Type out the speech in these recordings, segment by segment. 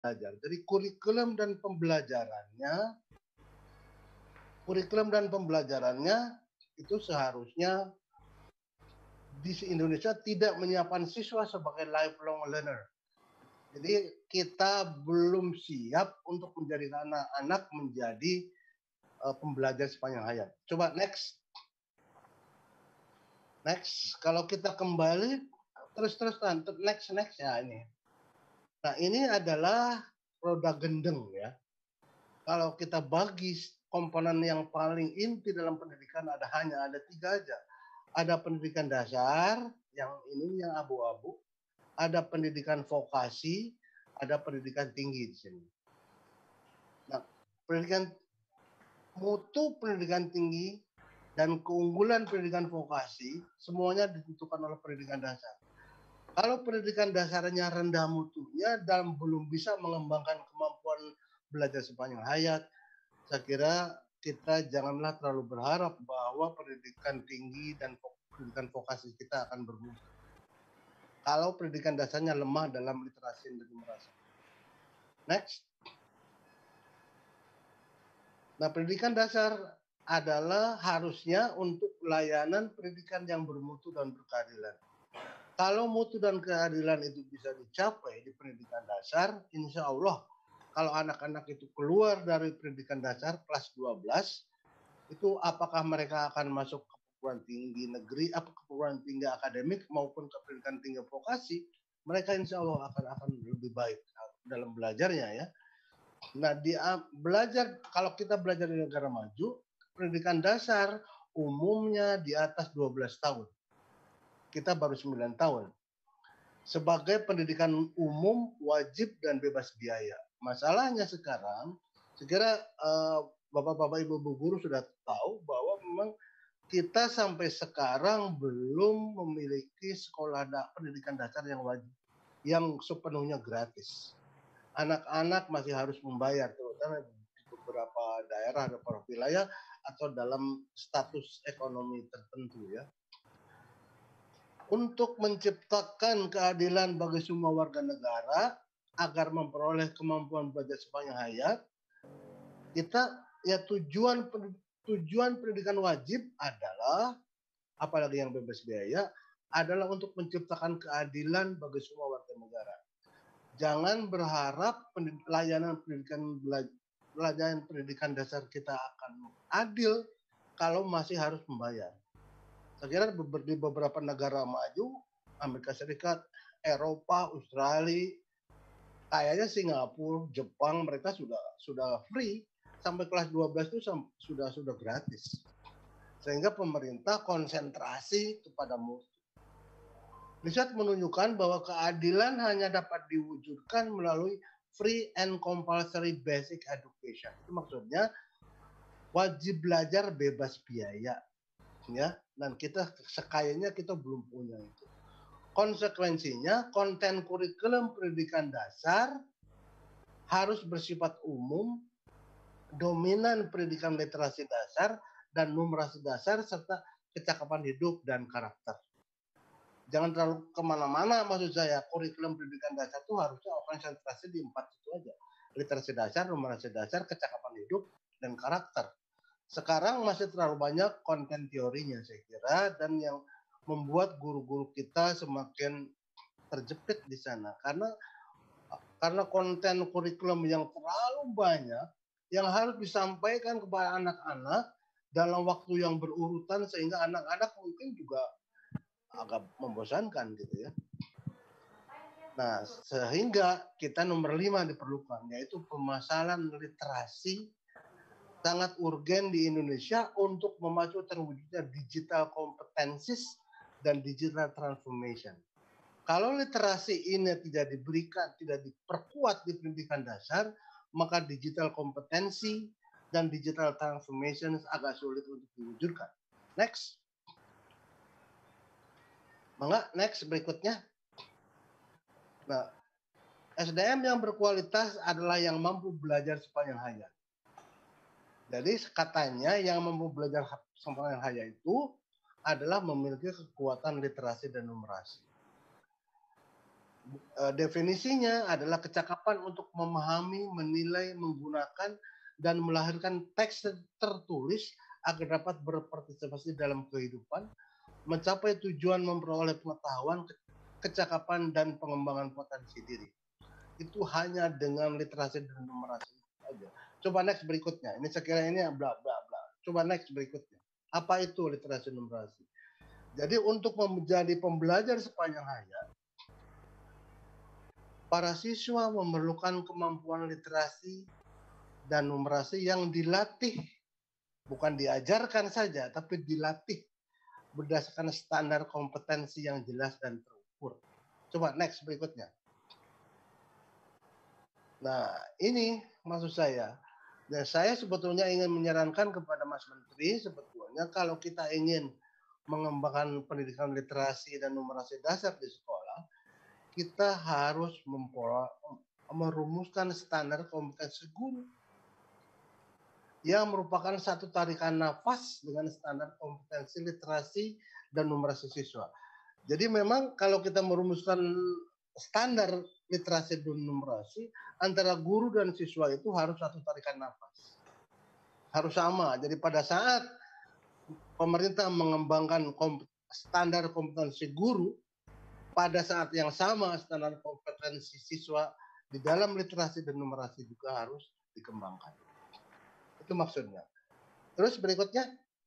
belajar. Jadi kurikulum dan pembelajarannya itu seharusnya di Indonesia tidak menyiapkan siswa sebagai lifelong learner. Jadi kita belum siap untuk menjadikan anak-anak menjadi pembelajar sepanjang hayat. Coba next. Kalau kita kembali terus-terusan next ya ini. Nah ini adalah roda gendeng ya. Kalau kita bagi komponen yang paling inti dalam pendidikan hanya ada 3 aja. Ada pendidikan dasar yang ini yang abu-abu, ada pendidikan vokasi, ada pendidikan tinggi di sini. Nah, mutu pendidikan tinggi dan keunggulan pendidikan vokasi semuanya ditentukan oleh pendidikan dasar. Kalau pendidikan dasarnya rendah mutunya dan belum bisa mengembangkan kemampuan belajar sepanjang hayat, saya kira kita janganlah terlalu berharap bahwa pendidikan tinggi dan pendidikan vokasi kita akan bermutu. Kalau pendidikan dasarnya lemah dalam literasi dan numerasi. Next. Nah, pendidikan dasar adalah harusnya untuk layanan pendidikan yang bermutu dan berkeadilan. Kalau mutu dan keadilan itu bisa dicapai di pendidikan dasar, insya Allah kalau anak-anak itu keluar dari pendidikan dasar kelas 12, itu apakah mereka akan masuk ke perguruan tinggi negeri, ke perguruan tinggi akademik maupun ke pendidikan tinggi vokasi, mereka insya Allah akan lebih baik dalam belajarnya ya. Nah, kalau kita belajar di negara maju, pendidikan dasar umumnya di atas 12 tahun. Kita baru 9 tahun. Sebagai pendidikan umum wajib dan bebas biaya. Masalahnya sekarang, sekira Bapak-bapak, Ibu-ibu guru sudah tahu bahwa memang kita sampai sekarang belum memiliki sekolah pendidikan dasar yang wajib, yang sepenuhnya gratis. Anak-anak masih harus membayar, terutama di beberapa daerah atau beberapa wilayah atau dalam status ekonomi tertentu ya. Untuk menciptakan keadilan bagi semua warga negara agar memperoleh kemampuan belajar sepanjang hayat, kita ya tujuan pendidikan wajib adalah, apalagi yang bebas biaya, adalah untuk menciptakan keadilan bagi semua warga negara. Jangan berharap layanan pendidikan dasar kita akan adil kalau masih harus membayar. Saya kira di beberapa negara maju, Amerika Serikat, Eropa, Australia, kayaknya Singapura, Jepang, mereka sudah free sampai kelas 12 itu sudah gratis. Sehingga pemerintah konsentrasi kepada mutu. Riset menunjukkan bahwa keadilan hanya dapat diwujudkan melalui free and compulsory basic education. Itu maksudnya wajib belajar bebas biaya. Ya, dan kita sekayanya kita belum punya itu. Konsekuensinya konten kurikulum pendidikan dasar harus bersifat umum, dominan pendidikan literasi dasar dan numerasi dasar serta kecakapan hidup dan karakter. Jangan terlalu kemana-mana, maksud saya kurikulum pendidikan dasar itu harusnya konsentrasi di 4 itu aja. Literasi dasar, numerasi dasar, kecakapan hidup, dan karakter. Sekarang masih terlalu banyak konten teorinya saya kira, dan yang membuat guru-guru kita semakin terjepit di sana karena konten kurikulum yang terlalu banyak yang harus disampaikan kepada anak-anak dalam waktu yang berurutan sehingga anak-anak mungkin juga agak membosankan gitu ya. Nah, sehingga kita nomor 5 diperlukan, yaitu pemasaran literasi sangat urgen di Indonesia untuk memacu terwujudnya digital competencies dan digital transformation. Kalau literasi ini tidak diberikan, tidak diperkuat di pendidikan dasar, maka digital kompetensi dan digital transformation agak sulit untuk diwujudkan. Next. Next berikutnya. Nah, SDM yang berkualitas adalah yang mampu belajar sepanjang hayat. Jadi katanya yang mampu belajar sepanjang hayat itu adalah memiliki kekuatan literasi dan numerasi. Definisinya adalah kecakapan untuk memahami, menilai, menggunakan, dan melahirkan teks tertulis agar dapat berpartisipasi dalam kehidupan, mencapai tujuan memperoleh pengetahuan, kecakapan, dan pengembangan potensi diri. Itu hanya dengan literasi dan numerasi aja. Coba next berikutnya. Ini sekiranya ini bla bla bla. Coba next berikutnya. Apa itu literasi numerasi? Jadi untuk menjadi pembelajar sepanjang hayat, para siswa memerlukan kemampuan literasi dan numerasi yang dilatih, bukan diajarkan saja, tapi dilatih berdasarkan standar kompetensi yang jelas dan terukur. Coba next berikutnya. Nah, ini maksud saya. Dan saya sebetulnya ingin menyarankan kepada Mas Menteri, sebetulnya kalau kita ingin mengembangkan pendidikan literasi dan numerasi dasar di sekolah, kita harus merumuskan standar kompetensi guru yang merupakan satu tarikan nafas dengan standar kompetensi literasi dan numerasi siswa. Jadi memang kalau kita merumuskan standar literasi dan numerasi, antara guru dan siswa itu harus satu tarikan nafas. Harus sama. Jadi pada saat pemerintah mengembangkan standar kompetensi guru, pada saat yang sama standar kompetensi siswa di dalam literasi dan numerasi juga harus dikembangkan. Itu maksudnya. Terus berikutnya.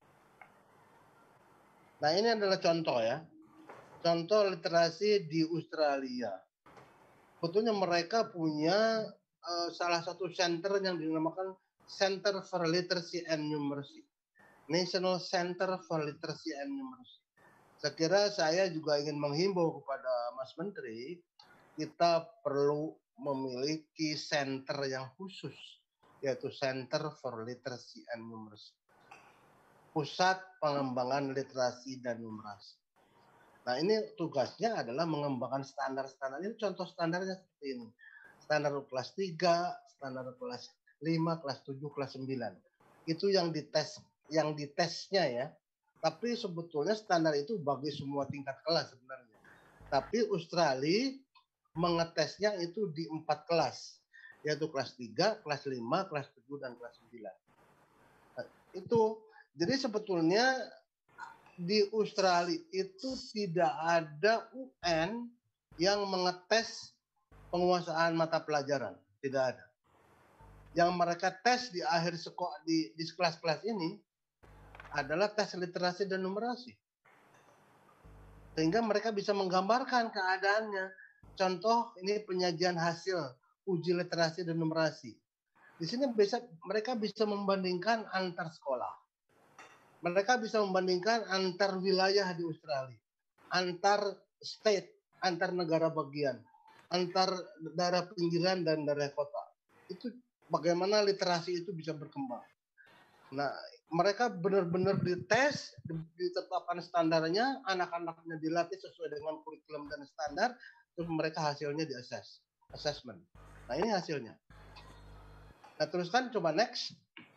Nah, ini adalah contoh ya. Contoh literasi di Australia. Sebetulnya mereka punya salah satu center yang dinamakan Center for Literacy and Numeracy. National Center for Literacy and Numeracy. Saya kira saya juga ingin menghimbau kepada Mas Menteri, kita perlu memiliki center yang khusus, yaitu Center for Literacy and Numeracy. Pusat Pengembangan Literasi dan Numerasi. Nah, ini tugasnya adalah mengembangkan standar-standar. Ini contoh standarnya seperti ini. Standar kelas 3, standar kelas 5, kelas 7, kelas 9. Itu yang ditesnya ya. Tapi sebetulnya standar itu bagi semua tingkat kelas sebenarnya. Tapi Australia mengetesnya itu di 4 kelas. Yaitu kelas 3, kelas 5, kelas 7, dan kelas 9. Nah, itu. Jadi sebetulnya di Australia itu tidak ada UN yang mengetes penguasaan mata pelajaran, tidak ada. Yang mereka tes di akhir sekolah di kelas-kelas ini adalah tes literasi dan numerasi, sehingga mereka bisa menggambarkan keadaannya. Contoh ini penyajian hasil uji literasi dan numerasi. Di sini mereka bisa membandingkan antar sekolah. Mereka bisa membandingkan antar wilayah di Australia, antar state, antar negara bagian, antar daerah pinggiran dan daerah kota. Itu bagaimana literasi itu bisa berkembang. Nah, mereka benar-benar dites, ditetapkan standarnya, anak-anaknya dilatih sesuai dengan kurikulum dan standar, terus mereka hasilnya assessment. Nah, ini hasilnya. Nah, teruskan coba next.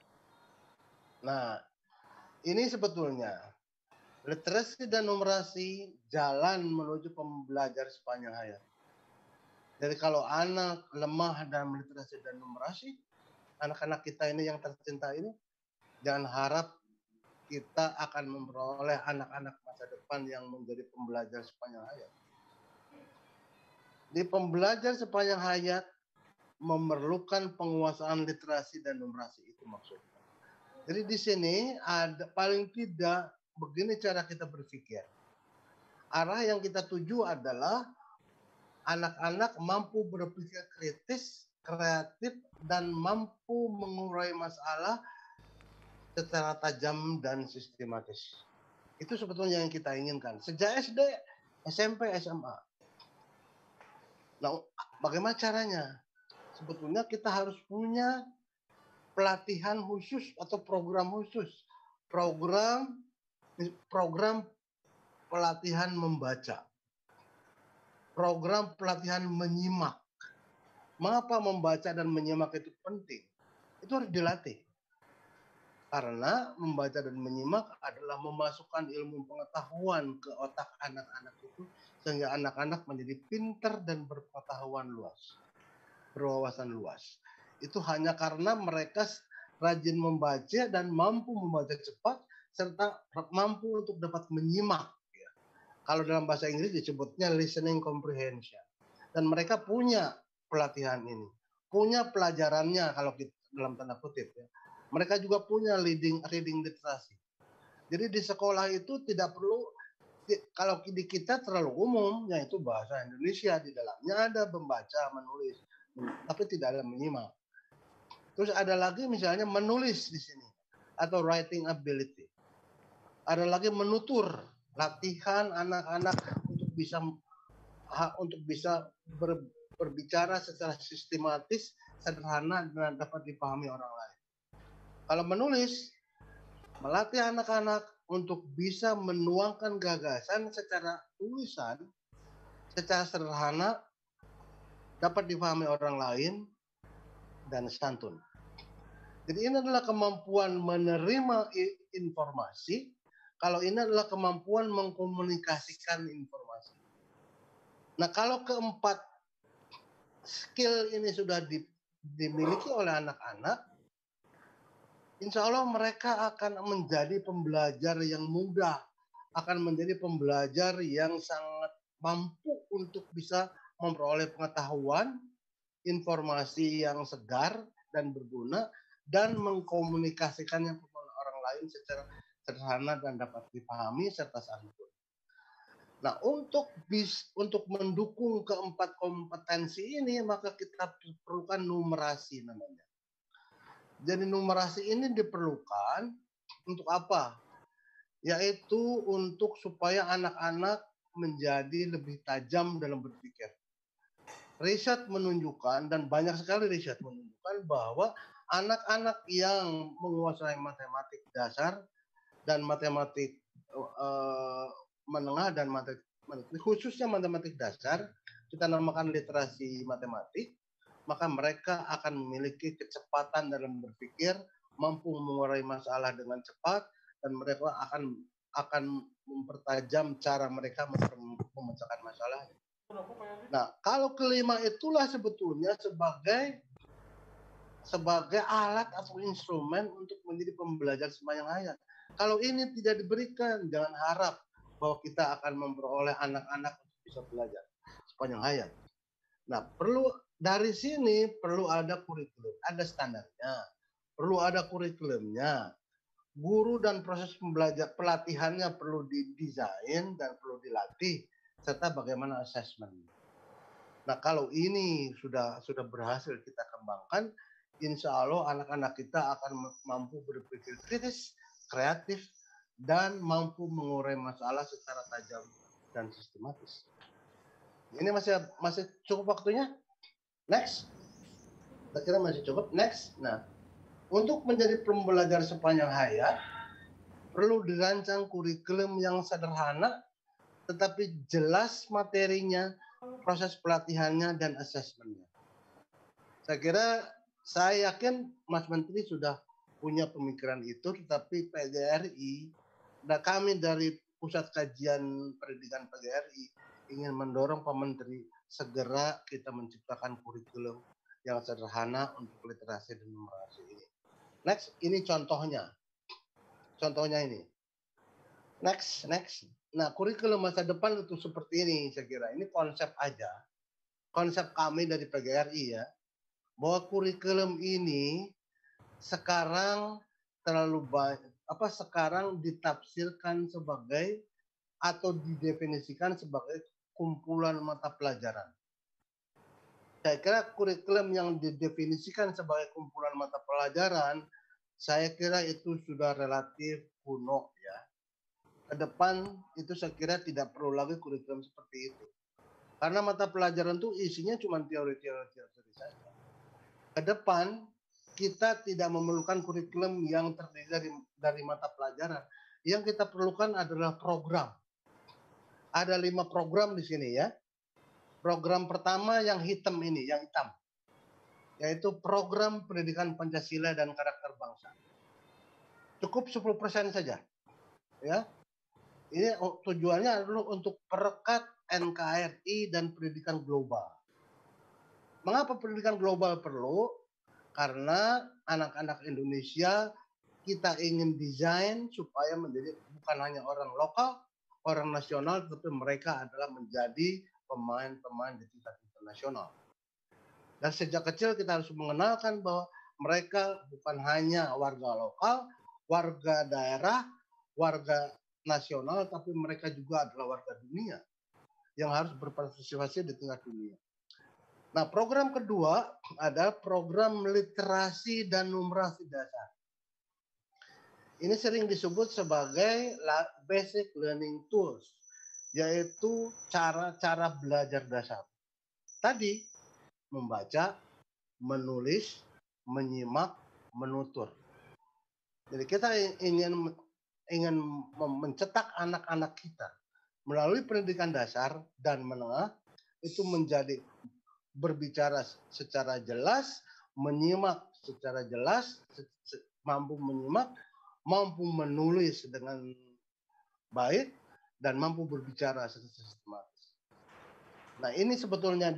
Nah, ini sebetulnya literasi dan numerasi jalan menuju pembelajar sepanjang hayat. Jadi kalau anak lemah dalam literasi dan numerasi, anak-anak kita ini yang tercinta ini, jangan harap kita akan memperoleh anak-anak masa depan yang menjadi pembelajar sepanjang hayat. Di pembelajar sepanjang hayat memerlukan penguasaan literasi dan numerasi, itu maksudnya. Jadi di sini ada paling tidak begini cara kita berpikir. Arah yang kita tuju adalah anak-anak mampu berpikir kritis, kreatif, dan mampu mengurai masalah secara tajam dan sistematis. Itu sebetulnya yang kita inginkan. Sejak SD, SMP, SMA. Nah, bagaimana caranya? Sebetulnya kita harus punya pelatihan khusus atau program khusus. Program pelatihan membaca. Program pelatihan menyimak. Mengapa membaca dan menyimak itu penting? Itu harus dilatih. Karena membaca dan menyimak adalah memasukkan ilmu pengetahuan ke otak anak-anak itu, sehingga anak-anak menjadi pintar dan berpengetahuan luas, berwawasan luas. Itu hanya karena mereka rajin membaca dan mampu membaca cepat, serta mampu untuk dapat menyimak. Kalau dalam bahasa Inggris disebutnya listening comprehension. Dan mereka punya pelatihan ini, punya pelajarannya kalau kita dalam tanda kutip ya. Mereka juga punya reading literasi. Jadi di sekolah itu tidak perlu, kalau di kita terlalu umum, yaitu bahasa Indonesia, di dalamnya ada membaca, menulis, tapi tidak ada menyimak. Terus ada lagi misalnya menulis di sini, atau writing ability. Ada lagi menutur, latihan anak-anak untuk bisa berbicara secara sistematis, sederhana, dan dapat dipahami orang lain. Kalau menulis, melatih anak-anak untuk bisa menuangkan gagasan secara tulisan, secara sederhana, dapat dipahami orang lain, dan santun. Jadi ini adalah kemampuan menerima informasi, kalau ini adalah kemampuan mengkomunikasikan informasi. Nah, kalau keempat skill ini sudah dimiliki oleh anak-anak, insya Allah mereka akan menjadi pembelajar yang mudah, akan menjadi pembelajar yang sangat mampu untuk bisa memperoleh pengetahuan, informasi yang segar dan berguna, dan mengkomunikasikannya kepada orang lain secara sederhana dan dapat dipahami serta santun. Nah, untuk mendukung keempat kompetensi ini, maka kita perlukan numerasi namanya. Jadi numerasi ini diperlukan untuk apa? Yaitu untuk supaya anak-anak menjadi lebih tajam dalam berpikir. Riset menunjukkan, dan banyak sekali riset menunjukkan, bahwa anak-anak yang menguasai matematik dasar dan matematik menengah dan matematik, khususnya matematik dasar, kita namakan literasi matematik, maka mereka akan memiliki kecepatan dalam berpikir, mampu mengurai masalah dengan cepat, dan mereka akan mempertajam cara mereka memecahkan masalah. Nah, kalau kelima itulah sebetulnya sebagai alat atau instrumen untuk menjadi pembelajar sepanjang hayat. Kalau ini tidak diberikan, jangan harap bahwa kita akan memperoleh anak-anak untuk bisa belajar sepanjang hayat. Nah, dari sini perlu ada kurikulum, ada standarnya, perlu ada kurikulumnya. Guru dan proses pelatihannya perlu didesain dan perlu dilatih, serta bagaimana asesmen. Nah, kalau ini sudah berhasil kita kembangkan, insya Allah anak-anak kita akan mampu berpikir kritis, kreatif, dan mampu mengurai masalah secara tajam dan sistematis. Ini masih cukup waktunya? Next. Saya kira masih cukup. Next. Nah, untuk menjadi pembelajar sepanjang hayat, perlu dirancang kurikulum yang sederhana, tetapi jelas materinya, proses pelatihannya, dan asesmennya. Saya yakin Mas Menteri sudah punya pemikiran itu, tetapi PGRI, dan kami dari Pusat Kajian Pendidikan PGRI ingin mendorong Pak Menteri segera kita menciptakan kurikulum yang sederhana untuk literasi dan numerasi ini. Next, ini contohnya. Contohnya ini. Next. Nah, kurikulum masa depan itu seperti ini, saya kira. Ini konsep aja. Konsep kami dari PGRI ya. Bahwa kurikulum ini sekarang sekarang ditafsirkan sebagai atau didefinisikan sebagai kumpulan mata pelajaran. Saya kira kurikulum yang didefinisikan sebagai kumpulan mata pelajaran, saya kira itu sudah relatif kuno ya. Ke depan itu saya kira tidak perlu lagi kurikulum seperti itu. Karena mata pelajaran itu isinya cuma teori-teori saja. Ke depan kita tidak memerlukan kurikulum yang terdiri dari mata pelajaran. Yang kita perlukan adalah program. Ada 5 program di sini ya. Program pertama yang hitam ini, yang hitam, yaitu program pendidikan Pancasila dan karakter bangsa. cukup 10% saja, ya. Ini tujuannya adalah untuk perekat NKRI dan pendidikan global. Mengapa pendidikan global perlu? Karena anak-anak Indonesia kita ingin desain supaya menjadi bukan hanya orang lokal, orang nasional, tapi mereka adalah menjadi pemain-pemain di tingkat internasional. Dan sejak kecil kita harus mengenalkan bahwa mereka bukan hanya warga lokal, warga daerah, warga nasional, tapi mereka juga adalah warga dunia yang harus berpartisipasi di tingkat dunia. Nah, program kedua adalah program literasi dan numerasi dasar. Ini sering disebut sebagai basic learning tools, yaitu cara-cara belajar dasar. Tadi, membaca, menulis, menyimak, menutur. Jadi kita ingin mencetak anak-anak kita melalui pendidikan dasar dan menengah itu menjadi berbicara secara jelas, menyimak secara jelas, mampu menyimak, mampu menulis dengan baik, dan mampu berbicara secara sistematis. Nah, ini sebetulnya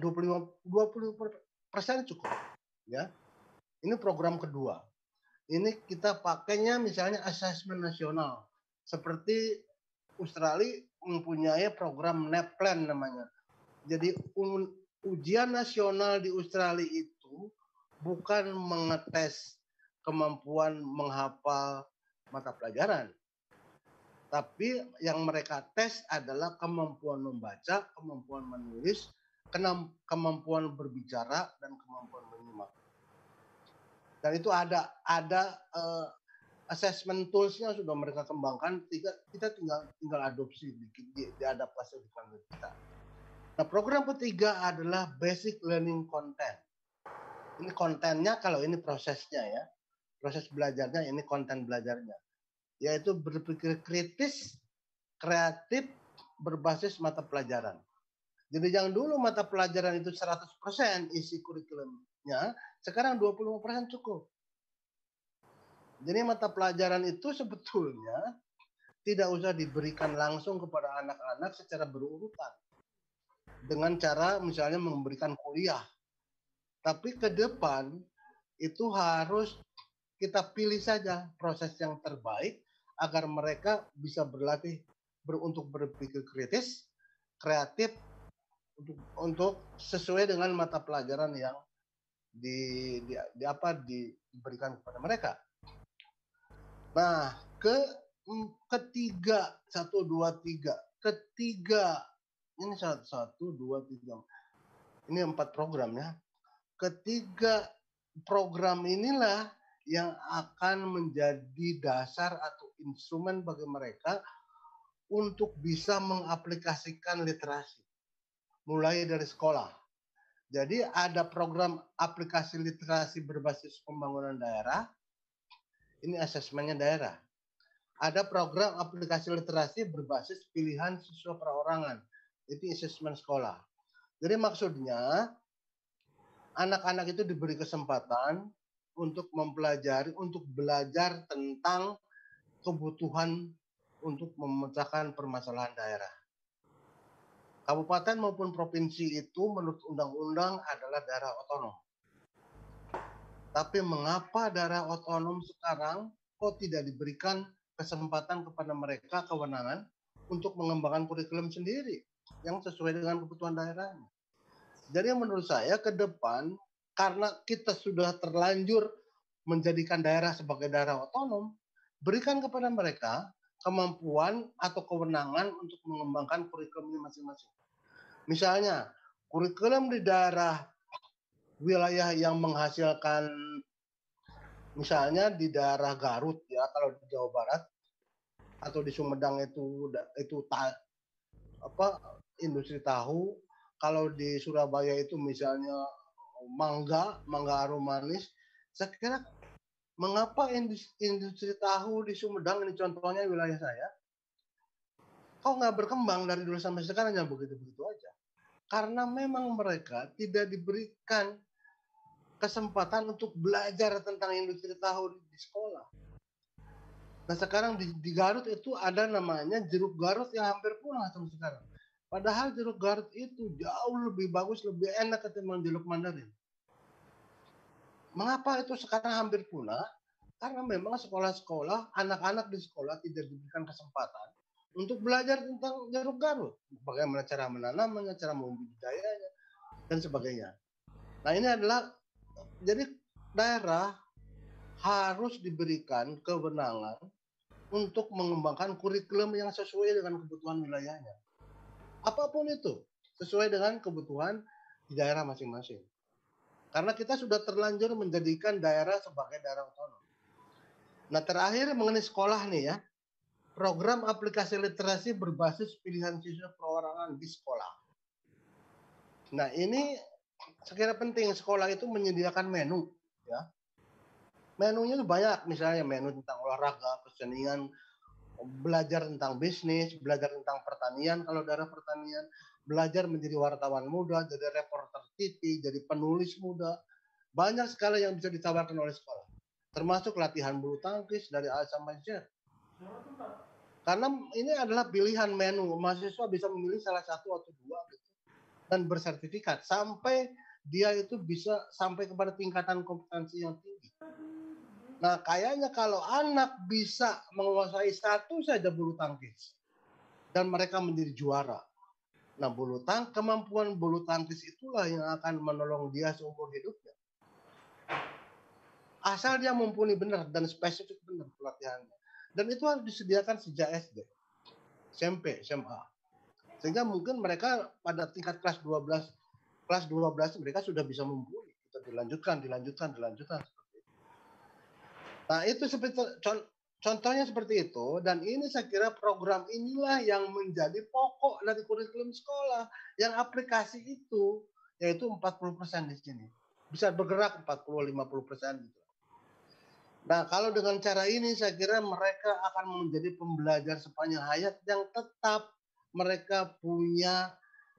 20% cukup, ya. Ini program kedua. Ini kita pakainya misalnya asesmen nasional. Seperti Australia mempunyai program NAPLAN namanya. Jadi ujian nasional di Australia itu bukan mengetes kemampuan menghafal mata pelajaran, tapi yang mereka tes adalah kemampuan membaca, kemampuan menulis, kemampuan berbicara, dan kemampuan menyimak. Dan itu ada assessment tools-nya sudah mereka kembangkan, kita tinggal adopsi, diadaptasi di kantor kita. Nah, program ketiga adalah basic learning content. Ini kontennya, kalau ini prosesnya ya, proses belajarnya, ini konten belajarnya, yaitu berpikir kritis, kreatif, berbasis mata pelajaran. Jadi yang dulu mata pelajaran itu 100% isi kurikulumnya, sekarang 25% cukup. Jadi mata pelajaran itu sebetulnya tidak usah diberikan langsung kepada anak-anak secara berurutan. Dengan cara misalnya memberikan kuliah. Tapi ke depan itu harus kita pilih saja proses yang terbaik agar mereka bisa berlatih untuk berpikir kritis, kreatif, untuk sesuai dengan mata pelajaran yang diberikan kepada mereka. Nah, ketiga, 1, 2, 3. Ketiga, ini 1, 2, 3. Ini 4 program ya. Ketiga program inilah yang akan menjadi dasar atau instrumen bagi mereka untuk bisa mengaplikasikan literasi. Mulai dari sekolah. Jadi ada program aplikasi literasi berbasis pembangunan daerah. Ini asesmennya daerah. Ada program aplikasi literasi berbasis pilihan siswa perorangan. Itu asesmen sekolah. Jadi maksudnya anak-anak itu diberi kesempatan untuk mempelajari, untuk belajar tentang kebutuhan untuk memecahkan permasalahan daerah. Kabupaten maupun provinsi itu menurut undang-undang adalah daerah otonom. Tapi mengapa daerah otonom sekarang kok tidak diberikan kesempatan kepada mereka kewenangan untuk mengembangkan kurikulum sendiri yang sesuai dengan kebutuhan daerahnya? Jadi menurut saya ke depan, karena kita sudah terlanjur menjadikan daerah sebagai daerah otonom, berikan kepada mereka kemampuan atau kewenangan untuk mengembangkan kurikulumnya masing-masing. Misalnya, kurikulum di daerah wilayah yang menghasilkan, misalnya di daerah Garut ya, kalau di Jawa Barat atau di Sumedang itu industri tahu. Kalau di Surabaya itu misalnya mangga harum manis. Saya kira mengapa industri tahu di Sumedang, ini contohnya wilayah saya, kok nggak berkembang dari dulu sampai sekarang yang begitu-begitu aja? Karena memang mereka tidak diberikan kesempatan untuk belajar tentang industri tahu di sekolah. Nah sekarang di Garut itu ada namanya jeruk Garut yang hampir punah sampai sekarang. Padahal jeruk Garut itu jauh lebih bagus, lebih enak ketimbang jeruk Mandarin. Mengapa itu sekarang hampir punah? Karena memang sekolah-sekolah, anak-anak di sekolah tidak diberikan kesempatan untuk belajar tentang jeruk Garut. Bagaimana cara menanamnya, cara membudidayanya, dan sebagainya. Nah ini adalah, jadi daerah harus diberikan kewenangan untuk mengembangkan kurikulum yang sesuai dengan kebutuhan wilayahnya. Apapun itu, sesuai dengan kebutuhan di daerah masing-masing. Karena kita sudah terlanjur menjadikan daerah sebagai daerah otonom. Nah terakhir mengenai sekolah nih ya, program aplikasi literasi berbasis pilihan siswa perorangan di sekolah. Nah ini sekira penting, sekolah itu menyediakan menu ya. Menunya banyak, misalnya menu tentang olahraga, kesenian, belajar tentang bisnis, belajar tentang pertanian kalau daerah pertanian, belajar menjadi wartawan muda, jadi reporter TV, jadi penulis muda. Banyak sekali yang bisa ditawarkan oleh sekolah. Termasuk latihan bulu tangkis dari A sampai Z. Karena ini adalah pilihan menu, mahasiswa bisa memilih salah satu atau dua gitu, dan bersertifikat sampai dia itu bisa sampai kepada tingkatan kompetensi yang tinggi. Nah, kayaknya kalau anak bisa menguasai satu saja bulu tangkis dan mereka menjadi juara. Nah, kemampuan bulu tangkis itulah yang akan menolong dia seumur hidupnya. Asal dia mumpuni benar dan spesifik benar pelatihannya. Dan itu harus disediakan sejak SD, SMP, SMA. Sehingga mungkin mereka pada tingkat kelas 12 mereka sudah bisa mumpuni. Kita dilanjutkan. Nah itu seperti contohnya seperti itu, dan ini saya kira program inilah yang menjadi pokok dari kurikulum sekolah, yang aplikasi itu yaitu 40% di sini. Bisa bergerak 40-50% gitu. Nah kalau dengan cara ini saya kira mereka akan menjadi pembelajar sepanjang hayat yang tetap mereka punya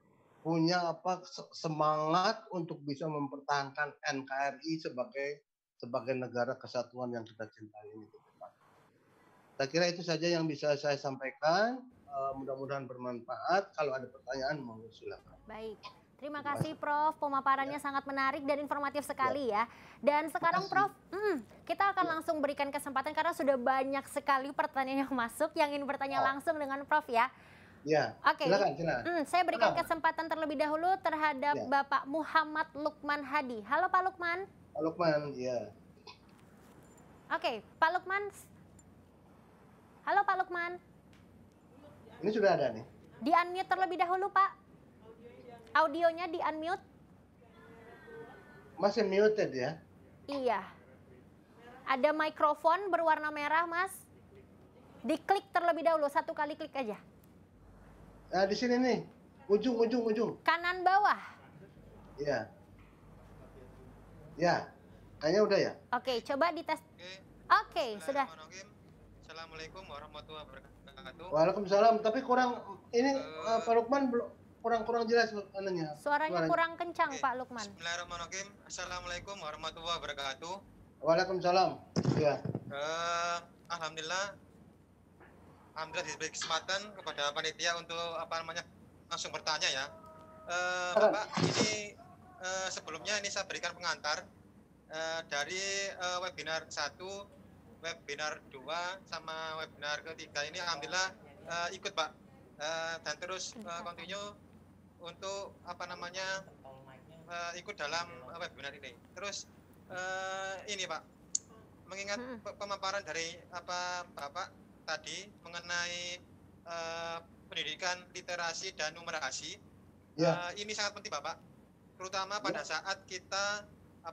semangat untuk bisa mempertahankan NKRI sebagai negara kesatuan yang kita cintai ini. Saya kira itu saja yang bisa saya sampaikan. Mudah-mudahan bermanfaat. Kalau ada pertanyaan, mohon silakan. Baik. Terima kasih Prof, pemaparannya sangat menarik dan informatif sekali ya. Dan sekarang Prof, kita akan langsung berikan kesempatan karena sudah banyak sekali pertanyaan yang masuk yang ingin bertanya langsung dengan Prof ya. Ya, oke. Silakan. Saya berikan kesempatan terlebih dahulu terhadap Bapak Muhammad Lukman Hadi. Halo Pak Lukman. Pak Lukman, ya. Oke, Pak Lukman. Halo Pak Lukman. Ini sudah ada nih. Di-unmute terlebih dahulu Pak. Audionya di-unmute. Masih muted ya? Iya. Ada mikrofon berwarna merah, Mas. Diklik terlebih dahulu, satu kali klik aja. Nah, di sini nih. Ujung. Kanan bawah. Iya. Ya. Kayaknya udah ya? Oke, coba dites. Oke, sudah. Assalamualaikum warahmatullahi wabarakatuh. Waalaikumsalam. Tapi kurang ini Pak Lukman kurang jelas ananya. Suaranya kurang kencang Pak Lukman. Bismillahirrahmanirrahim. Assalamualaikum warahmatullahi wabarakatuh. Waalaikumsalam. Ya. Alhamdulillah diberi kesempatan kepada panitia untuk langsung bertanya ya. Bapak, ini sebelumnya ini saya berikan pengantar dari webinar 1, webinar 2 sama webinar ketiga ini alhamdulillah ikut Pak, dan terus continue untuk ikut dalam webinar ini. Terus ini Pak, mengingat pemaparan dari Bapak tadi mengenai pendidikan literasi dan numerasi, ini sangat penting Bapak, terutama pada saat kita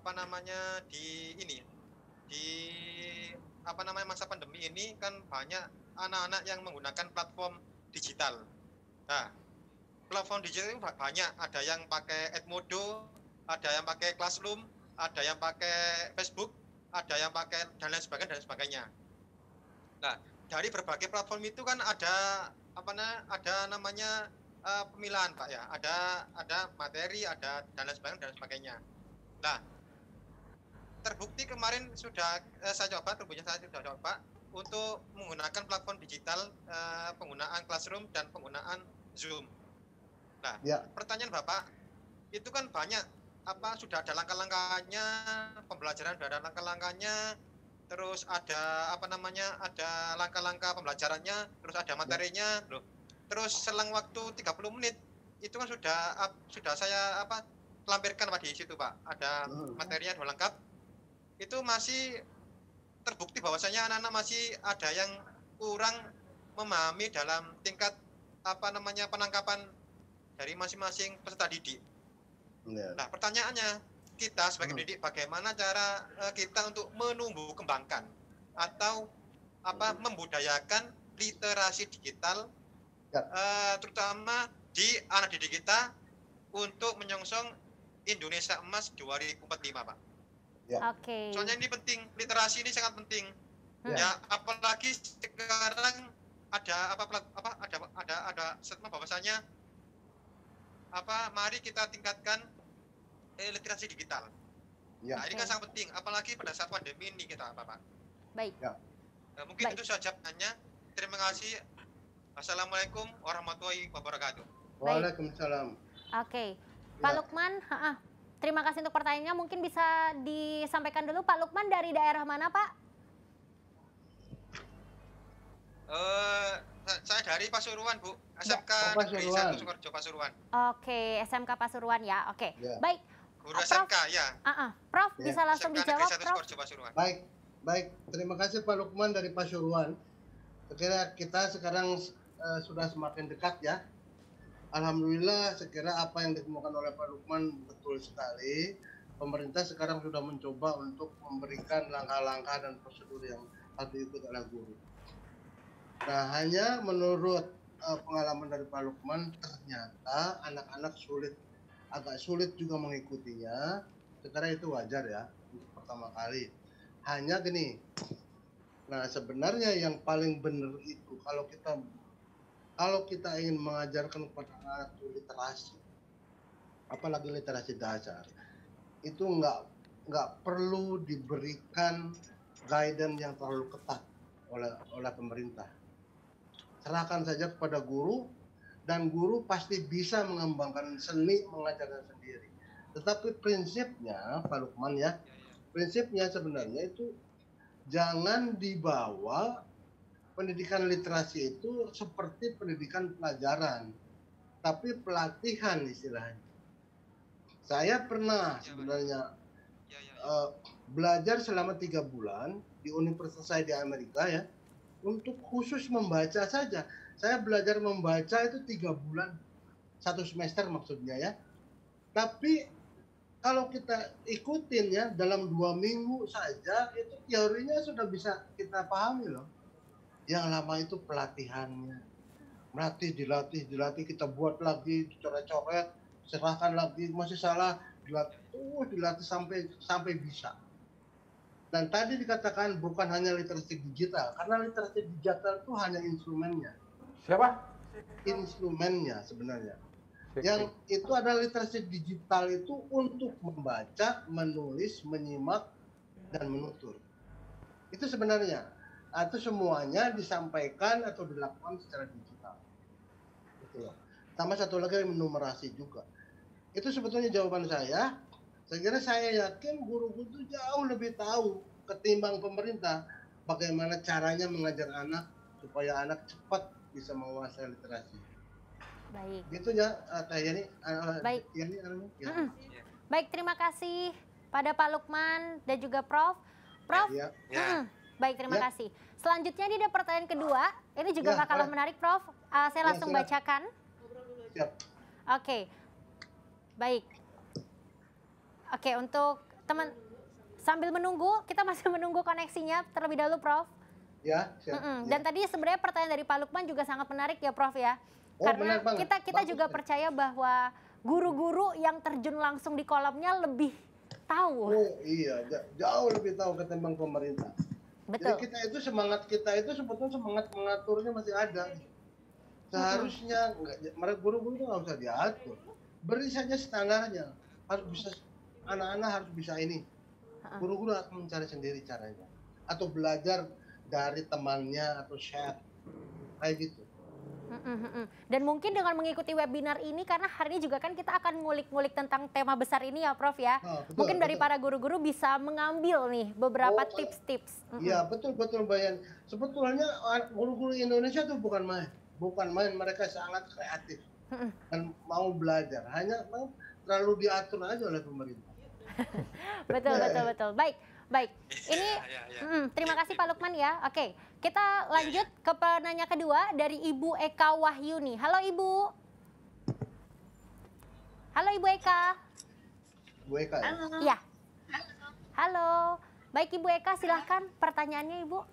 di masa pandemi ini kan banyak anak-anak yang menggunakan platform digital. Nah, platform digital itu banyak, ada yang pakai Edmodo, ada yang pakai Classroom, ada yang pakai Facebook, ada yang pakai dan lain sebagainya. Nah, dari berbagai platform itu kan ada namanya pemilahan Pak ya, ada materi, ada dan lain sebagainya. Nah, terbukti kemarin sudah saya coba untuk menggunakan platform digital, penggunaan Classroom dan penggunaan Zoom. Nah, Ya. pertanyaan Bapak, itu kan banyak sudah ada langkah-langkahnya, pembelajaran sudah ada langkah-langkahnya, terus ada ada langkah-langkah pembelajarannya, terus ada materinya, loh. Terus selang waktu 30 menit itu kan sudah saya lampirkan Pak di situ Pak, ada materinya sudah lengkap. Itu masih terbukti bahwasanya anak-anak masih ada yang kurang memahami dalam tingkat penangkapan dari masing-masing peserta didik. Nah, pertanyaannya, kita sebagai pendidik bagaimana cara kita untuk menumbuh kembangkan atau membudayakan literasi digital, terutama di anak didik kita untuk menyongsong Indonesia Emas 2045, Pak. Ya. Oke. Soalnya ini penting, literasi ini sangat penting. Ya, apalagi sekarang ada statement bahwasanya mari kita tingkatkan literasi digital. Ya. Nah, ini kan sangat penting, apalagi pada saat pandemi ini kita, Pak. Baik. Ya. Mungkin itu saja hanya. Terima kasih. Assalamualaikum warahmatullahi wabarakatuh. Waalaikumsalam. Oke. Pak Lukman, terima kasih untuk pertanyaannya. Mungkin bisa disampaikan dulu Pak Lukman dari daerah mana, Pak? Saya dari Pasuruan, Bu. SMK Negeri 1 Sukoharjo Pasuruan. Oke, SMK Pasuruan ya. Oke. Ya. Baik. Guru SMK ya. Prof, bisa langsung SMK dijawab, Negeri 1 Prof. Sukoharjo Pasuruan. Baik. Terima kasih Pak Lukman dari Pasuruan. Sekira kita sekarang sudah semakin dekat ya. Alhamdulillah, sekira apa yang ditemukan oleh Pak Lukman betul sekali. Pemerintah sekarang sudah mencoba untuk memberikan langkah-langkah dan prosedur yang harus diikuti oleh guru. Nah, hanya menurut pengalaman dari Pak Lukman, ternyata anak-anak agak sulit juga mengikutinya. Sekarang itu wajar ya, untuk pertama kali. Hanya gini, nah sebenarnya yang paling benar itu kalau kita ingin mengajarkan kepada anak literasi, apalagi literasi dasar, itu nggak perlu diberikan guidance yang terlalu ketat oleh pemerintah. Serahkan saja kepada guru, dan guru pasti bisa mengembangkan seni mengajarkan sendiri. Tetapi prinsipnya, Pak Lukman ya, prinsipnya sebenarnya itu jangan dibawa pendidikan literasi itu seperti pendidikan pelajaran, tapi pelatihan istilahnya. Saya pernah sebenarnya belajar selama 3 bulan di universitas saya di Amerika ya, untuk khusus membaca saja. Saya belajar membaca itu 3 bulan, 1 semester maksudnya ya. Tapi kalau kita ikutin ya, dalam 2 minggu saja, itu teorinya sudah bisa kita pahami loh. Yang lama itu pelatihannya. Dilatih, kita buat lagi, dicoret-coret, serahkan lagi, masih salah, dilatih sampai bisa. Dan tadi dikatakan bukan hanya literasi digital, karena literasi digital itu hanya instrumennya. Siapa? Instrumennya sebenarnya. Yang itu adalah literasi digital itu untuk membaca, menulis, menyimak, dan menutur. Itu sebenarnya. Atau semuanya disampaikan atau dilakukan secara digital. Gitu loh. Sama satu lagi numerasi juga. Itu sebetulnya jawaban saya. Saya kira saya yakin guru-guru itu jauh lebih tahu ketimbang pemerintah bagaimana caranya mengajar anak supaya anak cepat bisa menguasai literasi. Baik. Gitu ya, Teh Yani. Baik. Yani, ya. Baik, terima kasih pada Pak Lukman dan juga Prof. Prof. Ya. Baik, terima kasih. Selanjutnya ini ada pertanyaan kedua. Ini juga gak kalah menarik, Prof. Saya langsung bacakan. Siap. Oke. Baik. Oke, untuk teman sambil menunggu, kita masih menunggu koneksinya terlebih dahulu, Prof. Ya, siap. Dan tadi sebenarnya pertanyaan dari Pak Lukman juga sangat menarik ya, Prof ya. Karena kita juga percaya bahwa guru-guru yang terjun langsung di kolamnya lebih tahu. Oh iya, jauh lebih tahu ketimbang pemerintah. Betul. Jadi semangat kita itu sebetulnya semangat mengaturnya masih ada. Seharusnya guru-guru itu nggak usah diatur. Beri saja standarnya. Harus bisa, anak-anak harus bisa ini. Guru-guru akan mencari sendiri caranya. Atau belajar dari temannya atau chef kayak gitu. Dan mungkin dengan mengikuti webinar ini, karena hari ini juga kan kita akan ngulik-ngulik tentang tema besar ini ya Prof ya. Mungkin dari para guru-guru bisa mengambil nih beberapa tips-tips. Iya, betul Bayan. Sebetulnya guru-guru Indonesia tuh bukan main, mereka sangat kreatif dan mau belajar. Hanya mau terlalu diatur aja oleh pemerintah. Betul. Baik. Ini terima kasih Pak Lukman ya. Oke, kita lanjut ke penanya kedua dari Ibu Eka Wahyuni. Halo Ibu. Halo Ibu Eka. Ibu Eka. Halo. Ya. Halo. Baik Ibu Eka, silahkan pertanyaannya Ibu.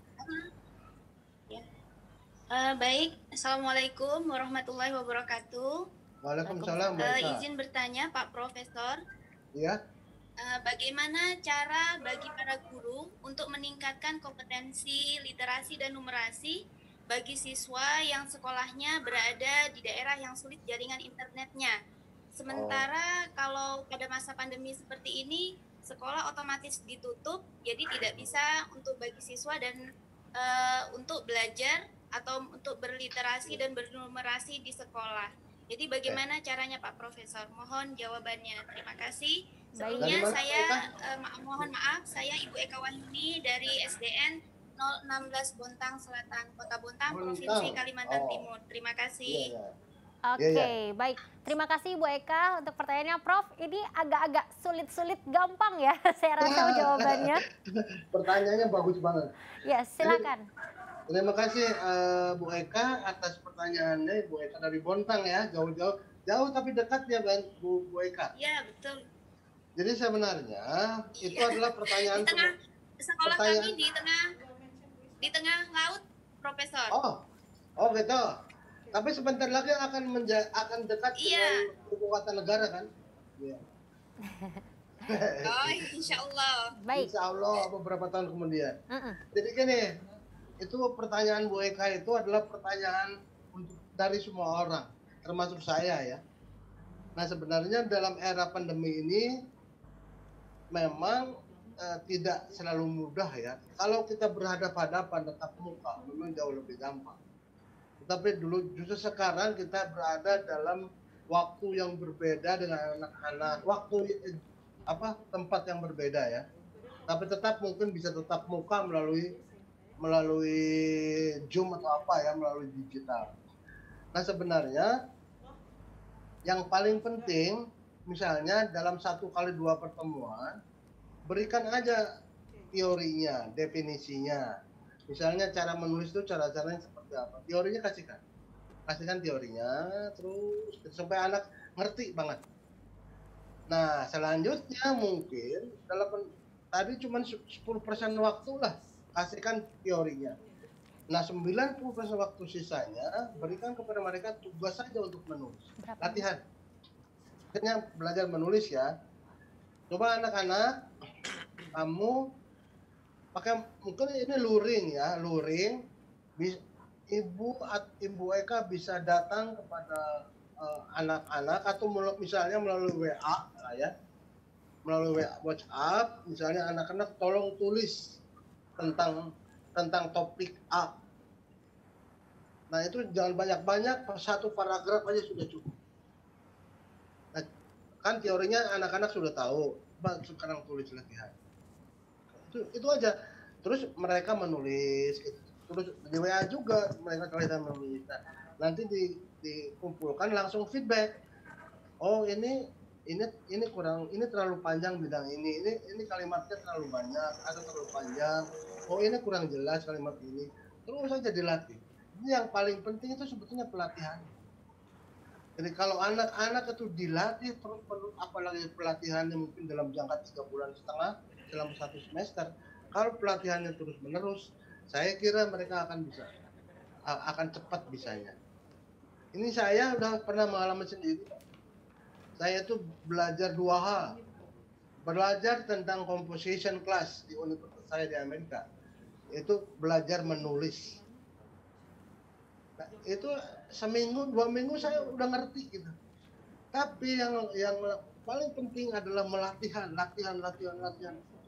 Baik, Assalamualaikum warahmatullahi wabarakatuh. Waalaikumsalam. Izin bertanya Pak Profesor. Iya. Bagaimana cara bagi para guru untuk meningkatkan kompetensi literasi dan numerasi bagi siswa yang sekolahnya berada di daerah yang sulit jaringan internetnya? Sementara kalau pada masa pandemi seperti ini, sekolah otomatis ditutup, jadi tidak bisa untuk bagi siswa dan untuk belajar atau untuk berliterasi dan bernumerasi di sekolah. Jadi bagaimana caranya Pak Profesor? Mohon jawabannya. Terima kasih. Sebelumnya mohon maaf, saya Ibu Eka Wahyuni dari SDN 016 Bontang Selatan, Kota Bontang, Provinsi Kalimantan Timur. Terima kasih. Oke, baik. Terima kasih Bu Eka untuk pertanyaannya, Prof. Ini agak-agak sulit-sulit gampang ya, saya rasa jawabannya. Pertanyaannya bagus banget. Ya, silakan. Terima kasih Bu Eka atas pertanyaannya. Bu Eka dari Bontang ya, jauh tapi dekat ya Bu Eka. Iya, betul. Jadi sebenarnya itu adalah pertanyaan sekolah kami di tengah laut, Profesor. Oh gitu. Tapi sebentar lagi akan dekat dengan ibu kota negara kan? Iya. Oh, insya Allah. Baik. Insya Allah beberapa tahun kemudian. Jadi gini, itu pertanyaan Bu Eka itu adalah pertanyaan dari semua orang, termasuk saya ya. Nah sebenarnya dalam era pandemi ini memang tidak selalu mudah ya. Kalau kita berhadapan-hadapan tatap muka, memang jauh lebih gampang. Tetapi dulu justru sekarang kita berada dalam waktu yang berbeda dengan anak-anak, tempat yang berbeda ya. Tapi tetap mungkin bisa tetap muka melalui Zoom atau melalui digital. Nah sebenarnya yang paling penting misalnya dalam 1 kali 2 pertemuan berikan aja teorinya, definisinya. Misalnya cara menulis itu caranya seperti apa? Teorinya kasihkan teorinya terus sampai anak ngerti banget. Nah selanjutnya mungkin tadi cuma 10% waktu lah kasihkan teorinya. Nah 90% waktu sisanya berikan kepada mereka tugas saja untuk menulis. Latihan. Akhirnya belajar menulis ya. Coba anak-anak kamu pakai mungkin ini luring. Ibu Eka bisa datang kepada anak-anak atau misalnya melalui WA lah ya. Melalui WhatsApp misalnya anak-anak tolong tulis tentang topik A. Nah itu jangan banyak-banyak, 1 paragraf aja sudah cukup. Nah, kan teorinya anak-anak sudah tahu, sekarang tulis latihan. Itu aja. Terus mereka menulis, terus di WA juga mereka kelihatan menulis. Nah, nanti dikumpulkan langsung feedback. Oh ini terlalu panjang bidang ini kalimatnya terlalu banyak atau terlalu panjang. Oh ini kurang jelas kalimat ini. Terus saja dilatih. Ini yang paling penting itu sebetulnya pelatihan. Jadi kalau anak-anak itu dilatih terus, apalagi pelatihannya mungkin dalam jangka 3,5 bulan dalam 1 semester. Kalau pelatihannya terus menerus, saya kira mereka akan cepat bisanya. Ini saya udah pernah mengalami sendiri. Saya itu belajar 2 hal. Belajar tentang composition class di universitas saya di Amerika. Itu belajar menulis. Nah, itu seminggu 2 minggu saya udah ngerti gitu. Tapi yang paling penting adalah latihan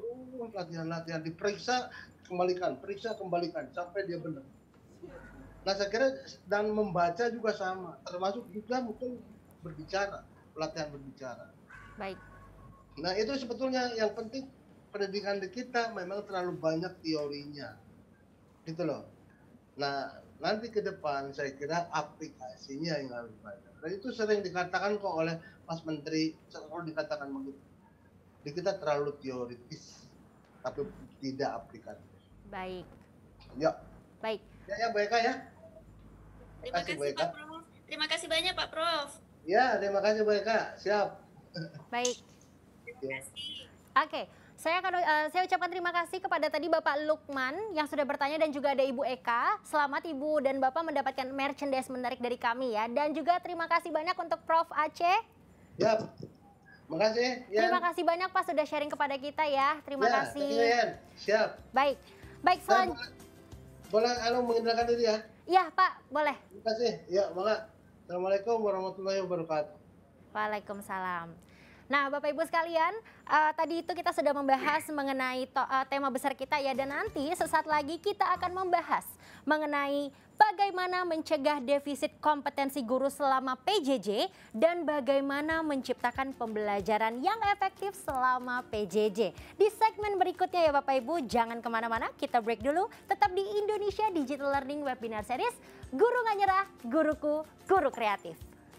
apapun latihan diperiksa kembalikan sampai dia benar. Nah saya kira dan membaca juga sama, termasuk juga mungkin berbicara, pelatihan berbicara. Baik. Nah itu sebetulnya yang penting, pendidikan di kita memang terlalu banyak teorinya, gitu loh. Nah nanti ke depan saya kira aplikasinya yang harus banyak. Dan itu sering dikatakan kok oleh Mas Menteri, selalu dikatakan begitu. Di kita terlalu teoritis, tapi tidak aplikatif. Baik. Ya. Baik. Ya Mbak Eka ya. Terima kasih Pak Prof. Terima kasih banyak Pak Prof. Ya, terima kasih Mbak Eka. Siap. Baik. Terima kasih. Oke, saya ucapkan terima kasih kepada tadi Bapak Lukman yang sudah bertanya dan juga ada Ibu Eka. Selamat Ibu dan Bapak mendapatkan merchandise menarik dari kami ya. Dan juga terima kasih banyak untuk Prof Aceh. Ya, terima kasih. Ya. Terima kasih banyak Pak sudah sharing kepada kita ya. Terima kasih. Ya, siap. Baik, selanjutnya. Boleh mengenalkan diri ya? Iya Pak, boleh. Terima kasih. Ya, maka. Assalamualaikum warahmatullahi wabarakatuh. Waalaikumsalam. Nah, Bapak Ibu sekalian, tadi itu kita sudah membahas mengenai tema besar kita ya, dan nanti sesaat lagi kita akan membahas mengenai bagaimana mencegah defisit kompetensi guru selama PJJ dan bagaimana menciptakan pembelajaran yang efektif selama PJJ. Di segmen berikutnya ya Bapak Ibu, jangan kemana-mana, kita break dulu. Tetap di Indonesia Digital Learning Webinar Series, Guru Nggak Nyerah, Guruku, Guru Kreatif.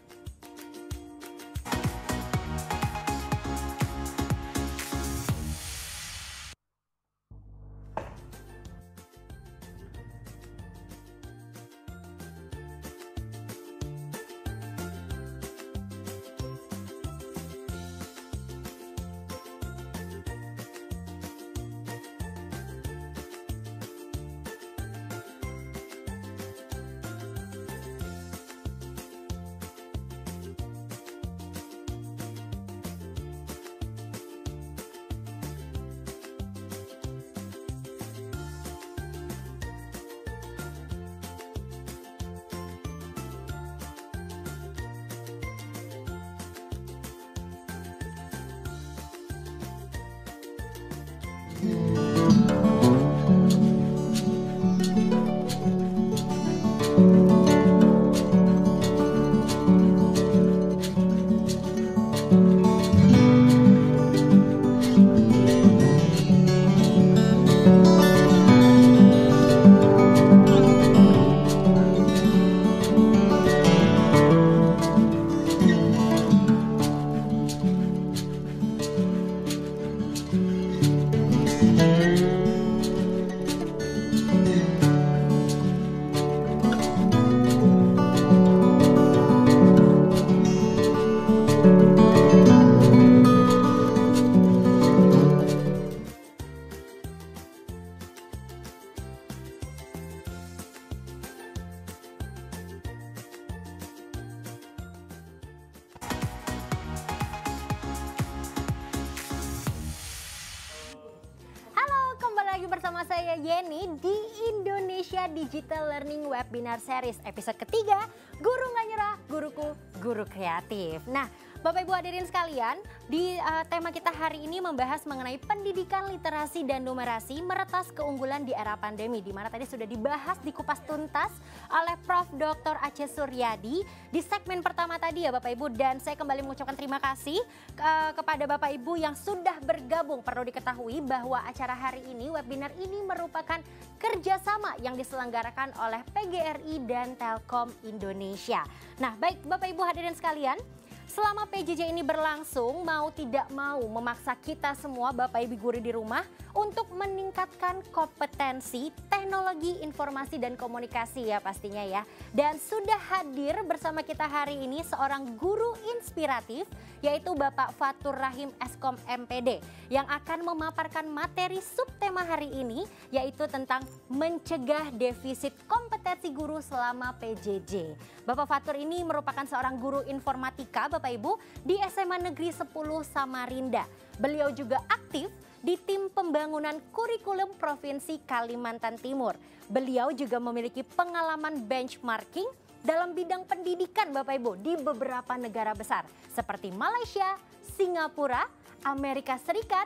Bersama saya Yeni di Indonesia Digital Learning Webinar Series episode ketiga, Guru Nggak Nyerah, Guruku, Guru Kreatif. Nah, Bapak Ibu hadirin sekalian, di tema kita hari ini membahas mengenai pendidikan literasi dan numerasi meretas keunggulan di era pandemi, di mana tadi sudah dibahas dikupas tuntas oleh Prof. Dr. Aceh Suryadi di segmen pertama tadi ya Bapak Ibu, dan saya kembali mengucapkan terima kasih kepada Bapak Ibu yang sudah bergabung. Perlu diketahui bahwa acara hari ini, webinar ini merupakan kerjasama yang diselenggarakan oleh PGRI dan Telkom Indonesia. Nah, baik Bapak Ibu hadirin sekalian, selama PJJ ini berlangsung, mau tidak mau memaksa kita semua Bapak Ibu guru di rumah untuk meningkatkan kompetensi teknologi informasi dan komunikasi ya pastinya ya. Dan sudah hadir bersama kita hari ini seorang guru inspiratif, yaitu Bapak Fatur Rahim Eskom MPD, yang akan memaparkan materi subtema hari ini, yaitu tentang mencegah defisit kompetensi guru selama PJJ. Bapak Fatur ini merupakan seorang guru informatika Bapak Ibu di SMA Negeri 10 Samarinda. Beliau juga aktif di tim pembangunan kurikulum Provinsi Kalimantan Timur. Beliau juga memiliki pengalaman benchmarking dalam bidang pendidikan Bapak Ibu di beberapa negara besar seperti Malaysia, Singapura, Amerika Serikat,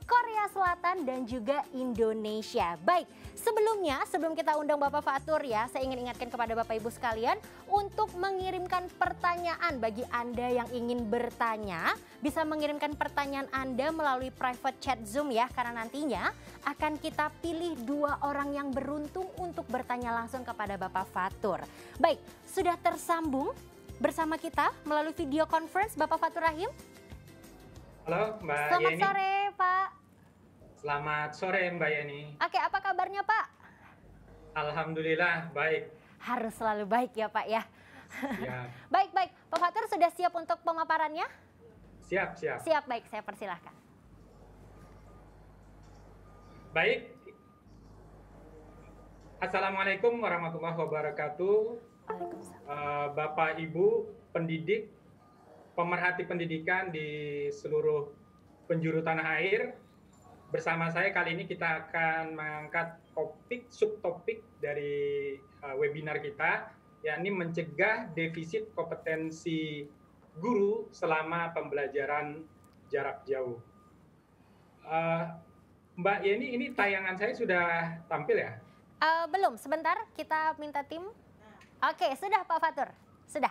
Korea Selatan, dan juga Indonesia. Baik, sebelum kita undang Bapak Fatur ya, saya ingin ingatkan kepada Bapak Ibu sekalian untuk mengirimkan pertanyaan. Bagi Anda yang ingin bertanya, bisa mengirimkan pertanyaan Anda melalui private chat Zoom ya, karena nantinya akan kita pilih 2 orang yang beruntung untuk bertanya langsung kepada Bapak Fatur. Baik, sudah tersambung bersama kita melalui video conference Bapak Fatur Rahim. Halo Mbak Selamat Yeni. sore Pak. Selamat sore Mbak Yeni. Oke, apa kabarnya Pak? Alhamdulillah baik. Harus selalu baik ya Pak ya. Ya. Baik, Pak Fatur sudah siap untuk pemaparannya? Siap. Siap, baik, saya persilahkan. Baik. Assalamualaikum warahmatullahi wabarakatuh. Waalaikumsalam. Bapak Ibu pendidik, pemerhati pendidikan di seluruh penjuru tanah air. Bersama saya kali ini kita akan mengangkat subtopik dari webinar kita, yakni mencegah defisit kompetensi guru selama pembelajaran jarak jauh. Mbak Yeni, ini tayangan saya sudah tampil ya? Belum, sebentar kita minta tim. Oke, sudah Pak Fatur, sudah.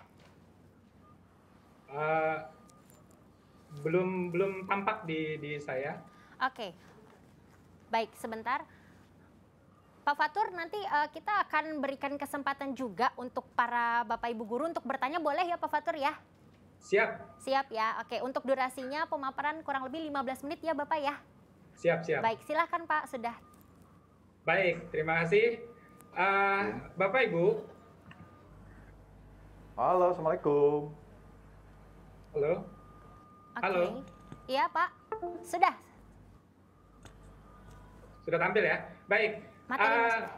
Belum tampak di saya. Oke, baik, sebentar. Pak Fatur, nanti kita akan berikan kesempatan juga untuk para Bapak Ibu guru untuk bertanya, boleh ya Pak Fatur ya? Siap. Siap ya, oke. Untuk durasinya pemaparan kurang lebih 15 menit ya Bapak ya? Siap. Baik, silakan Pak, sudah. Baik, terima kasih. Bapak Ibu. Halo, Assalamualaikum. Halo. Oke. Halo. Iya Pak, sudah. Sudah tampil ya? Baik. Materinya sudah.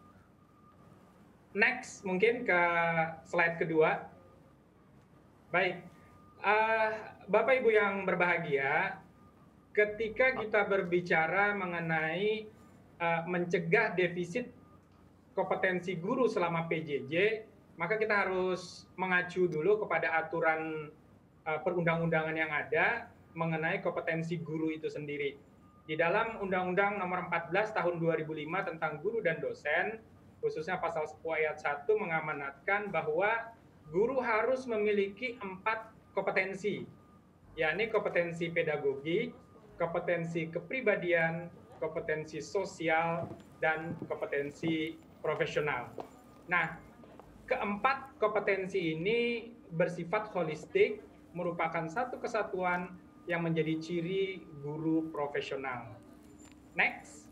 Next, mungkin ke slide kedua. Baik. Bapak Ibu yang berbahagia, ketika kita berbicara mengenai mencegah defisit kompetensi guru selama PJJ, maka kita harus mengacu dulu kepada aturan perundang-undangan yang ada mengenai kompetensi guru itu sendiri. Di dalam Undang-Undang Nomor 14 Tahun 2005 tentang guru dan dosen, khususnya pasal 10 ayat 1 mengamanatkan bahwa guru harus memiliki 4 kompetensi, yakni kompetensi pedagogi, kompetensi kepribadian, kompetensi sosial, dan kompetensi profesional. Nah, keempat kompetensi ini bersifat holistik, merupakan satu kesatuan yang menjadi ciri guru profesional. Next.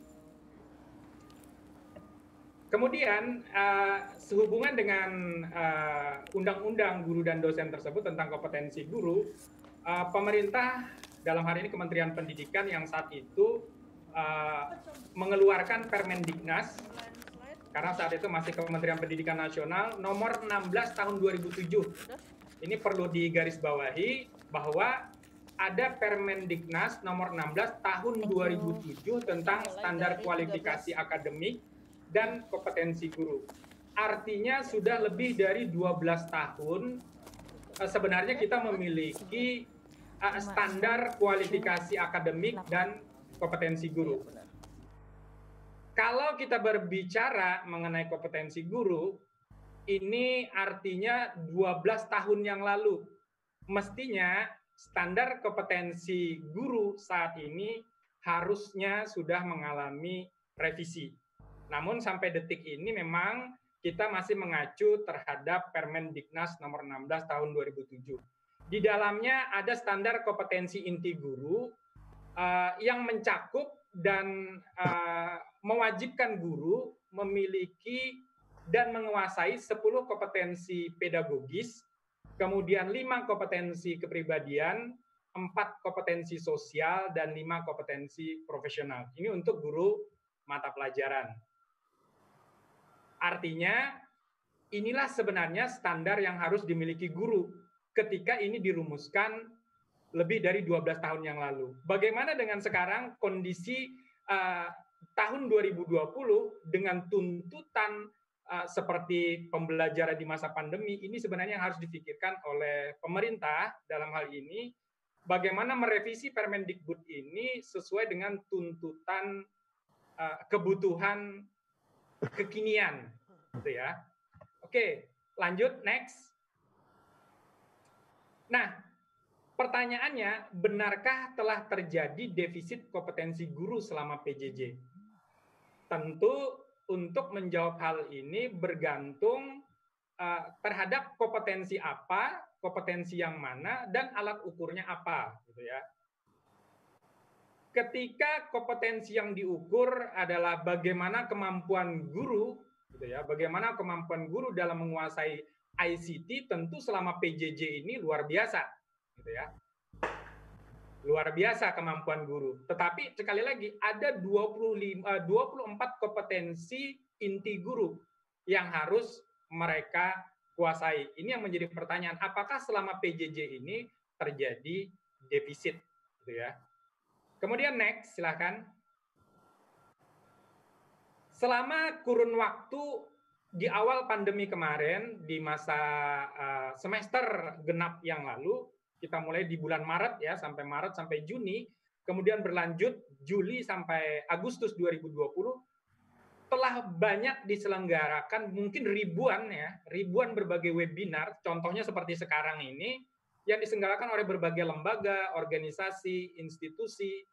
Kemudian, sehubungan dengan Undang-Undang Guru dan Dosen tersebut tentang kompetensi guru, pemerintah dalam hari ini Kementerian Pendidikan yang saat itu mengeluarkan Permendiknas, karena saat itu masih Kementerian Pendidikan Nasional, nomor 16 tahun 2007. Ini perlu digarisbawahi bahwa ada Permendiknas nomor 16 tahun 2007 tentang standar kualifikasi akademik dan kompetensi guru. Artinya sudah lebih dari 12 tahun sebenarnya kita memiliki standar kualifikasi akademik dan kompetensi guru. Kalau kita berbicara mengenai kompetensi guru, ini artinya 12 tahun yang lalu. Mestinya standar kompetensi guru saat ini harusnya sudah mengalami revisi. Namun sampai detik ini memang kita masih mengacu terhadap Permendiknas nomor 16 tahun 2007. Di dalamnya ada standar kompetensi inti guru yang mencakup dan mewajibkan guru memiliki dan menguasai 10 kompetensi pedagogis, kemudian 5 kompetensi kepribadian, 4 kompetensi sosial, dan 5 kompetensi profesional. Ini untuk guru mata pelajaran. Artinya, inilah sebenarnya standar yang harus dimiliki guru ketika ini dirumuskan lebih dari 12 tahun yang lalu. Bagaimana dengan sekarang kondisi tahun 2020 dengan tuntutan seperti pembelajaran di masa pandemi, ini sebenarnya yang harus dipikirkan oleh pemerintah dalam hal ini bagaimana merevisi Permendikbud ini sesuai dengan tuntutan kebutuhan kekinian, gitu ya. Oke, lanjut next. Nah, pertanyaannya, benarkah telah terjadi defisit kompetensi guru selama PJJ? Tentu untuk menjawab hal ini bergantung terhadap kompetensi apa, kompetensi yang mana, dan alat ukurnya apa, gitu ya. Ketika kompetensi yang diukur adalah bagaimana kemampuan guru, gitu ya, bagaimana kemampuan guru dalam menguasai ICT, tentu selama PJJ ini luar biasa, gitu ya. Luar biasa kemampuan guru. Tetapi sekali lagi ada 24 kompetensi inti guru yang harus mereka kuasai. Ini yang menjadi pertanyaan, apakah selama PJJ ini terjadi defisit, gitu ya. Kemudian next, silakan. Selama kurun waktu di awal pandemi kemarin, di masa semester genap yang lalu, kita mulai di bulan Maret ya, sampai Maret sampai Juni, kemudian berlanjut Juli sampai Agustus 2020, telah banyak diselenggarakan, mungkin ribuan berbagai webinar, contohnya seperti sekarang ini, yang diselenggarakan oleh berbagai lembaga, organisasi, institusi,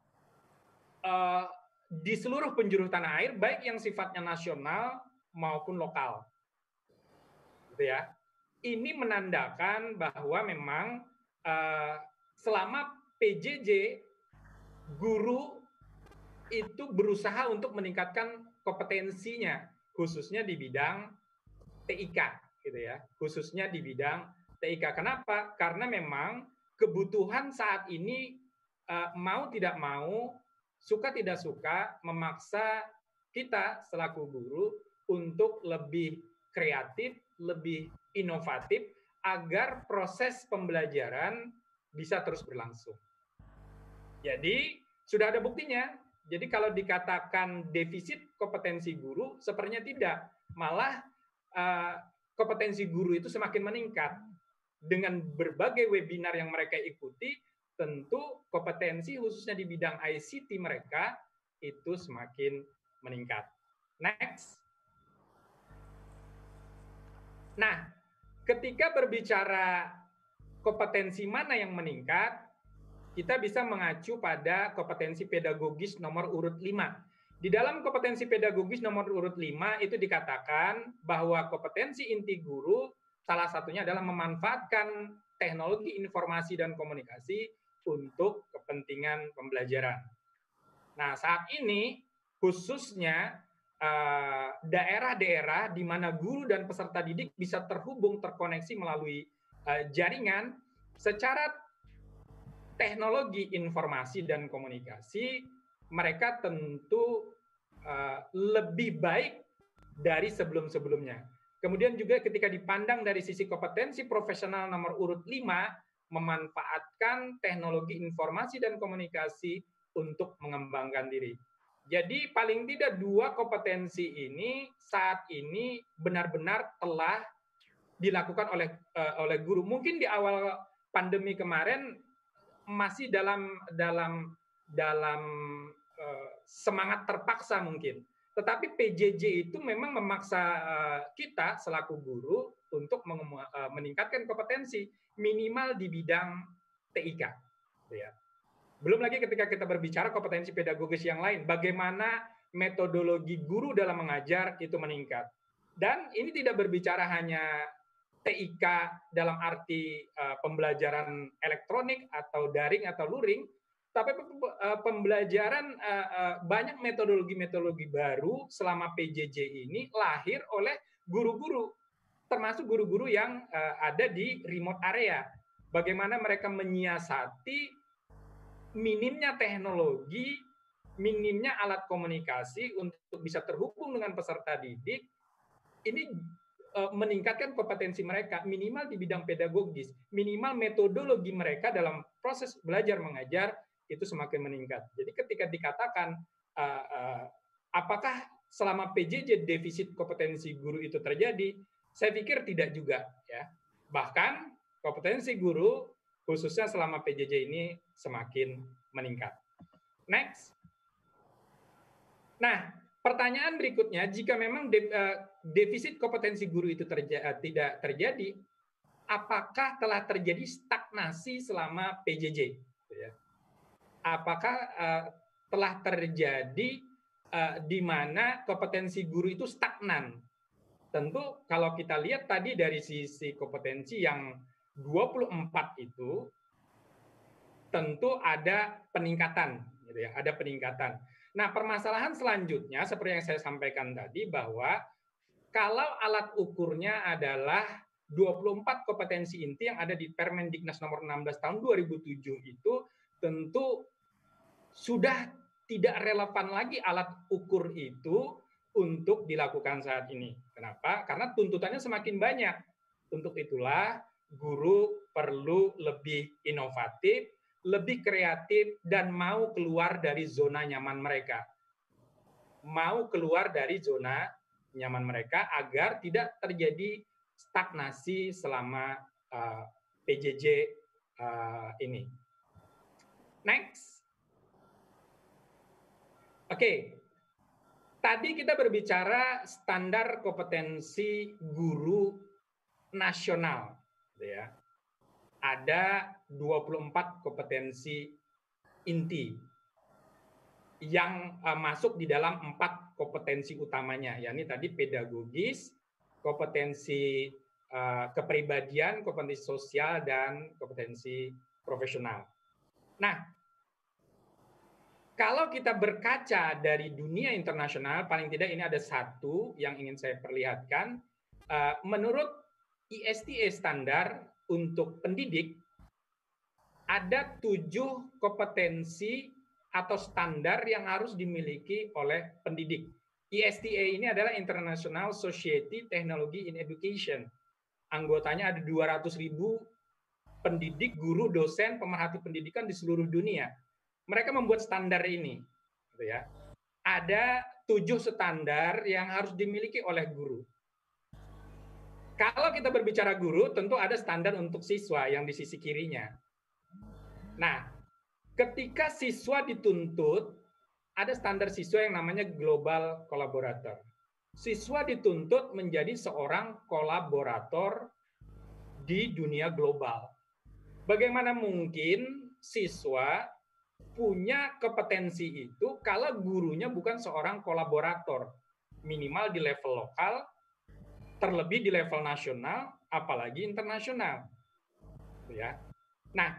di seluruh penjuru tanah air, baik yang sifatnya nasional maupun lokal. Gitu ya. Ini menandakan bahwa memang selama PJJ, guru itu berusaha untuk meningkatkan kompetensinya, khususnya di bidang TIK, gitu ya. Khususnya di bidang TIK. Kenapa? Karena memang kebutuhan saat ini mau tidak mau, suka tidak suka, memaksa kita selaku guru untuk lebih kreatif, lebih inovatif, agar proses pembelajaran bisa terus berlangsung. Jadi, sudah ada buktinya. Jadi kalau dikatakan defisit kompetensi guru, sepertinya tidak. Malah kompetensi guru itu semakin meningkat. Dengan berbagai webinar yang mereka ikuti, tentu kompetensi khususnya di bidang ICT mereka itu semakin meningkat. Next. Nah, ketika berbicara kompetensi mana yang meningkat, kita bisa mengacu pada kompetensi pedagogis nomor urut 5. Di dalam kompetensi pedagogis nomor urut 5 itu dikatakan bahwa kompetensi inti guru salah satunya adalah memanfaatkan teknologi informasi dan komunikasi untuk kepentingan pembelajaran. Nah, saat ini khususnya daerah-daerah di mana guru dan peserta didik bisa terhubung, terkoneksi melalui jaringan, secara teknologi informasi dan komunikasi, mereka tentu lebih baik dari sebelum-sebelumnya. Kemudian juga ketika dipandang dari sisi kompetensi profesional nomor urut 5, memanfaatkan teknologi informasi dan komunikasi untuk mengembangkan diri. Jadi paling tidak 2 kompetensi ini saat ini benar-benar telah dilakukan oleh guru. Mungkin di awal pandemi kemarin masih dalam semangat terpaksa mungkin. Tetapi PJJ itu memang memaksa kita selaku guru untuk meningkatkan kompetensi minimal di bidang TIK. Ya. Belum lagi ketika kita berbicara kompetensi pedagogis yang lain, bagaimana metodologi guru dalam mengajar itu meningkat. Dan ini tidak berbicara hanya TIK dalam arti pembelajaran elektronik atau daring atau luring, tapi pembelajaran banyak metodologi-metodologi baru selama PJJ ini lahir oleh guru-guru, termasuk guru-guru yang ada di remote area. Bagaimana mereka menyiasati minimnya teknologi, minimnya alat komunikasi untuk bisa terhubung dengan peserta didik, ini meningkatkan kompetensi mereka minimal di bidang pedagogis, minimal metodologi mereka dalam proses belajar mengajar itu semakin meningkat. Jadi ketika dikatakan apakah selama PJJ defisit kompetensi guru itu terjadi, saya pikir tidak juga ya. Bahkan kompetensi guru khususnya selama PJJ ini semakin meningkat. Next. Nah, pertanyaan berikutnya, jika memang defisit kompetensi guru itu tidak terjadi, apakah telah terjadi stagnasi selama PJJ? Apakah telah terjadi di mana kompetensi guru itu stagnan? Tentu kalau kita lihat tadi dari sisi kompetensi yang 24 itu, tentu ada peningkatan, gitu ya, ada peningkatan. Nah, permasalahan selanjutnya seperti yang saya sampaikan tadi bahwa kalau alat ukurnya adalah 24 kompetensi inti yang ada di Permendiknas nomor 16 tahun 2007 itu tentu sudah tidak relevan lagi alat ukur itu untuk dilakukan saat ini. Kenapa? Karena tuntutannya semakin banyak. Untuk itulah guru perlu lebih inovatif, lebih kreatif, dan mau keluar dari zona nyaman mereka. Mau keluar dari zona nyaman mereka agar tidak terjadi stagnasi selama PJJ ini. Next. Oke. Tadi kita berbicara standar kompetensi guru nasional, ya. Ada 24 kompetensi inti yang masuk di dalam 4 kompetensi utamanya, yakni tadi pedagogis, kompetensi kepribadian, kompetensi sosial, dan kompetensi profesional. Nah, kalau kita berkaca dari dunia internasional, paling tidak ini ada satu yang ingin saya perlihatkan. Menurut ISTA standar untuk pendidik, ada 7 kompetensi atau standar yang harus dimiliki oleh pendidik. ISTA ini adalah International Society Technology in Education. Anggotanya ada 200.000 pendidik, guru, dosen, pemerhati pendidikan di seluruh dunia. Mereka membuat standar ini, gitu ya. Ada 7 standar yang harus dimiliki oleh guru. Kalau kita berbicara guru, tentu ada standar untuk siswa yang di sisi kirinya. Nah, ketika siswa dituntut, ada standar siswa yang namanya global collaborator. Siswa dituntut menjadi seorang kolaborator di dunia global. Bagaimana mungkin siswa punya kompetensi itu kalau gurunya bukan seorang kolaborator, minimal di level lokal, terlebih di level nasional, apalagi internasional, ya. Nah,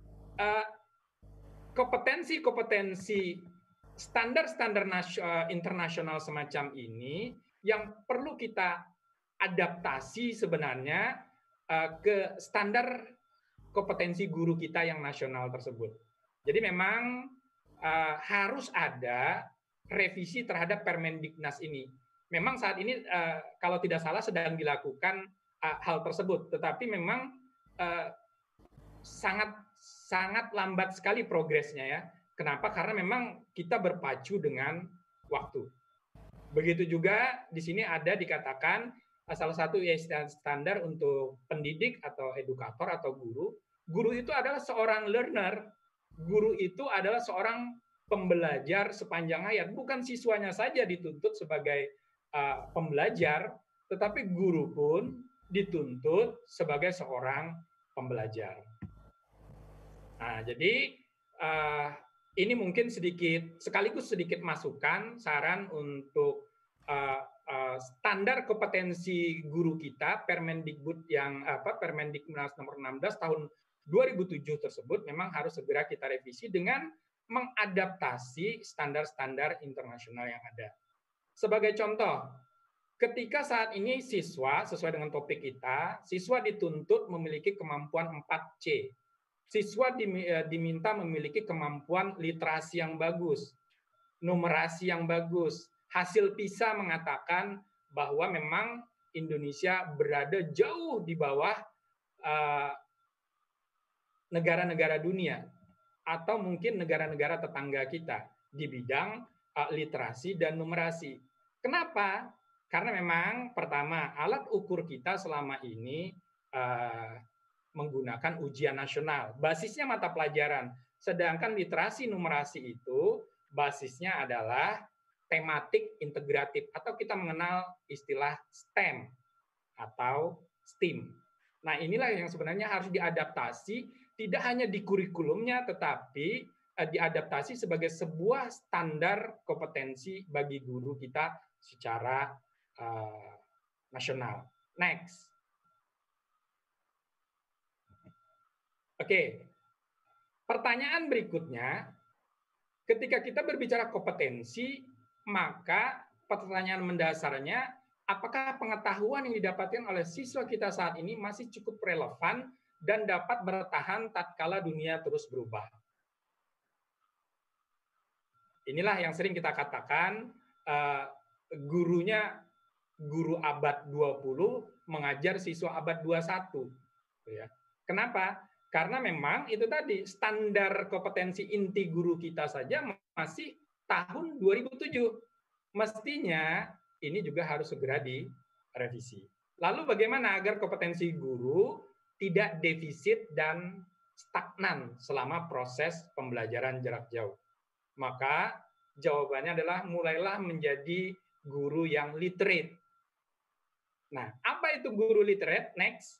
kompetensi standar-standar internasional semacam ini yang perlu kita adaptasi sebenarnya ke standar kompetensi guru kita yang nasional tersebut. Jadi memang harus ada revisi terhadap Permendiknas ini. Memang saat ini kalau tidak salah sedang dilakukan hal tersebut, tetapi memang sangat lambat sekali progresnya ya. Kenapa? Karena memang kita berpacu dengan waktu. Begitu juga di sini ada dikatakan salah satu standar untuk pendidik atau edukator atau guru. Guru itu adalah seorang learner. Guru itu adalah seorang pembelajar sepanjang hayat. Bukan siswanya saja dituntut sebagai pembelajar, tetapi guru pun dituntut sebagai seorang pembelajar. Nah, jadi ini mungkin sekaligus sedikit masukan, saran untuk standar kompetensi guru kita, Permendikbud Permendiknas nomor 16 tahun 2007 tersebut memang harus segera kita revisi dengan mengadaptasi standar-standar internasional yang ada. Sebagai contoh, ketika saat ini siswa, sesuai dengan topik kita, siswa dituntut memiliki kemampuan 4C. Siswa diminta memiliki kemampuan literasi yang bagus, numerasi yang bagus. Hasil PISA mengatakan bahwa memang Indonesia berada jauh di bawah negara-negara dunia atau mungkin negara-negara tetangga kita di bidang literasi dan numerasi. Kenapa? Karena memang pertama alat ukur kita selama ini menggunakan ujian nasional. Basisnya mata pelajaran. Sedangkan literasi numerasi itu basisnya adalah tematik integratif atau kita mengenal istilah STEM atau STEAM. Nah, inilah yang sebenarnya harus diadaptasi tidak hanya di kurikulumnya tetapi diadaptasi sebagai sebuah standar kompetensi bagi guru kita secara nasional. Next. Oke. Pertanyaan berikutnya, ketika kita berbicara kompetensi, maka pertanyaan mendasarnya, apakah pengetahuan yang didapatkan oleh siswa kita saat ini masih cukup relevan dan dapat bertahan tatkala dunia terus berubah? Inilah yang sering kita katakan, gurunya guru abad 20 mengajar siswa abad 21. Ya. Kenapa? Karena memang itu tadi standar kompetensi inti guru kita saja masih tahun 2007. Mestinya ini juga harus segera direvisi. Lalu bagaimana agar kompetensi guru tidak defisit dan stagnan selama proses pembelajaran jarak jauh? Maka jawabannya adalah mulailah menjadi guru yang literate. Nah, apa itu guru literate? Next.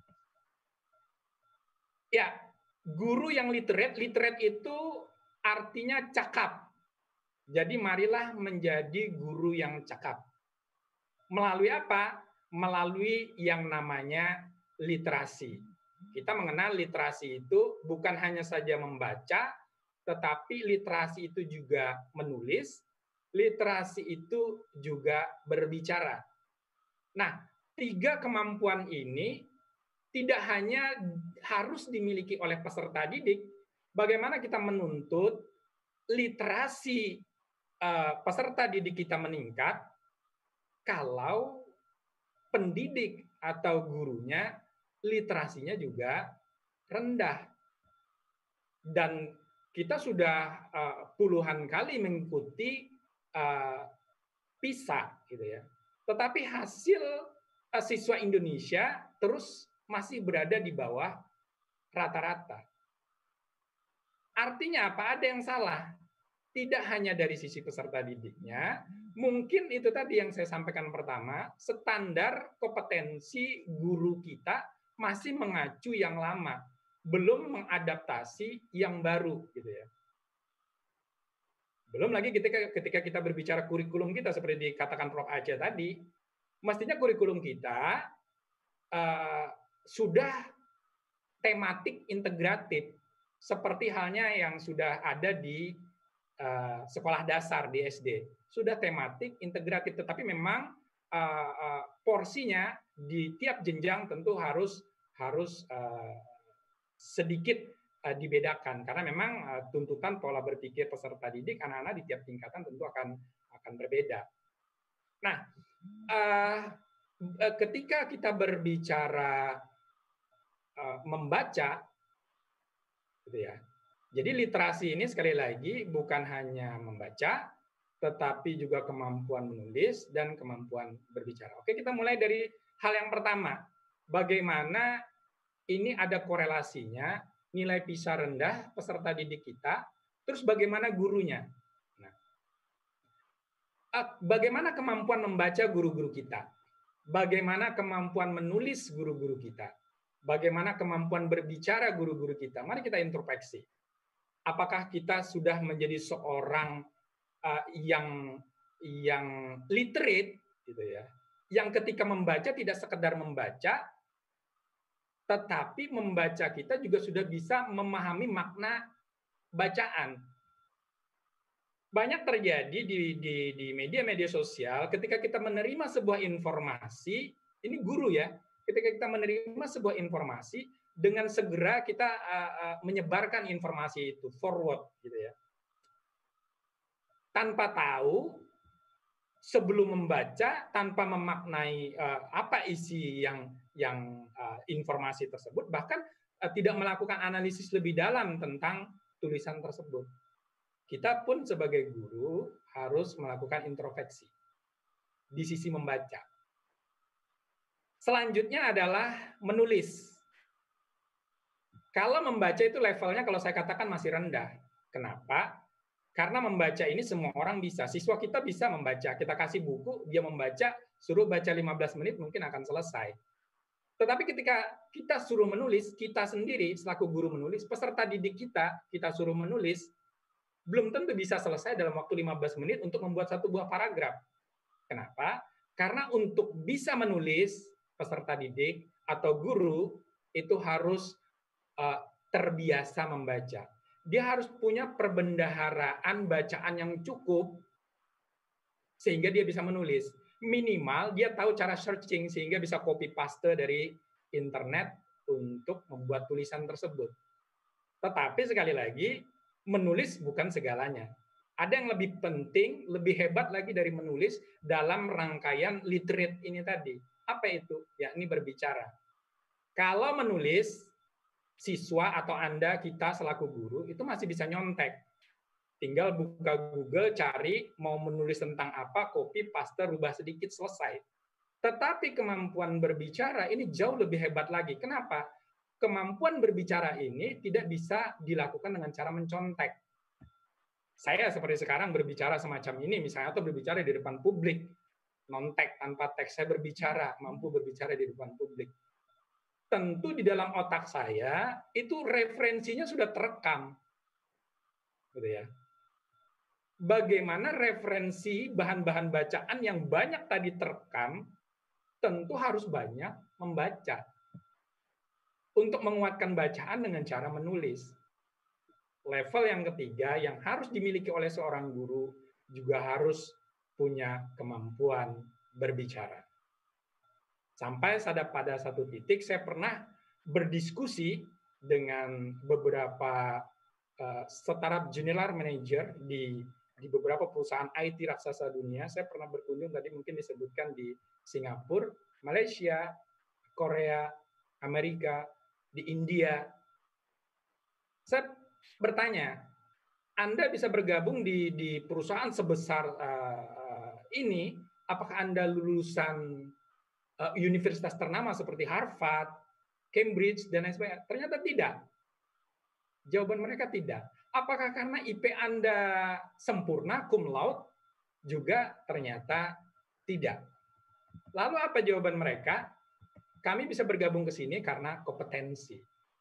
Ya, guru yang literate itu artinya cakap. Jadi marilah menjadi guru yang cakap. Melalui apa? Melalui yang namanya literasi. Kita mengenal literasi itu bukan hanya saja membaca, tetapi literasi itu juga menulis, literasi itu juga berbicara. Nah, 3 kemampuan ini tidak hanya harus dimiliki oleh peserta didik, bagaimana kita menuntut literasi peserta didik kita meningkat kalau pendidik atau gurunya literasinya juga rendah. Dan kita sudah puluhan kali mengikuti PISA gitu ya. Tetapi hasil siswa Indonesia terus masih berada di bawah rata-rata. Artinya apa? Ada yang salah. Tidak hanya dari sisi peserta didiknya, mungkin itu tadi yang saya sampaikan pertama, standar kompetensi guru kita masih mengacu yang lama, belum mengadaptasi yang baru gitu ya. Belum lagi ketika kita berbicara kurikulum kita seperti dikatakan Prof. Aceh tadi, mestinya kurikulum kita sudah tematik integratif seperti halnya yang sudah ada di sekolah dasar di SD. Sudah tematik integratif, tetapi memang porsinya di tiap jenjang tentu harus sedikit dibedakan karena memang tuntutan pola berpikir peserta didik anak-anak di tiap tingkatan tentu akan berbeda. Nah, ketika kita berbicara membaca, gitu ya. Jadi literasi ini sekali lagi bukan hanya membaca, tetapi juga kemampuan menulis dan kemampuan berbicara. Oke, kita mulai dari hal yang pertama. Bagaimana ini ada korelasinya, nilai PISA rendah peserta didik kita, terus bagaimana gurunya? Nah, bagaimana kemampuan membaca guru-guru kita? Bagaimana kemampuan menulis guru-guru kita? Bagaimana kemampuan berbicara guru-guru kita? Mari kita introspeksi. Apakah kita sudah menjadi seorang yang literate, gitu ya? Yang ketika membaca tidak sekedar membaca, tetapi membaca kita juga sudah bisa memahami makna bacaan. Banyak terjadi di media-media sosial ketika kita menerima sebuah informasi, ini guru ya, ketika kita menerima sebuah informasi, dengan segera kita menyebarkan informasi itu, forward gitu ya. Tanpa tahu, sebelum membaca, tanpa memaknai apa isi yang informasi tersebut, bahkan tidak melakukan analisis lebih dalam tentang tulisan tersebut. Kita pun sebagai guru harus melakukan introspeksi di sisi membaca. Selanjutnya adalah menulis. Kalau membaca itu levelnya kalau saya katakan masih rendah. Kenapa? Karena membaca ini semua orang bisa. Siswa kita bisa membaca. Kita kasih buku, dia membaca, suruh baca 15 menit mungkin akan selesai. Tetapi ketika kita suruh menulis, kita sendiri selaku guru menulis, peserta didik kita suruh menulis, belum tentu bisa selesai dalam waktu 15 menit untuk membuat satu buah paragraf. Kenapa? Karena untuk bisa menulis, peserta didik atau guru itu harus terbiasa membaca. Dia harus punya perbendaharaan bacaan yang cukup sehingga dia bisa menulis. Minimal dia tahu cara searching sehingga bisa copy paste dari internet untuk membuat tulisan tersebut. Tetapi sekali lagi, menulis bukan segalanya. Ada yang lebih penting, lebih hebat lagi dari menulis dalam rangkaian literate ini tadi. Apa itu? Yakni berbicara. Kalau menulis, siswa atau Anda, kita selaku guru, itu masih bisa nyontek. Tinggal buka Google, cari mau menulis tentang apa, copy, paste, rubah sedikit, selesai. Tetapi kemampuan berbicara ini jauh lebih hebat lagi. Kenapa? Kemampuan berbicara ini tidak bisa dilakukan dengan cara mencontek. Saya seperti sekarang berbicara semacam ini, misalnya, atau berbicara di depan publik. Non-teks, tanpa teks, saya berbicara, mampu berbicara di depan publik. Tentu di dalam otak saya, itu referensinya sudah terekam. Gitu ya. Bagaimana referensi bahan-bahan bacaan yang banyak tadi terekam, tentu harus banyak membaca. Untuk menguatkan bacaan dengan cara menulis. Level yang ketiga yang harus dimiliki oleh seorang guru juga harus punya kemampuan berbicara. Sampai pada satu titik saya pernah berdiskusi dengan beberapa startup general manager di beberapa perusahaan IT raksasa dunia. Saya pernah berkunjung, tadi mungkin disebutkan, di Singapura, Malaysia, Korea, Amerika, di India. Saya bertanya, Anda bisa bergabung di perusahaan sebesar ini, apakah Anda lulusan universitas ternama seperti Harvard, Cambridge, dan lain sebagainya? Ternyata tidak. Jawaban mereka tidak. Apakah karena IP Anda sempurna, cum laude? Juga ternyata tidak. Lalu apa jawaban mereka? Kami bisa bergabung ke sini karena kompetensi.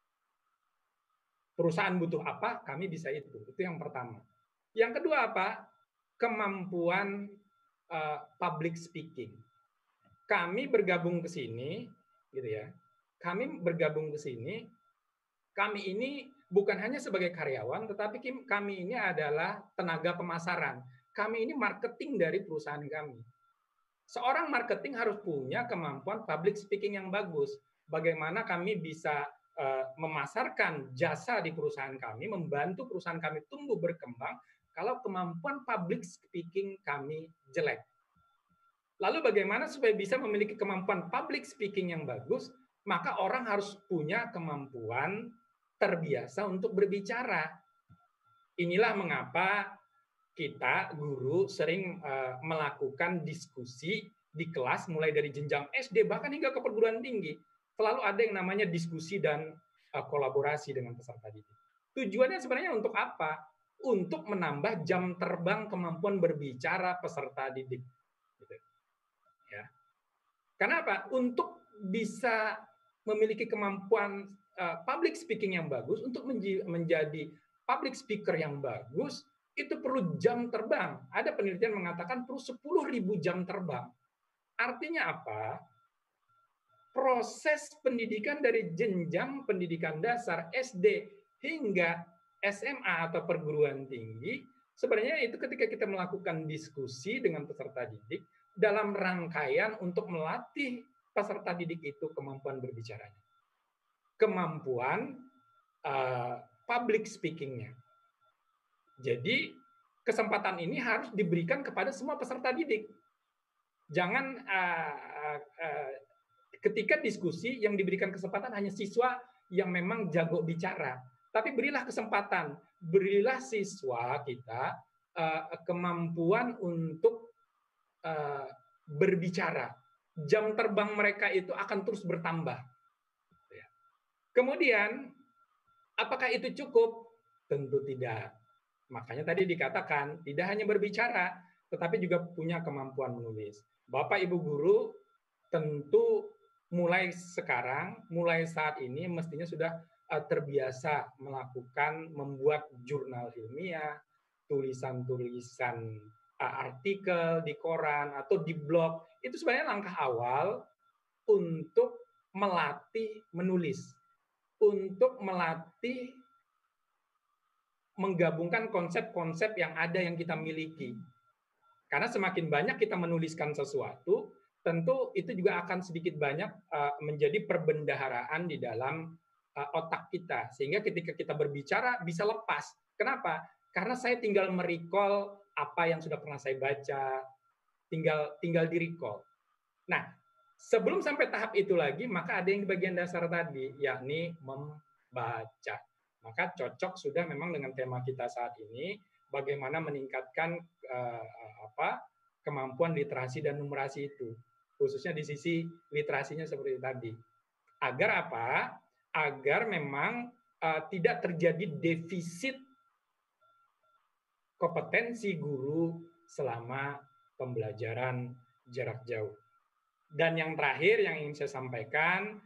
Perusahaan butuh apa, kami bisa itu. Itu yang pertama. Yang kedua apa? Kemampuan public speaking. Kami bergabung ke sini, gitu ya. Kami bergabung ke sini. Kami ini bukan hanya sebagai karyawan, tetapi kami ini adalah tenaga pemasaran. Kami ini marketing dari perusahaan kami. Seorang marketing harus punya kemampuan public speaking yang bagus. Bagaimana kami bisa memasarkan jasa di perusahaan kami, membantu perusahaan kami tumbuh berkembang, kalau kemampuan public speaking kami jelek. Lalu bagaimana supaya bisa memiliki kemampuan public speaking yang bagus? Maka orang harus punya kemampuan terbiasa untuk berbicara. Inilah mengapa kita, guru, sering melakukan diskusi di kelas, mulai dari jenjang SD, bahkan hingga ke perguruan tinggi. Selalu ada yang namanya diskusi dan kolaborasi dengan peserta didik. Tujuannya sebenarnya untuk apa? Untuk menambah jam terbang kemampuan berbicara peserta didik. Gitu. Ya. Karena apa? Untuk bisa memiliki kemampuan public speaking yang bagus, untuk menjadi public speaker yang bagus, itu perlu jam terbang. Ada penelitian mengatakan perlu 10.000 jam terbang. Artinya apa? Proses pendidikan dari jenjang pendidikan dasar SD hingga SMA atau perguruan tinggi, sebenarnya itu ketika kita melakukan diskusi dengan peserta didik dalam rangkaian untuk melatih peserta didik itu kemampuan berbicaranya, kemampuan public speaking-nya. Jadi kesempatan ini harus diberikan kepada semua peserta didik. Jangan ketika diskusi yang diberikan kesempatan hanya siswa yang memang jago bicara. Tapi berilah kesempatan, berilah siswa kita kemampuan untuk berbicara. Jam terbang mereka itu akan terus bertambah. Kemudian Apakah itu cukup? Tentu tidak. Makanya tadi dikatakan tidak hanya berbicara, tetapi juga punya kemampuan menulis. Bapak Ibu guru tentu mulai sekarang, mulai saat ini mestinya sudah terbiasa melakukan membuat jurnal ilmiah, tulisan-tulisan artikel di koran atau di blog. Itu sebenarnya langkah awal untuk melatih menulis, untuk melatih menggabungkan konsep-konsep yang ada yang kita miliki. Karena semakin banyak kita menuliskan sesuatu, tentu itu juga akan sedikit banyak menjadi perbendaharaan di dalam otak kita. Sehingga ketika kita berbicara bisa lepas. Kenapa? Karena saya tinggal merecall apa yang sudah pernah saya baca, tinggal di-recall. Nah, sebelum sampai tahap itu lagi, maka ada yang di bagian dasar tadi, yakni membaca. Maka cocok sudah memang dengan tema kita saat ini, bagaimana meningkatkan kemampuan literasi dan numerasi itu, khususnya di sisi literasinya seperti tadi. Agar apa? Agar memang tidak terjadi defisit kompetensi guru selama pembelajaran jarak jauh. Dan yang terakhir yang ingin saya sampaikan,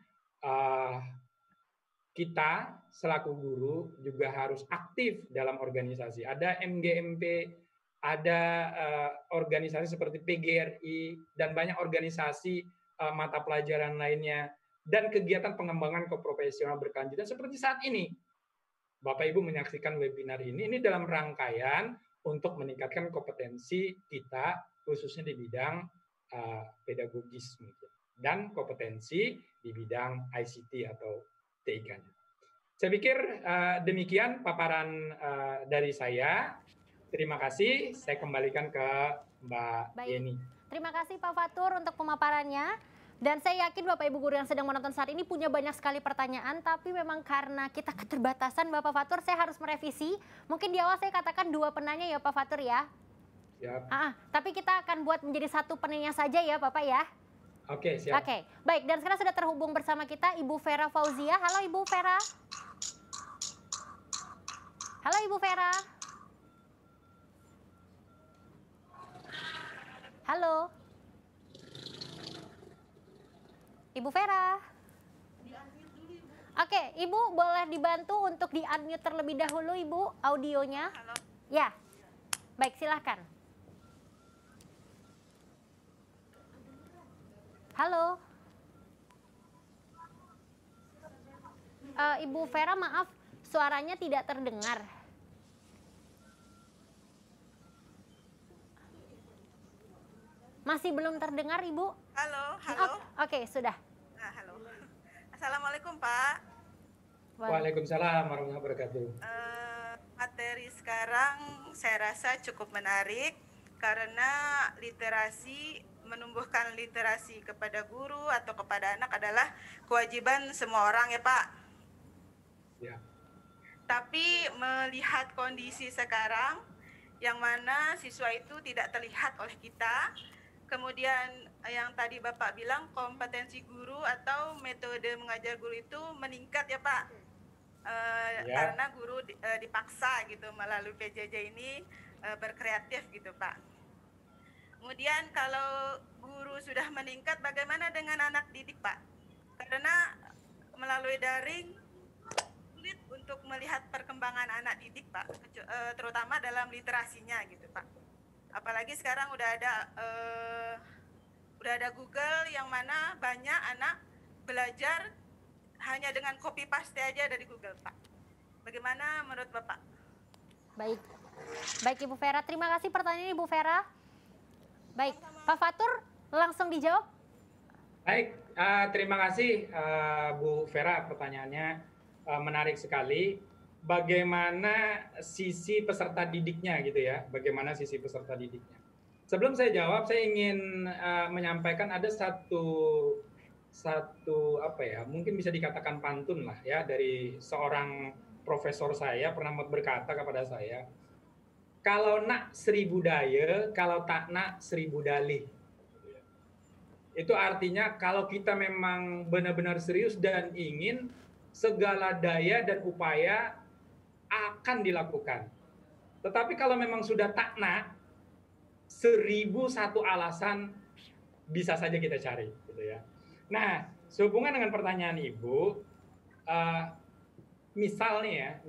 kita selaku guru juga harus aktif dalam organisasi. Ada MGMP, ada organisasi seperti PGRI, dan banyak organisasi mata pelajaran lainnya, dan kegiatan pengembangan keprofesional berkelanjutan seperti saat ini. Bapak Ibu menyaksikan webinar ini dalam rangkaian untuk meningkatkan kompetensi kita, khususnya di bidang pedagogis dan kompetensi di bidang ICT atau TIK-nya. Saya pikir demikian paparan dari saya. Terima kasih. Saya kembalikan ke Mbak Yeni. Terima kasih Pak Fatur untuk pemaparannya. Dan saya yakin Bapak Ibu guru yang sedang menonton saat ini punya banyak sekali pertanyaan, tapi memang karena kita keterbatasan Bapak Fatur, saya harus merevisi. Mungkin di awal saya katakan 2 penanya ya Pak Fatur ya. Siap. Tapi kita akan buat menjadi 1 penanya saja ya Bapak ya. Oke, siap. Oke, baik. Dan sekarang sudah terhubung bersama kita Ibu Vera Fauzia. Halo Ibu Vera. Halo Ibu Vera. Halo. Ibu Vera. Oke, Ibu boleh dibantu untuk di-unmute terlebih dahulu Ibu audionya. Halo. Ya. Baik, silahkan. Halo. Ibu Vera, maaf, suaranya tidak terdengar. Masih belum terdengar, Ibu? Halo, halo. Oke, sudah. Nah, halo. Assalamualaikum, Pak. Waalaikumsalam warahmatullahi wabarakatuh. Materi sekarang saya rasa cukup menarik karena literasi, menumbuhkan literasi kepada guru atau kepada anak adalah kewajiban semua orang ya, Pak. Ya. Tapi melihat kondisi sekarang yang mana siswa itu tidak terlihat oleh kita, kemudian yang tadi Bapak bilang kompetensi guru atau metode mengajar guru itu meningkat ya Pak, karena guru dipaksa gitu melalui PJJ ini berkreatif gitu Pak. Kemudian kalau guru sudah meningkat, bagaimana dengan anak didik Pak? Karena melalui daring sulit untuk melihat perkembangan anak didik Pak, terutama dalam literasinya gitu Pak. Apalagi sekarang udah ada Google yang mana banyak anak belajar hanya dengan copy paste aja dari Google Pak. Bagaimana menurut Bapak? Baik Ibu Vera, terima kasih pertanyaan Ibu Vera. Baik, Pak Fatur langsung dijawab. Baik, terima kasih Bu Vera, pertanyaannya menarik sekali. Bagaimana sisi peserta didiknya gitu ya? Bagaimana sisi peserta didiknya? Sebelum saya jawab, saya ingin menyampaikan ada satu apa ya? Mungkin bisa dikatakan pantun lah ya dari seorang profesor saya pernah berkata kepada saya, kalau nak 1000 daya, kalau tak nak 1000 dalih. Itu artinya kalau kita memang benar-benar serius dan ingin segala daya dan upaya akan dilakukan. Tetapi kalau memang sudah takna, 1001 alasan bisa saja kita cari, gitu ya. Nah, sehubungan dengan pertanyaan Ibu, misal nih ya,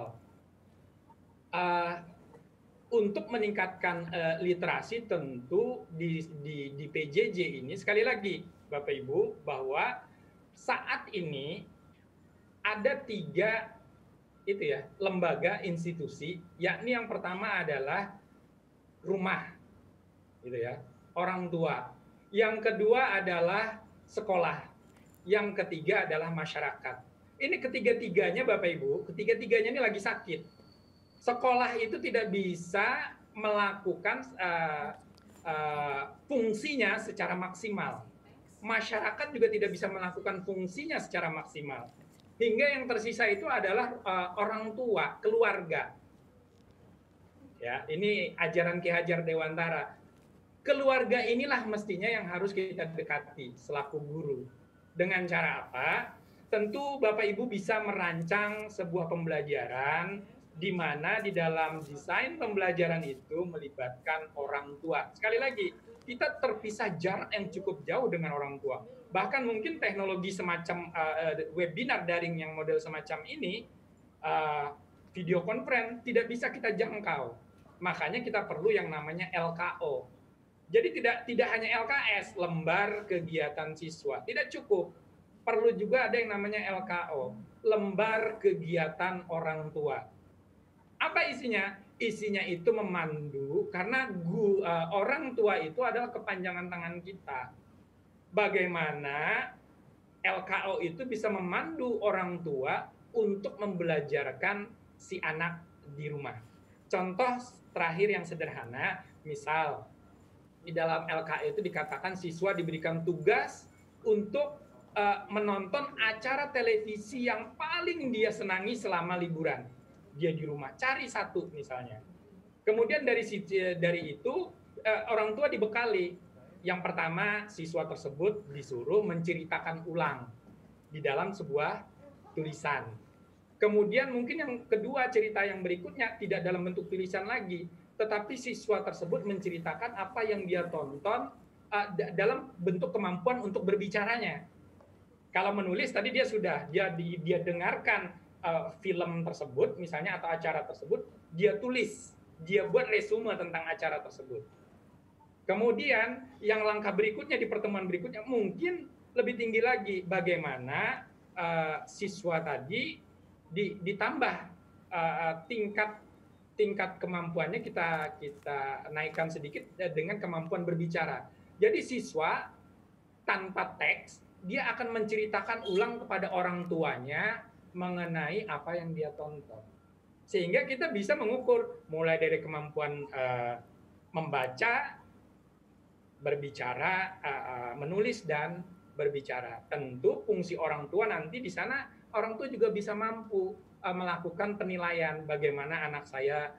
untuk meningkatkan literasi tentu di PJJ ini, sekali lagi Bapak Ibu, bahwa saat ini ada 3 itu ya, lembaga institusi, yakni yang pertama adalah rumah, gitu ya, orang tua. Yang kedua adalah sekolah. Yang ketiga adalah masyarakat. Ini ketiga-tiganya Bapak Ibu, ketiga-tiganya ini lagi sakit. Sekolah itu tidak bisa melakukan fungsinya secara maksimal. Masyarakat juga tidak bisa melakukan fungsinya secara maksimal. Hingga yang tersisa itu adalah orang tua, keluarga. Ya, ini ajaran Ki Hajar Dewantara. Keluarga inilah mestinya yang harus kita dekati selaku guru. Dengan cara apa? Tentu Bapak Ibu bisa merancang sebuah pembelajaran di mana di dalam desain pembelajaran itu melibatkan orang tua. Sekali lagi, kita terpisah jarak yang cukup jauh dengan orang tua. Bahkan mungkin teknologi semacam webinar daring yang model semacam ini, video conference, tidak bisa kita jangkau. Makanya kita perlu yang namanya LKO. Jadi tidak hanya LKS, lembar kegiatan siswa, tidak cukup. Perlu juga ada yang namanya LKO, lembar kegiatan orang tua. Apa isinya? Isinya itu memandu, karena orang tua itu adalah kepanjangan tangan kita. Bagaimana LKO itu bisa memandu orang tua untuk membelajarkan si anak di rumah. Contoh terakhir yang sederhana, misal di dalam LKO itu dikatakan siswa diberikan tugas untuk menonton acara televisi yang paling dia senangi selama liburan. Dia di rumah, cari satu misalnya. Kemudian dari itu orang tua dibekali. Yang pertama, siswa tersebut disuruh menceritakan ulang di dalam sebuah tulisan. Kemudian mungkin yang kedua, cerita yang berikutnya tidak dalam bentuk tulisan lagi, tetapi siswa tersebut menceritakan apa yang dia tonton dalam bentuk kemampuan untuk berbicaranya. Kalau menulis tadi dia dengarkan film tersebut misalnya atau acara tersebut, dia tulis, dia buat resume tentang acara tersebut. Kemudian yang langkah berikutnya di pertemuan berikutnya mungkin lebih tinggi lagi, bagaimana siswa tadi ditambah tingkat kemampuannya kita naikkan sedikit dengan kemampuan berbicara. Jadi siswa tanpa teks dia akan menceritakan ulang kepada orang tuanya mengenai apa yang dia tonton. Sehingga kita bisa mengukur mulai dari kemampuan membaca, berbicara, menulis dan berbicara. Tentu fungsi orang tua nanti di sana orang tua juga bisa mampu melakukan penilaian bagaimana anak saya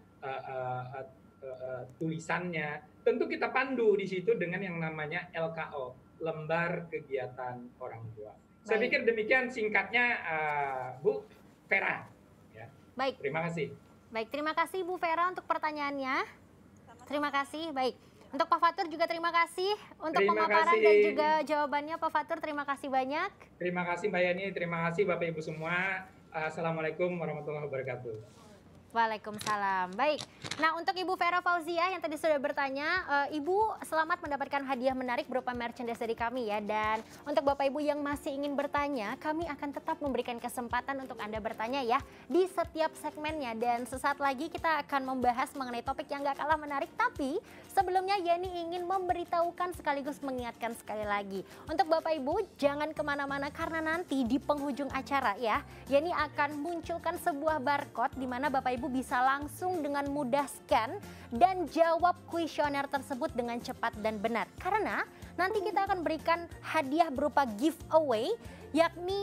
tulisannya. Tentu kita pandu di situ dengan yang namanya LKO, lembar kegiatan orang tua. Saya pikir demikian singkatnya Bu Vera. Ya. Baik. Terima kasih. Baik, terima kasih Bu Vera untuk pertanyaannya. Terima kasih. Baik. Untuk Pak Fatur juga terima kasih untuk pemaparan dan juga jawabannya Pak Fatur. Terima kasih banyak. Terima kasih Mbak Yani, terima kasih Bapak Ibu semua. Assalamualaikum warahmatullahi wabarakatuh. Waalaikumsalam. Baik. Nah, untuk Ibu Vera Fauzia yang tadi sudah bertanya, Ibu selamat mendapatkan hadiah menarik berupa merchandise dari kami ya. Dan untuk Bapak Ibu yang masih ingin bertanya, kami akan tetap memberikan kesempatan untuk Anda bertanya ya di setiap segmennya. Dan sesaat lagi kita akan membahas mengenai topik yang gak kalah menarik. Tapi sebelumnya Yani ingin memberitahukan sekaligus mengingatkan sekali lagi. Untuk Bapak Ibu jangan kemana-mana karena nanti di penghujung acara ya, Yani akan munculkan sebuah barcode di mana Bapak Ibu bisa langsung dengan mudah scan dan jawab kuesioner tersebut dengan cepat dan benar. Karena nanti kita akan berikan hadiah berupa giveaway, yakni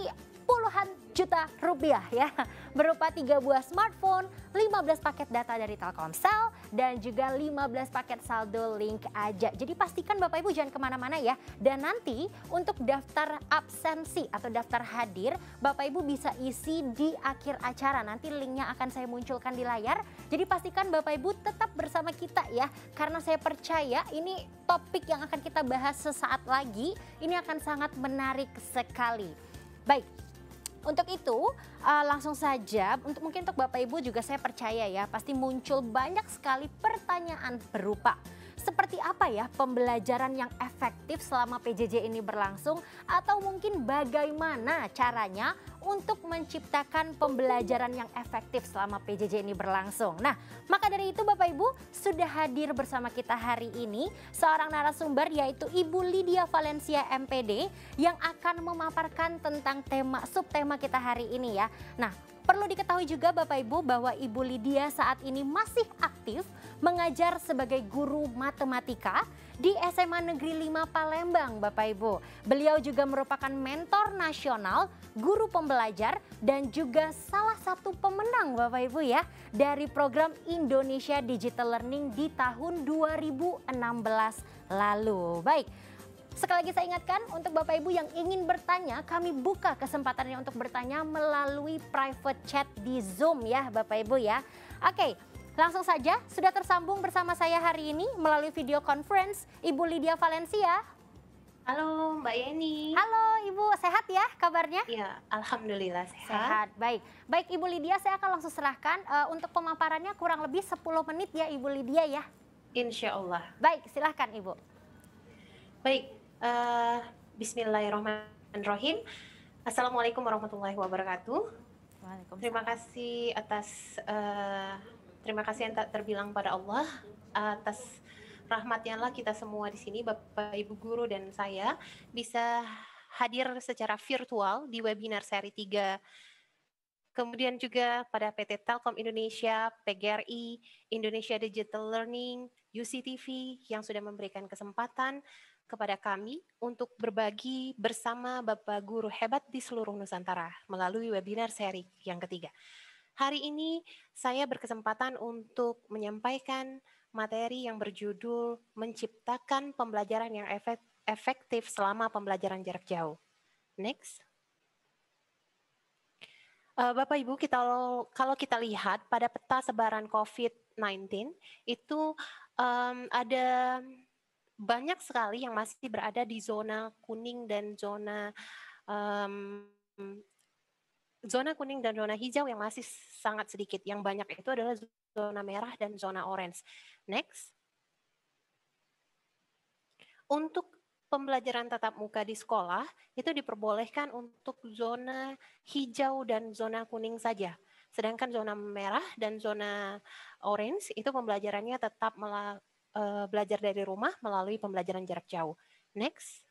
puluhan juta rupiah ya, berupa 3 buah smartphone, 15 paket data dari Telkomsel, dan juga 15 paket saldo link aja. Jadi pastikan Bapak Ibu jangan kemana-mana ya. Dan nanti untuk daftar absensi atau daftar hadir, Bapak Ibu bisa isi di akhir acara. Nanti linknya akan saya munculkan di layar. Jadi pastikan Bapak Ibu tetap bersama kita ya, karena saya percaya ini topik yang akan kita bahas sesaat lagi, ini akan sangat menarik sekali. Baik. Untuk itu langsung saja, mungkin untuk Bapak Ibu juga saya percaya ya, pasti muncul banyak sekali pertanyaan berupa seperti apa ya pembelajaran yang efektif selama PJJ ini berlangsung, atau mungkin bagaimana caranya untuk menciptakan pembelajaran yang efektif selama PJJ ini berlangsung. Nah, maka dari itu Bapak Ibu sudah hadir bersama kita hari ini seorang narasumber, yaitu Ibu Lydia Valencia MPD, yang akan memaparkan tentang subtema kita hari ini ya. Nah, perlu diketahui juga Bapak Ibu bahwa Ibu Lydia saat ini masih aktif mengajar sebagai guru matematika di SMA Negeri 5 Palembang Bapak Ibu. Beliau juga merupakan mentor nasional, guru pembelajar, dan juga salah satu pemenang Bapak Ibu ya dari program Indonesia Digital Learning di tahun 2016 lalu. Baik. Sekali lagi saya ingatkan untuk Bapak Ibu yang ingin bertanya, kami buka kesempatannya untuk bertanya melalui private chat di Zoom ya Bapak Ibu ya. Oke, langsung saja sudah tersambung bersama saya hari ini melalui video conference Ibu Lydia Valencia. Halo Mbak Yeni. Halo Ibu, sehat ya kabarnya? Ya, alhamdulillah sehat. Sehat, baik. Baik Ibu Lydia, saya akan langsung serahkan untuk pemaparannya kurang lebih 10 menit ya Ibu Lydia ya. Insya Allah. Baik, silahkan Ibu. Baik, bismillahirrahmanirrahim. Assalamualaikum warahmatullahi wabarakatuh. Terima kasih yang tak terbilang pada Allah atas rahmatnya lah kita semua di sini, Bapak Ibu guru dan saya bisa hadir secara virtual di webinar seri 3. Kemudian juga pada PT Telkom Indonesia, PGRI, Indonesia Digital Learning, UCTV yang sudah memberikan kesempatan kepada kami untuk berbagi bersama Bapak guru hebat di seluruh Nusantara melalui webinar seri yang ketiga. Hari ini saya berkesempatan untuk menyampaikan materi yang berjudul menciptakan pembelajaran yang efektif selama pembelajaran jarak jauh. Next. Bapak Ibu, kalau kita lihat pada peta sebaran COVID-19 itu ada banyak sekali yang masih berada di zona kuning dan zona kuning dan zona hijau yang masih sangat sedikit. Yang banyak itu adalah zona merah dan zona orange. Next. Untuk pembelajaran tatap muka di sekolah itu diperbolehkan untuk zona hijau dan zona kuning saja. Sedangkan zona merah dan zona orange itu pembelajarannya tetap belajar dari rumah melalui pembelajaran jarak jauh. Next.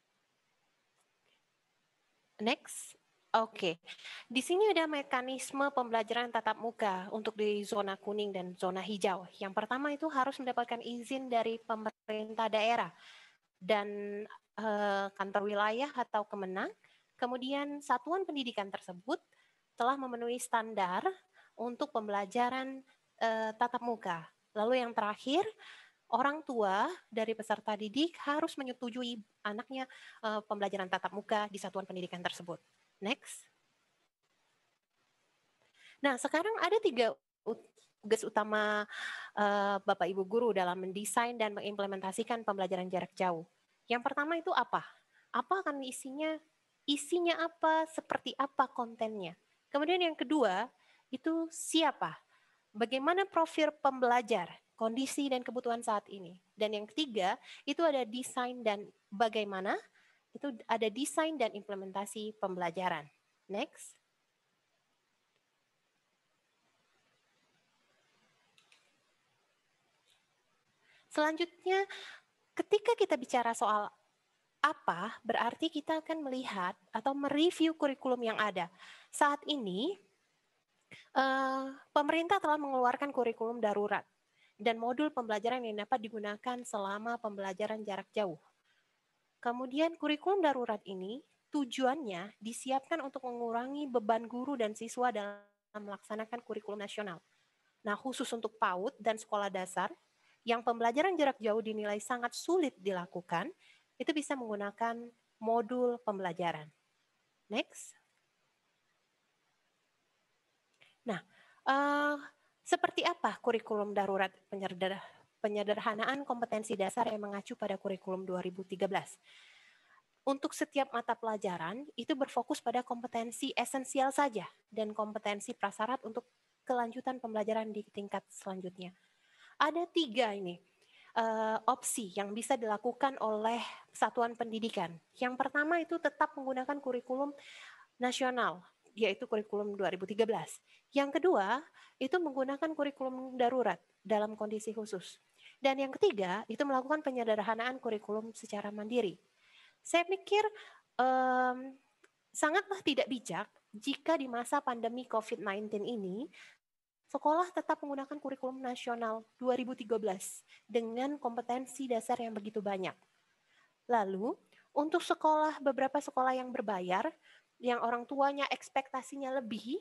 Oke. Di sini ada mekanisme pembelajaran tatap muka untuk di zona kuning dan zona hijau. Yang pertama itu harus mendapatkan izin dari pemerintah daerah dan kantor wilayah atau Kemenang. Kemudian satuan pendidikan tersebut telah memenuhi standar untuk pembelajaran tatap muka. Lalu yang terakhir, orang tua dari peserta didik harus menyetujui anaknya pembelajaran tatap muka di satuan pendidikan tersebut. Next. Nah, sekarang ada 3 tugas utama Bapak Ibu guru dalam mendesain dan mengimplementasikan pembelajaran jarak jauh. Yang pertama itu apa? Apa akan isinya? Isinya apa? Seperti apa kontennya? Kemudian yang kedua itu siapa? Bagaimana profil pembelajar? Kondisi dan kebutuhan saat ini. Dan yang ketiga, itu ada desain dan bagaimana, itu ada desain dan implementasi pembelajaran. Next. Selanjutnya, ketika kita bicara soal apa, berarti kita akan melihat atau mereview kurikulum yang ada. Saat ini, pemerintah telah mengeluarkan kurikulum darurat dan modul pembelajaran yang dapat digunakan selama pembelajaran jarak jauh. Kemudian kurikulum darurat ini tujuannya disiapkan untuk mengurangi beban guru dan siswa dalam melaksanakan kurikulum nasional. Nah, khusus untuk PAUD dan sekolah dasar, yang pembelajaran jarak jauh dinilai sangat sulit dilakukan, itu bisa menggunakan modul pembelajaran. Next. Nah, seperti apa kurikulum darurat penyederhanaan kompetensi dasar yang mengacu pada kurikulum 2013? Untuk setiap mata pelajaran, itu berfokus pada kompetensi esensial saja dan kompetensi prasyarat untuk kelanjutan pembelajaran di tingkat selanjutnya. Ada 3 ini opsi yang bisa dilakukan oleh satuan pendidikan. Yang pertama itu tetap menggunakan kurikulum nasional, yaitu kurikulum 2013. Yang kedua, itu menggunakan kurikulum darurat dalam kondisi khusus. Dan yang ketiga, itu melakukan penyederhanaan kurikulum secara mandiri. Saya pikir sangatlah tidak bijak jika di masa pandemi COVID-19 ini, sekolah tetap menggunakan kurikulum nasional 2013 dengan kompetensi dasar yang begitu banyak. Lalu, untuk beberapa sekolah yang berbayar, yang orang tuanya ekspektasinya lebih,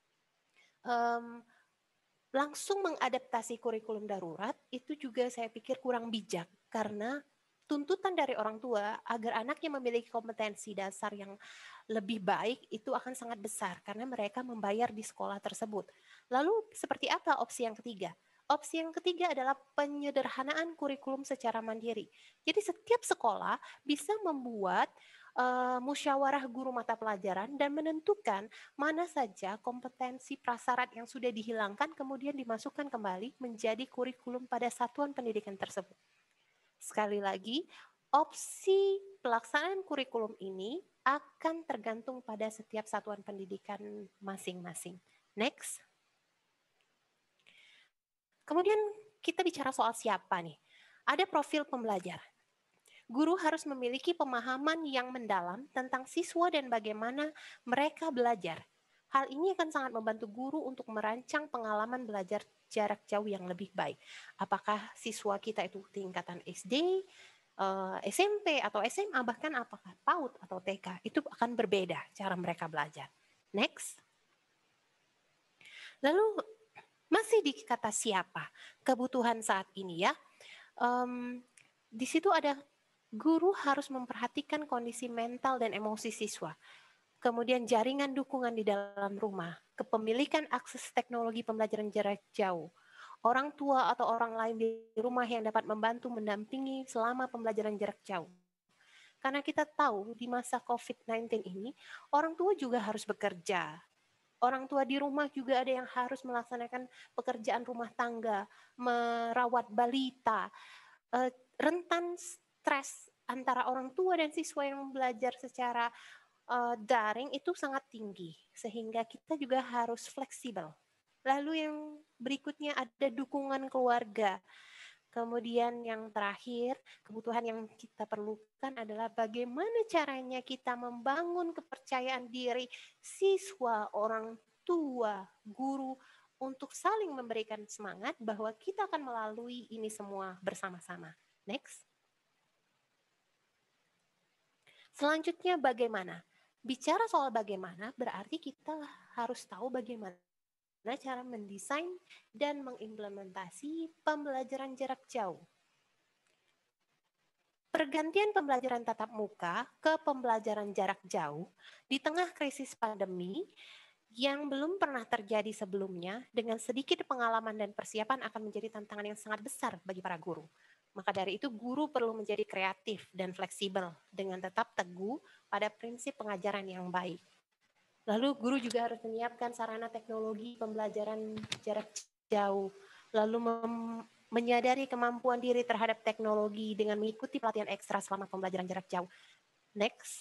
langsung mengadaptasi kurikulum darurat, itu juga saya pikir kurang bijak, karena tuntutan dari orang tua agar anaknya memiliki kompetensi dasar yang lebih baik itu akan sangat besar, karena mereka membayar di sekolah tersebut. Lalu, seperti apa opsi yang ketiga? Opsi yang ketiga adalah penyederhanaan kurikulum secara mandiri. Jadi setiap sekolah bisa membuat musyawarah guru mata pelajaran dan menentukan mana saja kompetensi prasyarat yang sudah dihilangkan kemudian dimasukkan kembali menjadi kurikulum pada satuan pendidikan tersebut. Sekali lagi, opsi pelaksanaan kurikulum ini akan tergantung pada setiap satuan pendidikan masing-masing. Next. Kemudian kita bicara soal siapa nih? Ada profil pembelajar. Guru harus memiliki pemahaman yang mendalam tentang siswa dan bagaimana mereka belajar. Hal ini akan sangat membantu guru untuk merancang pengalaman belajar jarak jauh yang lebih baik. Apakah siswa kita itu tingkatan SD, SMP, atau SMA, bahkan apakah PAUD atau TK, itu akan berbeda cara mereka belajar. Next. Lalu, masih di kata siapa? Kebutuhan saat ini ya. Di situ ada guru harus memperhatikan kondisi mental dan emosi siswa. Kemudian jaringan dukungan di dalam rumah, kepemilikan akses teknologi pembelajaran jarak jauh, orang tua atau orang lain di rumah yang dapat membantu mendampingi selama pembelajaran jarak jauh. Karena kita tahu di masa COVID-19 ini, orang tua juga harus bekerja. Orang tua di rumah juga ada yang harus melaksanakan pekerjaan rumah tangga, merawat balita, rentan stres antara orang tua dan siswa yang belajar secara daring itu sangat tinggi, sehingga kita juga harus fleksibel. Lalu yang berikutnya ada dukungan keluarga. Kemudian yang terakhir, kebutuhan yang kita perlukan adalah bagaimana caranya kita membangun kepercayaan diri siswa, orang tua, guru, untuk saling memberikan semangat bahwa kita akan melalui ini semua bersama-sama. Next. Selanjutnya bagaimana? Bicara soal bagaimana, berarti kita harus tahu bagaimana cara mendesain dan mengimplementasi pembelajaran jarak jauh. Pergantian pembelajaran tatap muka ke pembelajaran jarak jauh di tengah krisis pandemi yang belum pernah terjadi sebelumnya, dengan sedikit pengalaman dan persiapan akan menjadi tantangan yang sangat besar bagi para guru. Maka dari itu guru perlu menjadi kreatif dan fleksibel dengan tetap teguh pada prinsip pengajaran yang baik. Lalu guru juga harus menyiapkan sarana teknologi pembelajaran jarak jauh, lalu menyadari kemampuan diri terhadap teknologi dengan mengikuti pelatihan ekstra selama pembelajaran jarak jauh. Next.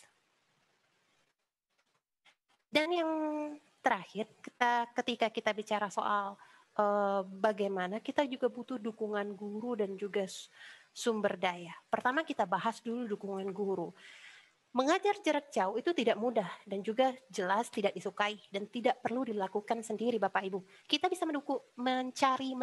Dan yang terakhir, ketika kita bicara soal bagaimana, kita juga butuh dukungan guru dan juga sumber daya. Pertama kita bahas dulu dukungan guru. Mengajar jarak jauh itu tidak mudah dan juga jelas tidak disukai dan tidak perlu dilakukan sendiri Bapak Ibu. Kita bisa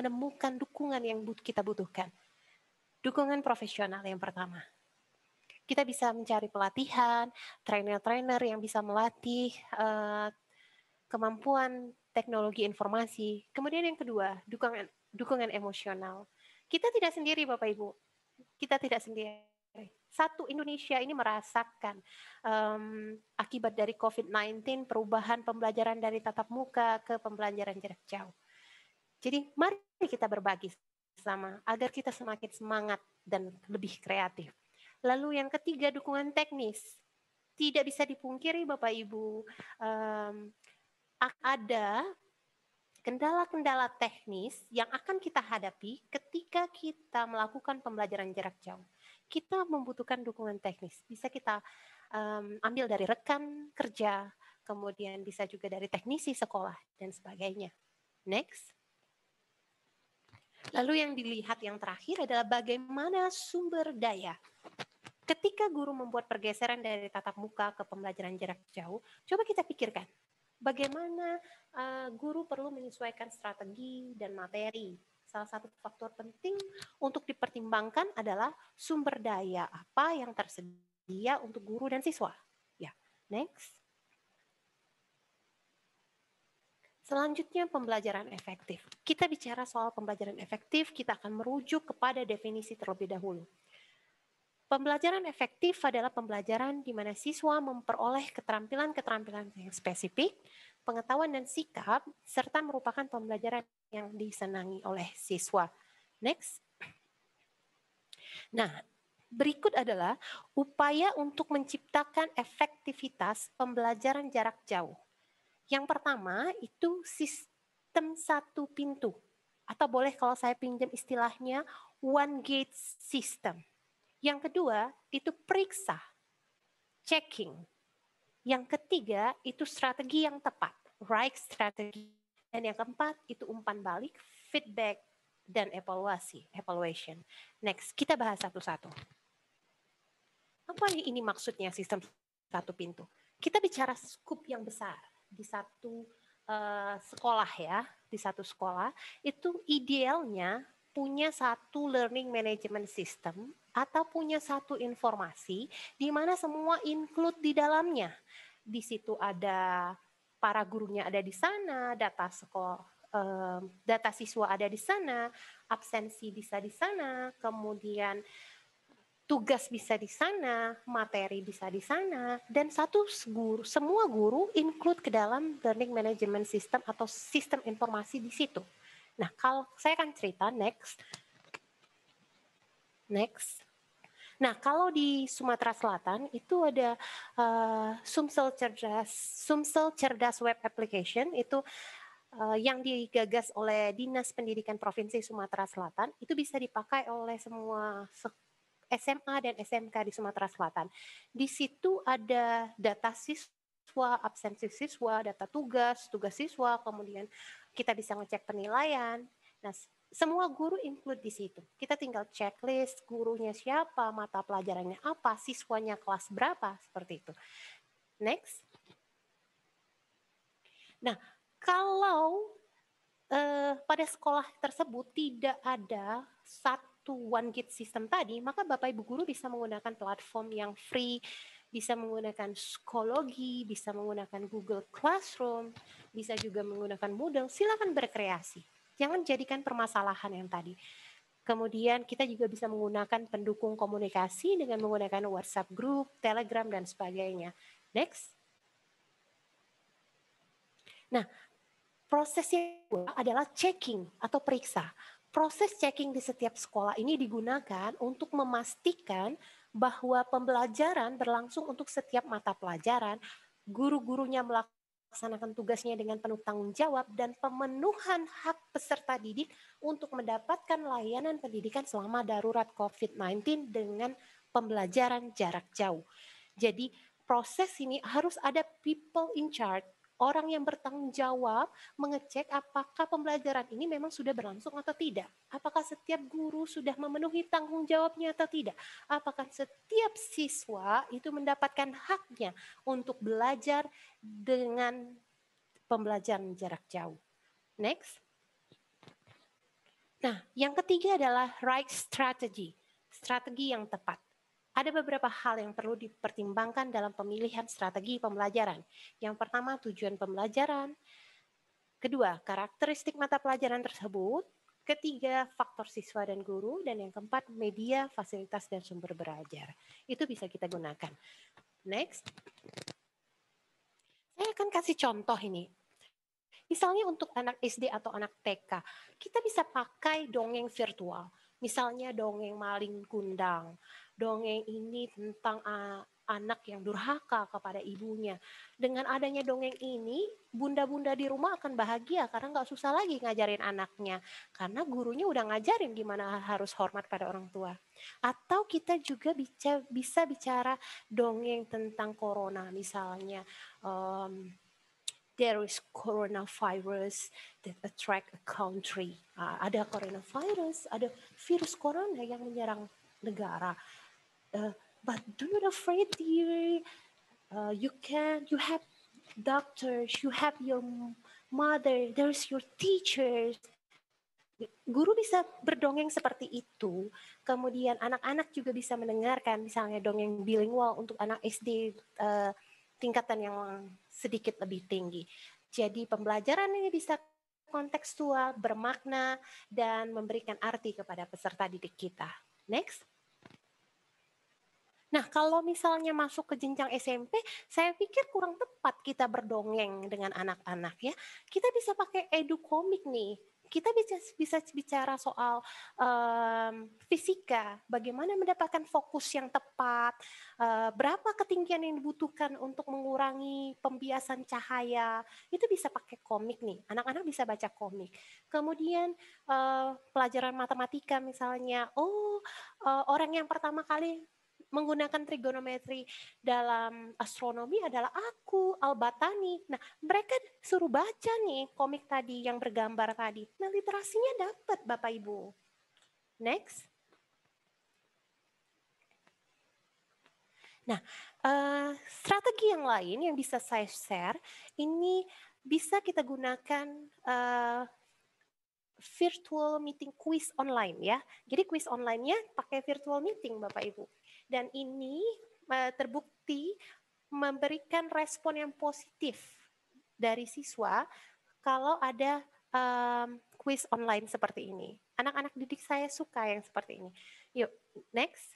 menemukan dukungan yang kita butuhkan. Dukungan profesional yang pertama. Kita bisa mencari pelatihan, trainer-trainer yang bisa melatih kemampuan teknologi informasi. Kemudian yang kedua, dukungan emosional. Kita tidak sendiri Bapak Ibu. Kita tidak sendiri. Satu Indonesia ini merasakan akibat dari COVID-19 perubahan pembelajaran dari tatap muka ke pembelajaran jarak jauh. Jadi mari kita berbagi sama agar kita semakin semangat dan lebih kreatif. Lalu yang ketiga, dukungan teknis. Tidak bisa dipungkiri Bapak Ibu, ada kendala-kendala teknis yang akan kita hadapi ketika kita melakukan pembelajaran jarak jauh. Kita membutuhkan dukungan teknis. Bisa kita ambil dari rekan kerja, kemudian bisa juga dari teknisi sekolah, dan sebagainya. Next. Lalu yang dilihat yang terakhir adalah bagaimana sumber daya. Ketika guru membuat pergeseran dari tatap muka ke pembelajaran jarak jauh, coba kita pikirkan. Bagaimana guru perlu menyesuaikan strategi dan materi. Salah satu faktor penting untuk dipertimbangkan adalah sumber daya apa yang tersedia untuk guru dan siswa. Ya, next. Selanjutnya pembelajaran efektif. Kita bicara soal pembelajaran efektif, kita akan merujuk kepada definisi terlebih dahulu. Pembelajaran efektif adalah pembelajaran di mana siswa memperoleh keterampilan-keterampilan yang spesifik, pengetahuan dan sikap, serta merupakan pembelajaran yang disenangi oleh siswa. Next. Nah, berikut adalah upaya untuk menciptakan efektivitas pembelajaran jarak jauh. Yang pertama itu sistem satu pintu, atau boleh kalau saya pinjam istilahnya one gate system. Yang kedua itu periksa, checking. Yang ketiga itu strategi yang tepat, right strategy. Dan yang keempat itu umpan balik, feedback, dan evaluasi, evaluation. Next, kita bahas satu-satu. Apa ini maksudnya sistem satu pintu? Kita bicara skup yang besar di satu sekolah ya, di satu sekolah itu idealnya punya satu learning management system atau punya satu informasi di mana semua include di dalamnya. Di situ ada para gurunya ada di sana, data sekolah, data siswa ada di sana, absensi bisa di sana, kemudian tugas bisa di sana, materi bisa di sana, dan semua guru include ke dalam learning management system atau sistem informasi di situ. Nah, kalau saya akan cerita next. Nah, kalau di Sumatera Selatan itu ada Sumsel Cerdas Web Application itu yang digagas oleh Dinas Pendidikan Provinsi Sumatera Selatan itu bisa dipakai oleh semua SMA dan SMK di Sumatera Selatan. Di situ ada data siswa, absensi siswa, data tugas siswa, kemudian kita bisa ngecek penilaian. Nah, semua guru include di situ. Kita tinggal checklist gurunya siapa, mata pelajarannya apa, siswanya kelas berapa, seperti itu. Next. Nah, kalau pada sekolah tersebut tidak ada satu one gate system tadi, maka Bapak Ibu guru bisa menggunakan platform yang free, bisa menggunakan Psikologi, bisa menggunakan Google Classroom, bisa juga menggunakan Moodle. Silakan berkreasi. Jangan jadikan permasalahan yang tadi. Kemudian kita juga bisa menggunakan pendukung komunikasi dengan menggunakan WhatsApp group, Telegram, dan sebagainya. Next. Nah, prosesnya adalah checking atau periksa. Proses checking di setiap sekolah ini digunakan untuk memastikan bahwa pembelajaran berlangsung untuk setiap mata pelajaran, guru-gurunya melaksanakan tugasnya dengan penuh tanggung jawab, dan pemenuhan hak peserta didik untuk mendapatkan layanan pendidikan selama darurat COVID-19 dengan pembelajaran jarak jauh. Jadi proses ini harus ada people in charge, orang yang bertanggung jawab mengecek apakah pembelajaran ini memang sudah berlangsung atau tidak. Apakah setiap guru sudah memenuhi tanggung jawabnya atau tidak. Apakah setiap siswa itu mendapatkan haknya untuk belajar dengan pembelajaran jarak jauh. Next. Nah, yang ketiga adalah right strategy. Strategi yang tepat. Ada beberapa hal yang perlu dipertimbangkan dalam pemilihan strategi pembelajaran. Yang pertama, tujuan pembelajaran. Kedua, karakteristik mata pelajaran tersebut. Ketiga, faktor siswa dan guru. Dan yang keempat, media, fasilitas, dan sumber belajar. Itu bisa kita gunakan. Next. Saya akan kasih contoh ini. Misalnya untuk anak SD atau anak TK, kita bisa pakai dongeng virtual. Misalnya dongeng maling kundang. Dongeng ini tentang anak yang durhaka kepada ibunya. Dengan adanya dongeng ini, bunda-bunda di rumah akan bahagia karena nggak susah lagi ngajarin anaknya. Karena gurunya udah ngajarin gimana harus hormat pada orang tua. Atau kita juga bisa bicara dongeng tentang corona. Misalnya, there is coronavirus that attack a country. Ada coronavirus, ada virus corona yang menyerang negara. But do not afraid, dear. You have doctors, you have your mother, there's your teachers. Guru bisa berdongeng seperti itu. Kemudian anak-anak juga bisa mendengarkan, misalnya dongeng bilingual untuk anak SD tingkatan yang sedikit lebih tinggi. Jadi pembelajaran ini bisa kontekstual, bermakna, dan memberikan arti kepada peserta didik kita. Next. Nah, kalau misalnya masuk ke jenjang SMP, saya pikir kurang tepat kita berdongeng dengan anak-anak ya. Kita bisa pakai edukomik nih. Kita bisa bicara soal fisika, bagaimana mendapatkan fokus yang tepat, berapa ketinggian yang dibutuhkan untuk mengurangi pembiasan cahaya, itu bisa pakai komik nih, anak-anak bisa baca komik. Kemudian pelajaran matematika misalnya, orang yang pertama kali menggunakan trigonometri dalam astronomi adalah aku, Al-Batani. Nah, mereka suruh baca nih komik tadi yang bergambar tadi. Nah, literasinya dapat Bapak Ibu. Next. Nah, strategi yang lain yang bisa saya share, ini bisa kita gunakan virtual meeting quiz online ya. Jadi quiz online-nya pakai virtual meeting Bapak Ibu. Dan ini terbukti memberikan respon yang positif dari siswa kalau ada quiz online seperti ini. Anak-anak didik saya suka yang seperti ini. Yuk, next.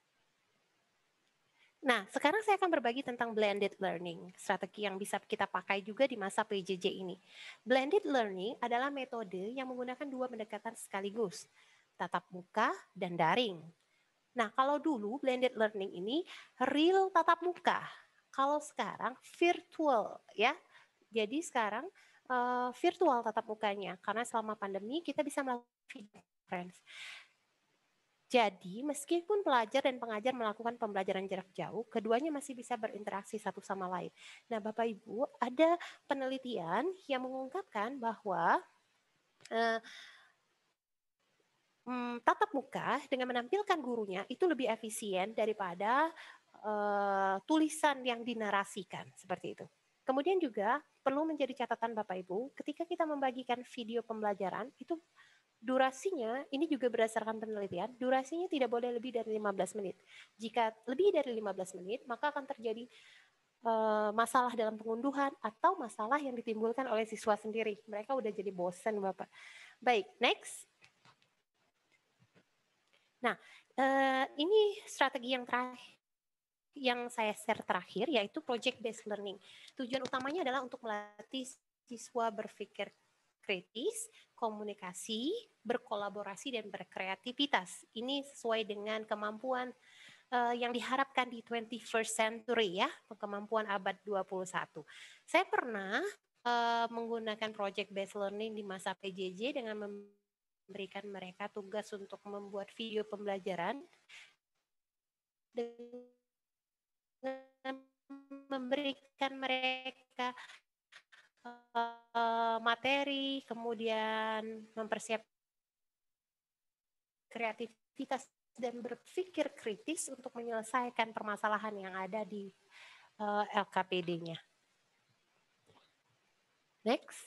Nah, sekarang saya akan berbagi tentang blended learning, strategi yang bisa kita pakai juga di masa PJJ ini. Blended learning adalah metode yang menggunakan dua pendekatan sekaligus, tatap muka dan daring. Nah, kalau dulu blended learning ini real tatap muka, kalau sekarang virtual ya. Jadi sekarang virtual tatap mukanya, karena selama pandemi kita bisa melakukan video conference. Jadi, meskipun pelajar dan pengajar melakukan pembelajaran jarak jauh, keduanya masih bisa berinteraksi satu sama lain. Nah, Bapak Ibu, ada penelitian yang mengungkapkan bahwa tatap muka dengan menampilkan gurunya itu lebih efisien daripada tulisan yang dinarasikan, seperti itu. Kemudian juga perlu menjadi catatan Bapak Ibu, ketika kita membagikan video pembelajaran, itu durasinya, ini juga berdasarkan penelitian, durasinya tidak boleh lebih dari 15 menit. Jika lebih dari 15 menit, maka akan terjadi masalah dalam pengunduhan atau masalah yang ditimbulkan oleh siswa sendiri. Mereka udah jadi bosan, Bapak. Baik, next. Nah, ini strategi yang terakhir, yang saya share terakhir, yaitu project based learning. Tujuan utamanya adalah untuk melatih siswa berpikir kritis, komunikasi, berkolaborasi, dan berkreativitas. Ini sesuai dengan kemampuan yang diharapkan di 21st century ya, kemampuan abad 21. Saya pernah menggunakan project based learning di masa PJJ dengan memberikan mereka tugas untuk membuat video pembelajaran dengan memberikan mereka materi, kemudian mempersiapkan kreativitas dan berpikir kritis untuk menyelesaikan permasalahan yang ada di LKPD-nya. Next.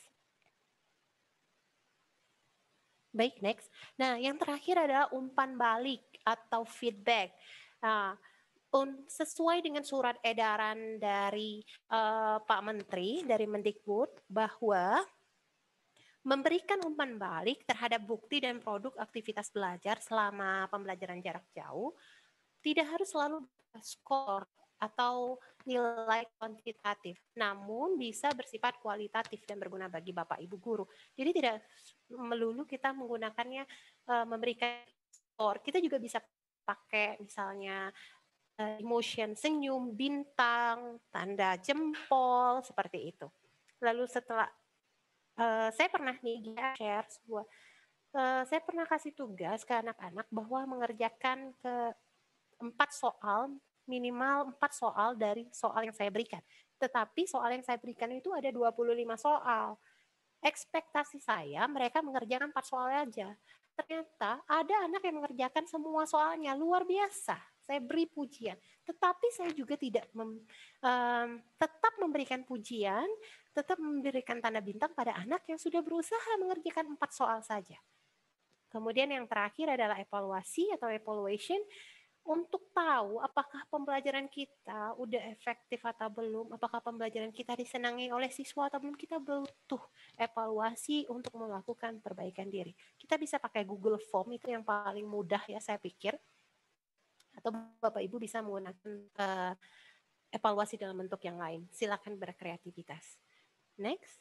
Baik, next. Nah, yang terakhir adalah umpan balik atau feedback. Nah, sesuai dengan surat edaran dari Pak Menteri dari Mendikbud bahwa memberikan umpan balik terhadap bukti dan produk aktivitas belajar selama pembelajaran jarak jauh tidak harus selalu skor atau nilai kuantitatif, namun bisa bersifat kualitatif dan berguna bagi Bapak Ibu guru. Jadi tidak melulu kita menggunakannya memberikan skor, kita juga bisa pakai misalnya emotion, senyum, bintang, tanda jempol, seperti itu. Lalu setelah saya pernah nih share sebuah, saya pernah kasih tugas ke anak-anak bahwa mengerjakan ke 4 soal, minimal 4 soal dari soal yang saya berikan. Tetapi soal yang saya berikan itu ada 25 soal. Ekspektasi saya mereka mengerjakan 4 soal aja. Ternyata ada anak yang mengerjakan semua soalnya, luar biasa. Saya beri pujian, tetapi saya juga tidak tetap memberikan pujian, tetap memberikan tanda bintang pada anak yang sudah berusaha mengerjakan 4 soal saja. Kemudian yang terakhir adalah evaluasi atau evaluation, untuk tahu apakah pembelajaran kita udah efektif atau belum, apakah pembelajaran kita disenangi oleh siswa atau belum, kita butuh evaluasi untuk melakukan perbaikan diri. Kita bisa pakai Google Form, itu yang paling mudah ya saya pikir. Atau Bapak Ibu bisa menggunakan evaluasi dalam bentuk yang lain. Silakan berkreativitas. Next.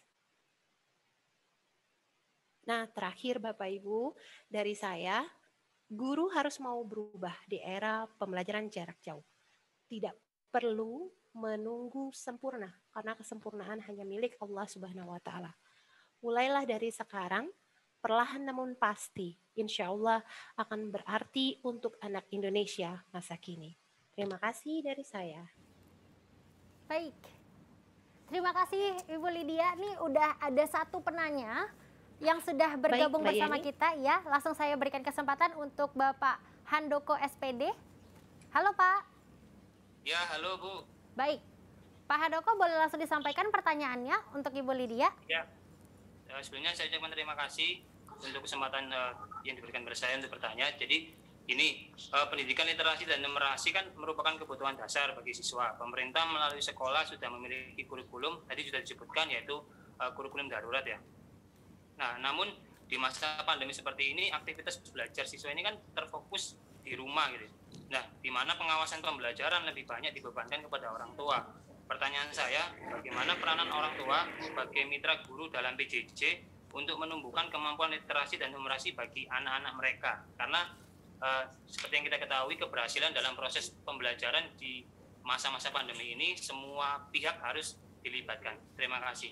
Nah, terakhir Bapak Ibu dari saya, guru harus mau berubah di era pembelajaran jarak jauh. Tidak perlu menunggu sempurna, karena kesempurnaan hanya milik Allah Subhanahu wa Ta'ala. Mulailah dari sekarang, perlahan namun pasti, insya Allah akan berarti untuk anak Indonesia masa kini. Terima kasih dari saya. Baik, terima kasih Ibu Lydia. Nih udah ada satu penanya yang sudah bergabung bersama kita ya. Langsung saya berikan kesempatan untuk Bapak Handoko SPD. Halo Pak. Ya, halo Bu. Baik, Pak Handoko boleh langsung disampaikan pertanyaannya untuk Ibu Lydia. Ya, sebelumnya saya ucapkan terima kasih untuk kesempatan yang diberikan kepada saya untuk bertanya. Jadi ini pendidikan literasi dan numerasi kan merupakan kebutuhan dasar bagi siswa. Pemerintah melalui sekolah sudah memiliki kurikulum, tadi sudah disebutkan, yaitu kurikulum darurat ya. Nah, namun di masa pandemi seperti ini, aktivitas belajar siswa ini kan terfokus di rumah gitu. Nah, di mana pengawasan pembelajaran lebih banyak dibebankan kepada orang tua. Pertanyaan saya, bagaimana peranan orang tua sebagai mitra guru dalam PJJ untuk menumbuhkan kemampuan literasi dan numerasi bagi anak-anak mereka? Karena seperti yang kita ketahui, keberhasilan dalam proses pembelajaran di masa-masa pandemi ini semua pihak harus dilibatkan. Terima kasih.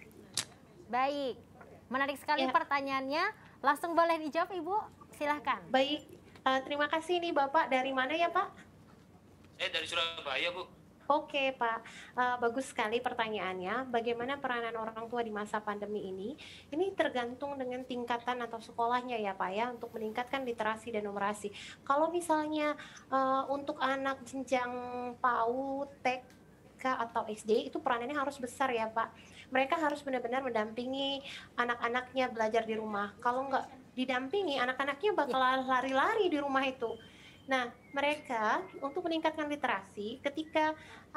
Baik. Menarik sekali pertanyaannya. Langsung boleh dijawab Ibu, silahkan. Baik, terima kasih nih Bapak. Dari mana ya Pak? Saya dari Surabaya Bu. Oke Pak, bagus sekali pertanyaannya. Bagaimana peranan orang tua di masa pandemi ini? Ini tergantung dengan tingkatan atau sekolahnya ya Pak ya, untuk meningkatkan literasi dan numerasi. Kalau misalnya untuk anak jenjang PAUD, TK atau SD, itu peranannya harus besar ya Pak. Mereka harus benar-benar mendampingi anak-anaknya belajar di rumah. Kalau nggak didampingi, anak-anaknya bakal lari-lari di rumah itu. Nah, mereka untuk meningkatkan literasi, ketika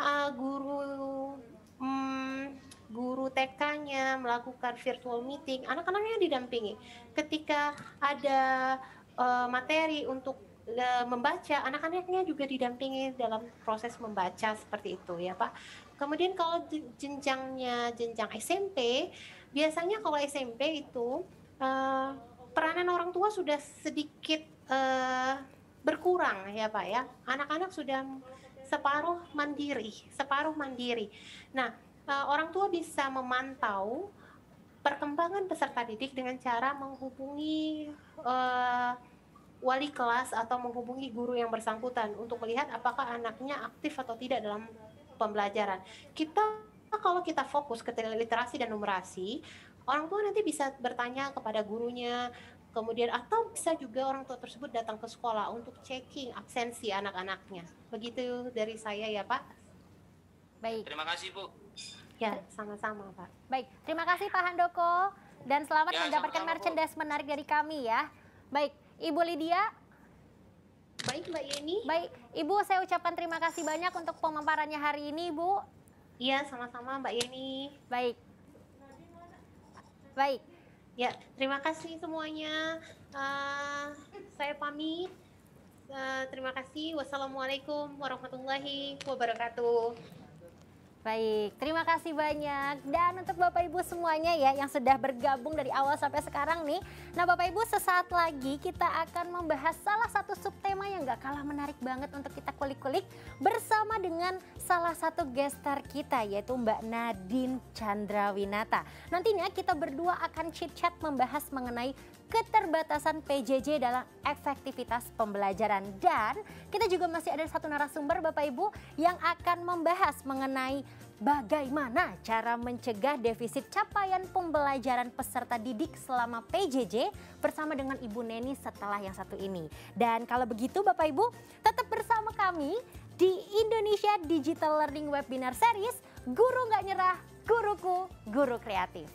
guru TK-nya melakukan virtual meeting, anak-anaknya didampingi. Ketika ada materi untuk membaca, anak-anaknya juga didampingi dalam proses membaca seperti itu ya Pak. Kemudian kalau jenjang SMP, biasanya kalau SMP itu peranan orang tua sudah sedikit berkurang ya Pak ya. Anak-anak sudah separuh mandiri. Nah, orang tua bisa memantau perkembangan peserta didik dengan cara menghubungi wali kelas atau menghubungi guru yang bersangkutan untuk melihat apakah anaknya aktif atau tidak dalam pembelajaran. Kalau kita fokus ke literasi dan numerasi, orang tua nanti bisa bertanya kepada gurunya, kemudian atau bisa juga orang tua tersebut datang ke sekolah untuk checking absensi anak-anaknya. Begitu dari saya ya Pak. Baik. Terima kasih Bu. Ya, sama-sama Pak. Baik, terima kasih Pak Handoko dan selamat Ya, mendapatkan sama-sama, merchandise menarik dari kami ya. Baik, Ibu Lydia. Baik Mbak Yeni. Baik, Ibu saya ucapkan terima kasih banyak untuk pemaparannya hari ini, Bu. Iya, sama-sama Mbak Yeni. Baik. Baik. Ya, terima kasih semuanya. Saya pamit. Terima kasih. Wassalamualaikum warahmatullahi wabarakatuh. Baik, terima kasih banyak. Dan untuk Bapak Ibu semuanya ya yang sudah bergabung dari awal sampai sekarang nih. Nah Bapak Ibu, sesaat lagi kita akan membahas salah satu subtema yang gak kalah menarik banget untuk kita kulik-kulik bersama dengan salah satu guest star kita, yaitu Mbak Nadine Chandrawinata. Nantinya kita berdua akan chit-chat membahas mengenai keterbatasan PJJ dalam efektivitas pembelajaran. Dan kita juga masih ada satu narasumber Bapak Ibu yang akan membahas mengenai bagaimana cara mencegah defisit capaian pembelajaran peserta didik selama PJJ bersama dengan Ibu Neni setelah yang satu ini. Dan kalau begitu Bapak Ibu tetap bersama kami di Indonesia Digital Learning Webinar Series Guru Nggak Nyerah, Guruku, Guru Kreatif.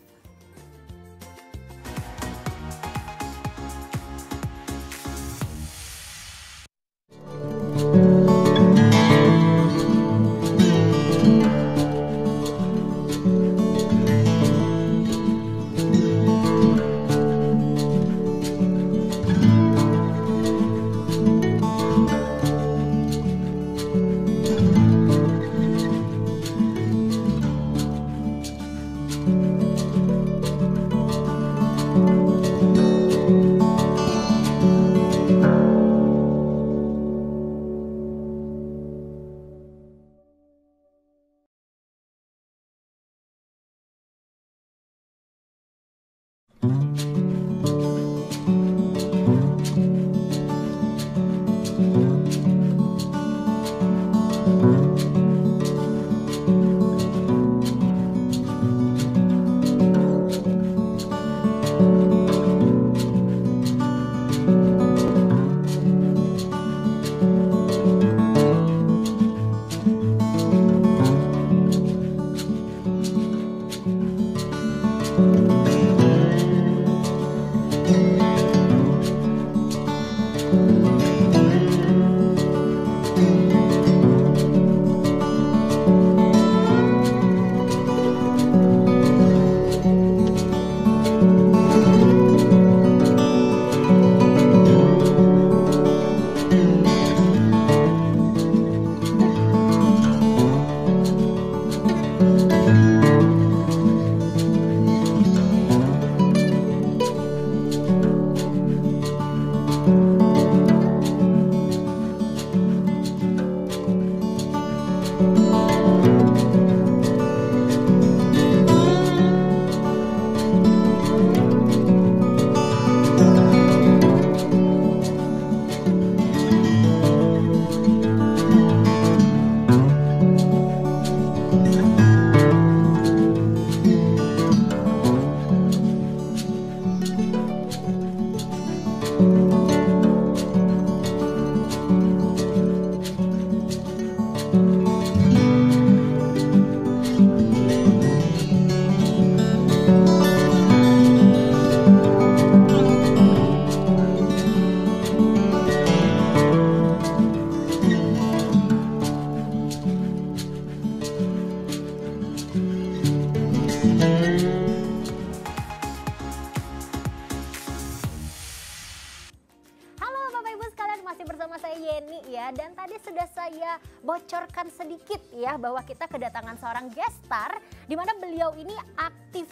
Dan tadi sudah saya bocorkan sedikit ya bahwa kita kedatangan seorang guest star di mana beliau ini aktif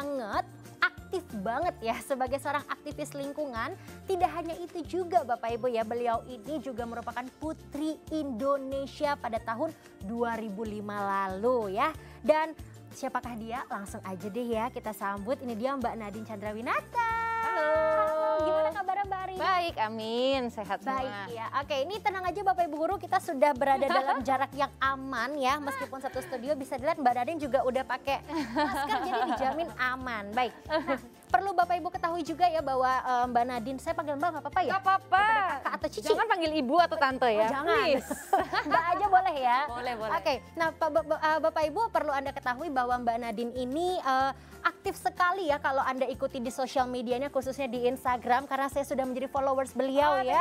banget ya sebagai seorang aktivis lingkungan. Tidak hanya itu juga Bapak Ibu ya, beliau ini juga merupakan Putri Indonesia pada tahun 2005 lalu ya. Dan siapakah dia? Langsung aja deh ya kita sambut. Ini dia Mbak Nadine Chandrawinata. Halo. Gimana kabarnya Mbak Ari? Baik, amin. Sehat semua. Baik ya. Oke, ini tenang aja Bapak Ibu Guru, kita sudah berada dalam jarak yang aman ya. Meskipun satu studio bisa dilihat Mbak Nadine juga udah pakai masker jadi dijamin aman. Baik. Nah, perlu Bapak Ibu ketahui juga ya bahwa Mbak Nadine, saya panggil Mbak nggak apa-apa ya? Nggak apa-apa. Kakak atau Cici? Jangan panggil ibu atau tante ya. Oh, jangan. Mbak aja boleh ya? Boleh. Oke, nah Bapak Ibu perlu Anda ketahui bahwa Mbak Nadine ini aktif sekali ya kalau Anda ikuti di sosial medianya, khususnya di Instagram, karena saya sudah menjadi followers beliau ya.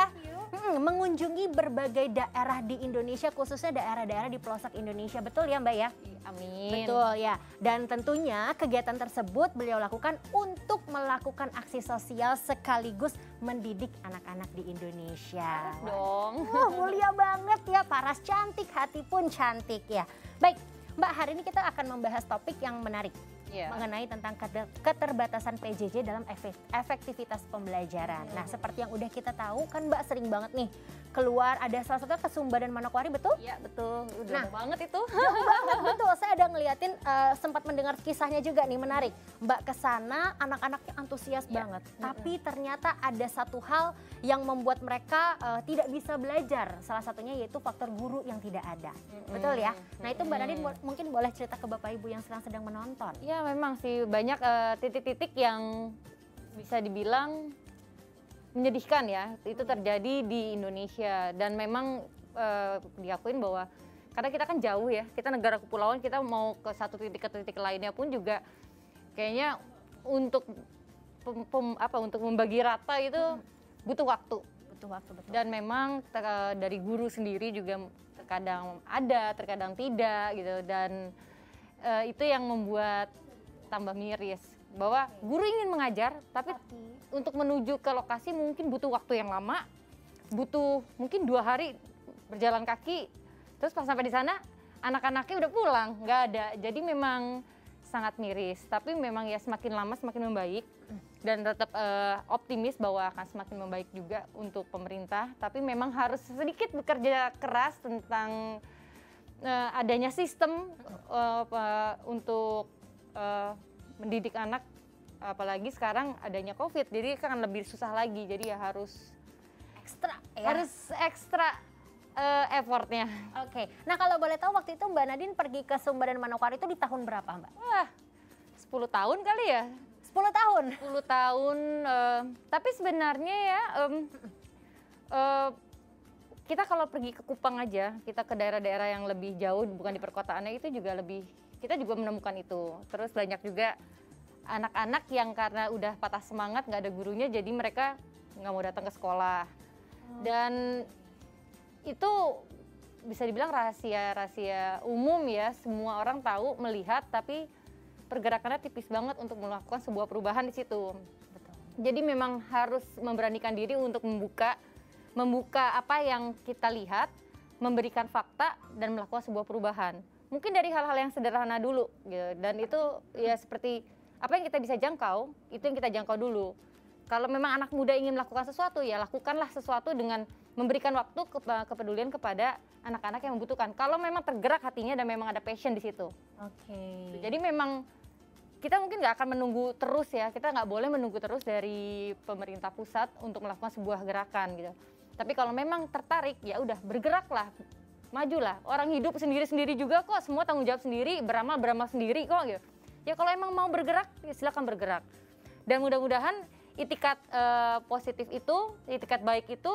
mengunjungi berbagai daerah di Indonesia, khususnya daerah-daerah di pelosok Indonesia. Betul ya Mbak ya? Amin. Betul ya. Dan tentunya kegiatan tersebut beliau lakukan untuk melakukan aksi sosial sekaligus mendidik anak-anak di Indonesia. Dong. Mulia banget ya, paras cantik, hati pun cantik ya. Baik, Mbak, hari ini kita akan membahas topik yang menarik. Mengenai tentang keterbatasan PJJ dalam efektivitas pembelajaran. Nah, seperti yang udah kita tahu kan Mbak sering banget nih keluar, ada salah satunya ke Sumba dan Manokwari, betul? Iya, betul. Udah jauh banget itu. Jauh banget, betul. Saya ada ngeliatin, sempat mendengar kisahnya juga nih, menarik. Mbak kesana, anak-anaknya antusias banget. Tapi ternyata ada satu hal yang membuat mereka tidak bisa belajar. Salah satunya yaitu faktor guru yang tidak ada. Betul ya? Nah, itu Mbak Nadine mungkin boleh cerita ke Bapak Ibu yang sedang menonton. Ya, memang sih banyak titik-titik yang bisa dibilang menyedihkan ya. Itu terjadi di Indonesia dan memang diakuin bahwa karena kita kan jauh ya, kita negara kepulauan, kita mau ke satu titik ke titik lainnya pun juga kayaknya untuk untuk membagi rata itu butuh waktu. Butuh waktu, betul. Dan memang dari guru sendiri juga terkadang ada, terkadang tidak gitu, dan itu yang membuat tambah miris bahwa guru ingin mengajar tapi untuk menuju ke lokasi mungkin butuh waktu yang lama, butuh mungkin 2 hari berjalan kaki, terus pas sampai di sana anak-anaknya udah pulang, nggak ada. Jadi memang sangat miris, tapi memang ya semakin lama semakin membaik dan tetap optimis bahwa akan semakin membaik juga untuk pemerintah, tapi memang harus sedikit bekerja keras tentang adanya sistem untuk mendidik anak, apalagi sekarang adanya COVID, jadi kan lebih susah lagi, jadi ya harus ekstra effortnya. Oke, nah kalau boleh tahu waktu itu Mbak Nadine pergi ke Sumba dan Manokwari itu di tahun berapa Mbak? Wah, 10 tahun kali ya. 10 tahun? 10 tahun, tapi sebenarnya ya kita kalau pergi ke Kupang aja, kita ke daerah-daerah yang lebih jauh, bukan di perkotaannya, itu juga lebih, kita juga menemukan itu. Terus banyak juga anak-anak yang karena udah patah semangat, nggak ada gurunya, jadi mereka nggak mau datang ke sekolah. Dan itu bisa dibilang rahasia umum ya, semua orang tahu, melihat, tapi pergerakannya tipis banget untuk melakukan sebuah perubahan di situ. Betul. Jadi memang harus memberanikan diri untuk membuka apa yang kita lihat, memberikan fakta, dan melakukan sebuah perubahan. Mungkin dari hal-hal yang sederhana dulu, gitu. Dan itu ya seperti apa yang kita bisa jangkau, itu yang kita jangkau dulu. Kalau memang anak muda ingin melakukan sesuatu, ya lakukanlah sesuatu dengan memberikan waktu kepedulian kepada anak-anak yang membutuhkan. Kalau memang tergerak hatinya dan memang ada passion di situ. Oke. Jadi memang kita mungkin nggak akan menunggu terus ya, kita nggak boleh menunggu terus dari pemerintah pusat untuk melakukan sebuah gerakan gitu. Tapi kalau memang tertarik, ya udah bergeraklah, majulah. Orang hidup sendiri-sendiri juga kok, semua tanggung jawab sendiri, beramal sendiri kok gitu. Ya kalau emang mau bergerak, ya silakan bergerak. Dan mudah-mudahan itikat positif itu, itikat baik itu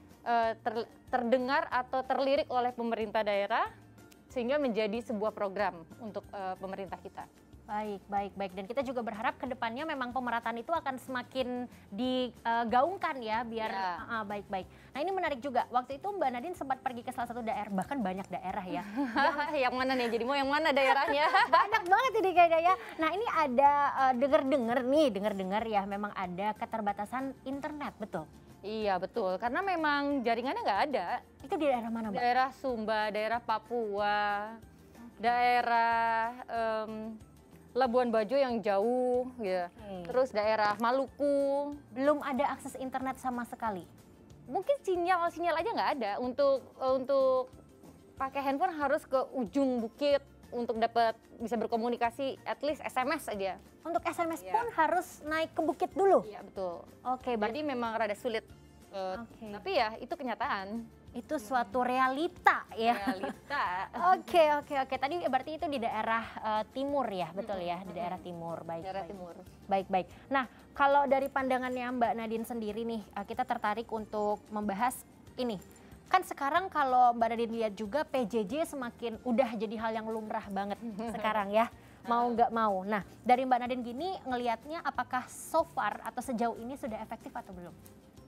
terdengar atau terlirik oleh pemerintah daerah sehingga menjadi sebuah program untuk pemerintah kita. Baik. Dan kita juga berharap ke depannya memang pemerataan itu akan semakin digaungkan ya, biar baik. Nah ini menarik juga, waktu itu Mbak Nadine sempat pergi ke salah satu daerah, bahkan banyak daerah ya. Yang mana nih, jadi mau yang mana daerahnya? Banyak banget ini kayaknya ya. Nah ini ada dengar-dengar ya, memang ada keterbatasan internet, betul? Iya betul, karena memang jaringannya nggak ada. Itu di daerah mana Mbak? Daerah Sumba, daerah Papua, daerah Labuan Bajo yang jauh, ya. Terus daerah Maluku, belum ada akses internet sama sekali. Mungkin sinyal aja nggak ada. Untuk pakai handphone harus ke ujung bukit untuk dapat bisa berkomunikasi, at least SMS aja. Untuk SMS pun harus naik ke bukit dulu. Iya betul. Oke, jadi memang rada sulit. Tapi ya itu kenyataan. Itu suatu realita ya. Realita. Oke. Tadi berarti itu di daerah timur ya, betul ya, di daerah timur. Baik. Nah, kalau dari pandangannya Mbak Nadine sendiri nih, kita tertarik untuk membahas ini. Kan sekarang kalau Mbak Nadine lihat juga PJJ semakin udah jadi hal yang lumrah banget sekarang ya. Mau nggak mau. Nah, dari Mbak Nadine gini ngelihatnya apakah so far atau sejauh ini sudah efektif atau belum?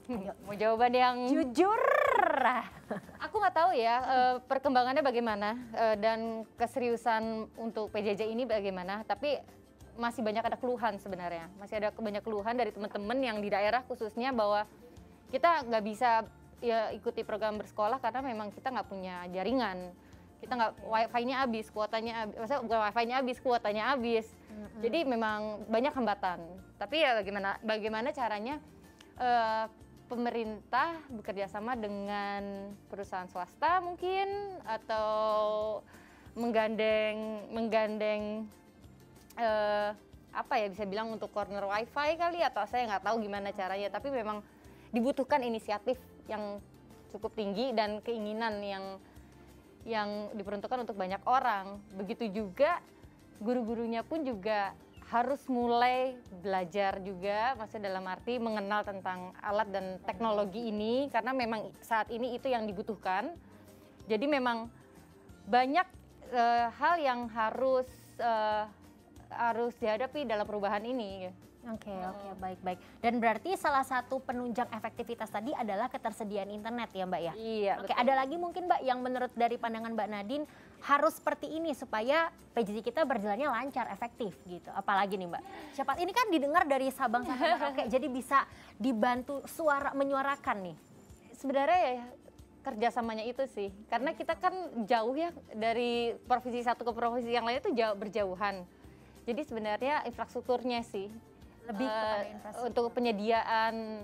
Mau jawaban yang Jujur. aku nggak tahu ya perkembangannya bagaimana dan keseriusan untuk PJJ ini bagaimana, tapi masih banyak ada keluhan sebenarnya. Masih ada banyak keluhan dari teman-teman yang di daerah khususnya bahwa kita nggak bisa ya ikuti program bersekolah karena memang kita nggak punya jaringan. Kita nggak, wifi-nya habis, kuotanya habis, maksudnya bukan wifi-nya habis, kuotanya habis. Jadi memang banyak hambatan. Tapi ya bagaimana caranya pemerintah bekerja sama dengan perusahaan swasta mungkin, atau menggandeng apa ya bisa bilang untuk corner wifi kali, atau saya nggak tahu gimana caranya. Tapi memang dibutuhkan inisiatif yang cukup tinggi dan keinginan yang diperuntukkan untuk banyak orang. Begitu juga guru-gurunya pun juga harus mulai belajar juga, maksudnya dalam arti mengenal tentang alat dan teknologi ini, karena memang saat ini itu yang dibutuhkan. Jadi memang banyak hal yang harus dihadapi dalam perubahan ini. Oke, baik. Dan berarti salah satu penunjang efektivitas tadi adalah ketersediaan internet ya Mbak ya? Iya. Oke, ada lagi mungkin Mbak yang menurut dari pandangan Mbak Nadine harus seperti ini supaya PJJ kita berjalannya lancar, efektif gitu. Apalagi nih Mbak? Siapa ini kan didengar dari Sabang sampai Merauke, jadi bisa dibantu menyuarakan nih. Sebenarnya ya kerjasamanya itu sih, karena kita kan jauh ya dari provinsi satu ke provinsi yang lain itu berjauhan. Jadi sebenarnya infrastrukturnya sih lebih kepada infrastruktur. Untuk penyediaan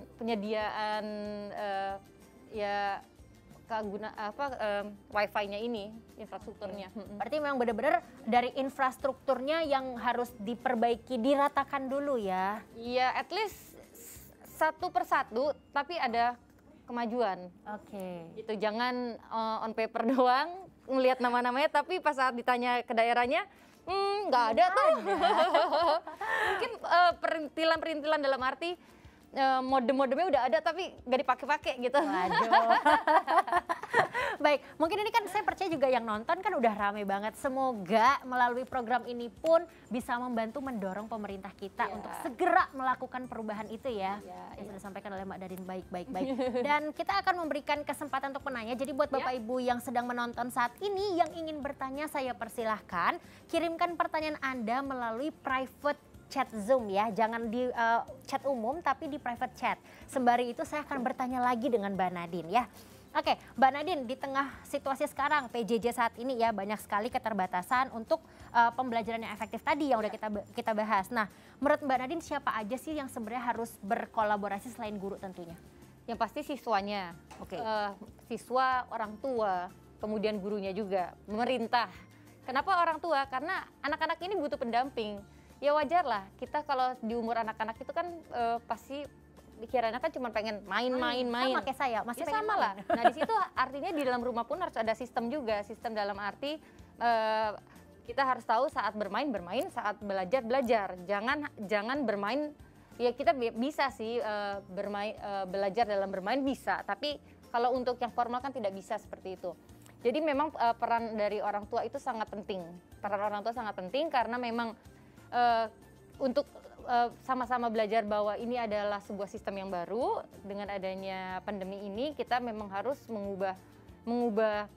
ya wifi-nya ini, infrastrukturnya. Berarti memang benar-benar dari infrastrukturnya yang harus diperbaiki, diratakan dulu ya. Iya, at least satu persatu, tapi ada kemajuan. Oke. Itu jangan on paper doang, ngelihat nama-namanya, tapi pas saat ditanya ke daerahnya, nggak ada tuh. Mungkin perintilan-perintilan dalam arti modem-modemnya udah ada tapi nggak dipakai-pakai gitu. Waduh. Baik, mungkin ini kan saya percaya juga yang nonton kan udah rame banget. Semoga melalui program ini pun bisa membantu mendorong pemerintah kita untuk segera melakukan perubahan itu ya. Yang sudah disampaikan oleh Mbak Nadine, baik. Dan kita akan memberikan kesempatan untuk menanya. Jadi buat Bapak Ibu yang sedang menonton saat ini yang ingin bertanya, saya persilahkan kirimkan pertanyaan Anda melalui private chat Zoom ya, jangan di chat umum tapi di private chat. Sembari itu saya akan bertanya lagi dengan Mbak Nadine ya. Oke, Mbak Nadine, di tengah situasi sekarang PJJ saat ini ya banyak sekali keterbatasan untuk pembelajaran yang efektif tadi yang udah kita bahas. Nah, menurut Mbak Nadine siapa aja sih yang sebenarnya harus berkolaborasi selain guru tentunya? Yang pasti siswanya, siswa, orang tua, kemudian gurunya juga, pemerintah. Kenapa orang tua? Karena anak-anak ini butuh pendamping. Ya wajar lah, kita kalau di umur anak-anak itu kan pasti pikirannya kan cuma pengen main. Sama kayak saya, masih pengen sama main. lah. Nah di situ artinya di dalam rumah pun harus ada sistem juga, sistem dalam arti kita harus tahu saat bermain, saat belajar. Jangan bermain. Ya kita bisa sih belajar dalam bermain bisa, tapi kalau untuk yang formal kan tidak bisa seperti itu. Jadi memang peran dari orang tua itu sangat penting. Peran orang tua sangat penting karena memang untuk sama-sama belajar bahwa ini adalah sebuah sistem yang baru. Dengan adanya pandemi ini kita memang harus mengubah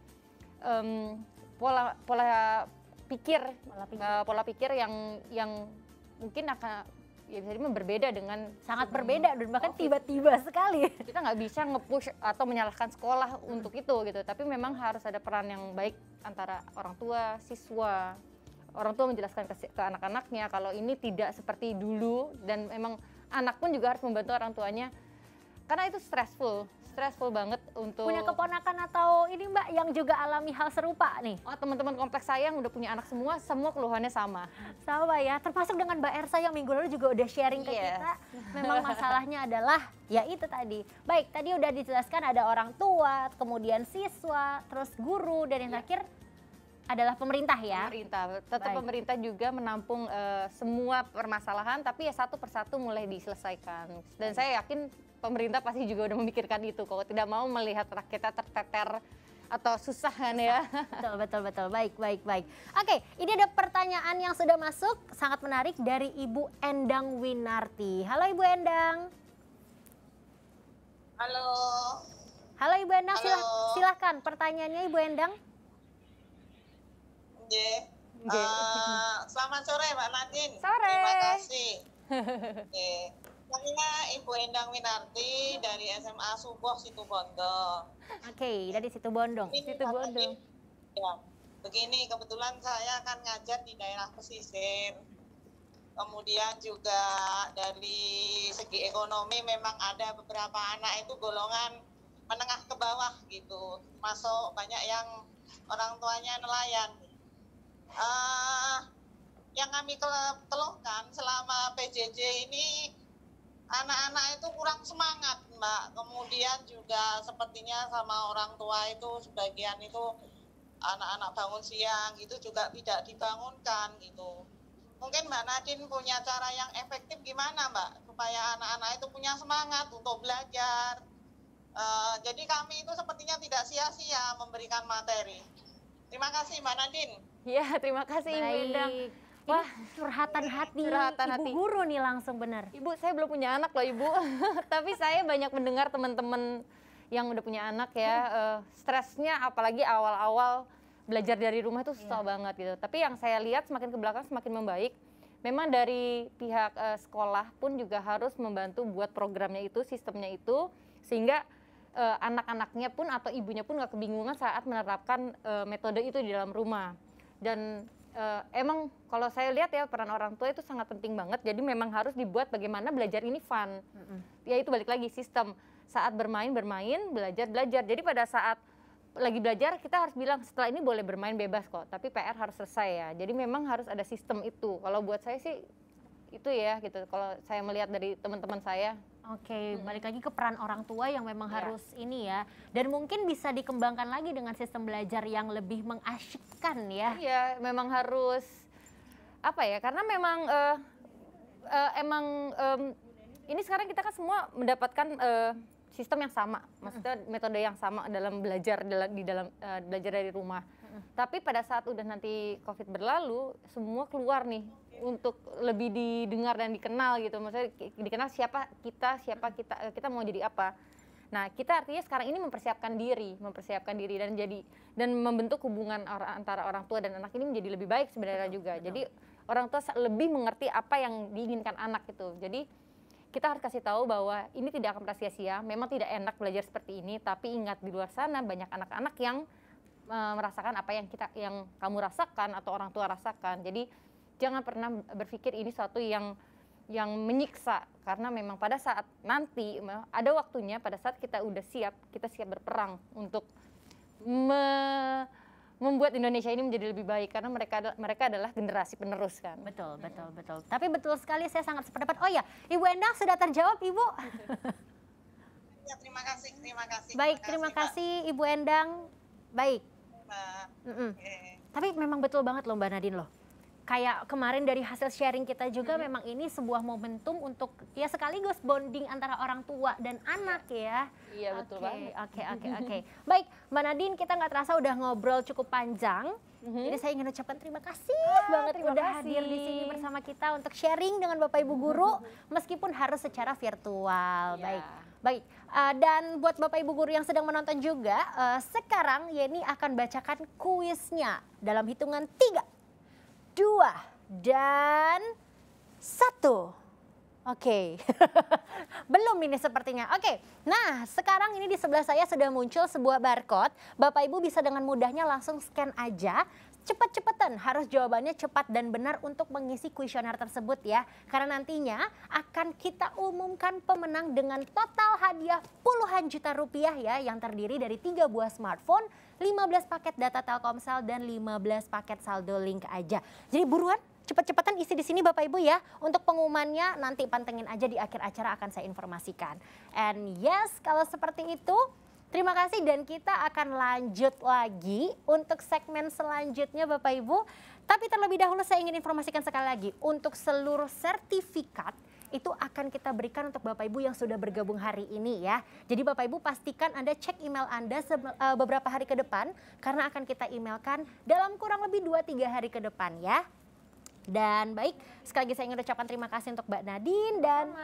pola pikir yang mungkin akan ya bisa dibilang berbeda dengan sangat berbeda dan bahkan tiba-tiba sekali. Kita nggak bisa nge-push atau menyalahkan sekolah untuk itu gitu, tapi memang harus ada peran yang baik antara orang tua, siswa. Orang tua menjelaskan ke anak-anaknya kalau ini tidak seperti dulu, dan memang anak pun juga harus membantu orang tuanya karena itu stressful banget untuk. Punya keponakan atau ini Mbak yang juga alami hal serupa nih? Oh, teman-teman kompleks saya yang udah punya anak semua keluhannya sama ya, termasuk dengan Mbak Ersa yang minggu lalu juga udah sharing ke kita. Memang masalahnya adalah ya itu tadi. Baik, tadi udah dijelaskan ada orang tua, kemudian siswa, terus guru, dan yang terakhir adalah pemerintah ya. Pemerintah juga menampung semua permasalahan, tapi ya satu persatu mulai diselesaikan. Dan saya yakin pemerintah pasti juga udah memikirkan itu, kalau tidak mau melihat rakyatnya terteter atau susah kan ya. Betul. Baik. Oke, ini ada pertanyaan yang sudah masuk, sangat menarik dari Ibu Endang Winarti. Halo Ibu Endang. Halo. Halo Ibu Endang, Halo. silahkan pertanyaannya Ibu Endang. Nggih. Selamat sore Mbak Nadine. Sore. Terima kasih. Nggih. Saya Ibu Endang Winarti dari SMA Suboh Situbondo. Oke, dari Situbondo. Situbondo. Ya. Begini, kebetulan saya akan ngajar di daerah pesisir. Kemudian juga dari segi ekonomi memang ada beberapa anak itu golongan menengah ke bawah gitu. Masuk banyak yang orang tuanya nelayan. Yang kami keluhkan selama PJJ ini anak-anak itu kurang semangat, Mbak. Kemudian juga sepertinya sama orang tua itu sebagian itu anak-anak bangun siang itu juga tidak dibangunkan gitu. Mungkin Mbak Nadine punya cara yang efektif gimana Mbak supaya anak-anak itu punya semangat untuk belajar. Jadi kami itu sepertinya tidak sia-sia memberikan materi. Terima kasih Mbak Nadine. Ya, terima kasih Ibu Endang. Wah, curhatan hati Ibu guru nih langsung benar. Ibu, saya belum punya anak loh Ibu. Tapi saya banyak mendengar teman-teman yang udah punya anak ya, stresnya apalagi awal-awal belajar dari rumah itu susah banget gitu. Tapi yang saya lihat semakin ke belakang semakin membaik. Memang dari pihak sekolah pun juga harus membantu buat programnya itu, sistemnya itu, sehingga anak-anaknya pun atau ibunya pun nggak kebingungan saat menerapkan metode itu di dalam rumah. Dan emang kalau saya lihat ya peran orang tua itu sangat penting banget. Jadi memang harus dibuat bagaimana belajar ini fun. Ya itu balik lagi sistem. Saat bermain, belajar. Jadi pada saat lagi belajar kita harus bilang setelah ini boleh bermain bebas kok, tapi PR harus selesai ya. Jadi memang harus ada sistem itu. Kalau buat saya sih itu ya gitu. Kalau saya melihat dari teman-teman saya. Oke, balik lagi ke peran orang tua yang memang harus ini ya. Dan mungkin bisa dikembangkan lagi dengan sistem belajar yang lebih mengasyikkan ya. Iya, memang harus apa ya? Karena memang ini sekarang kita kan semua mendapatkan sistem yang sama, maksudnya metode yang sama dalam belajar belajar dari rumah. Tapi pada saat udah nanti COVID berlalu, semua keluar nih untuk lebih didengar dan dikenal gitu. Maksudnya dikenal siapa kita mau jadi apa. Nah, kita artinya sekarang ini mempersiapkan diri dan membentuk hubungan antara orang tua dan anak ini menjadi lebih baik sebenarnya juga. Jadi orang tua lebih mengerti apa yang diinginkan anak itu. Jadi kita harus kasih tahu bahwa ini tidak akan pernah sia-sia. Memang tidak enak belajar seperti ini, tapi ingat di luar sana banyak anak-anak yang merasakan apa yang kamu rasakan atau orang tua rasakan. Jadi jangan pernah berpikir ini suatu yang menyiksa, karena memang pada saat nanti ada waktunya pada saat kita udah siap berperang untuk membuat Indonesia ini menjadi lebih baik, karena mereka adalah generasi penerus kan. Betul. Tapi betul sekali, saya sangat sependapat. Oh ya, Ibu Endang sudah terjawab Ibu. Ya, terima kasih. Baik, terima kasih Ibu Endang. Baik. Tapi memang betul banget loh Mbak Nadine loh. Kayak kemarin dari hasil sharing kita juga memang ini sebuah momentum untuk ya sekaligus bonding antara orang tua dan anak ya. Iya betul banget. Oke. Baik Mbak Nadine, kita nggak terasa udah ngobrol cukup panjang. Jadi saya ingin ucapkan terima kasih banget udah hadir di sini bersama kita untuk sharing dengan Bapak Ibu guru meskipun harus secara virtual. Baik. Dan buat Bapak Ibu guru yang sedang menonton juga, sekarang Yeni akan bacakan kuisnya dalam hitungan 3, 2, dan 1. Oke. Belum ini sepertinya. Oke. Nah, sekarang ini di sebelah saya sudah muncul sebuah barcode. Bapak Ibu bisa dengan mudahnya langsung scan aja. Cepat-cepatan, harus jawabannya cepat dan benar untuk mengisi kuesioner tersebut ya. Karena nantinya akan kita umumkan pemenang dengan total hadiah puluhan juta rupiah ya, yang terdiri dari 3 buah smartphone, 15 paket data Telkomsel, dan 15 paket saldo link aja. Jadi buruan, cepet-cepetan isi di sini Bapak Ibu ya. Untuk pengumumannya nanti pantengin aja di akhir acara akan saya informasikan. And yes, kalau seperti itu, terima kasih dan kita akan lanjut lagi untuk segmen selanjutnya Bapak Ibu. Tapi terlebih dahulu saya ingin informasikan sekali lagi, untuk seluruh sertifikat itu akan kita berikan untuk Bapak Ibu yang sudah bergabung hari ini ya. Jadi Bapak Ibu pastikan Anda cek email Anda beberapa hari ke depan, karena akan kita emailkan dalam kurang lebih 2-3 hari ke depan ya. Dan baik, sekali lagi saya ingin ucapkan terima kasih untuk Mbak Nadine dan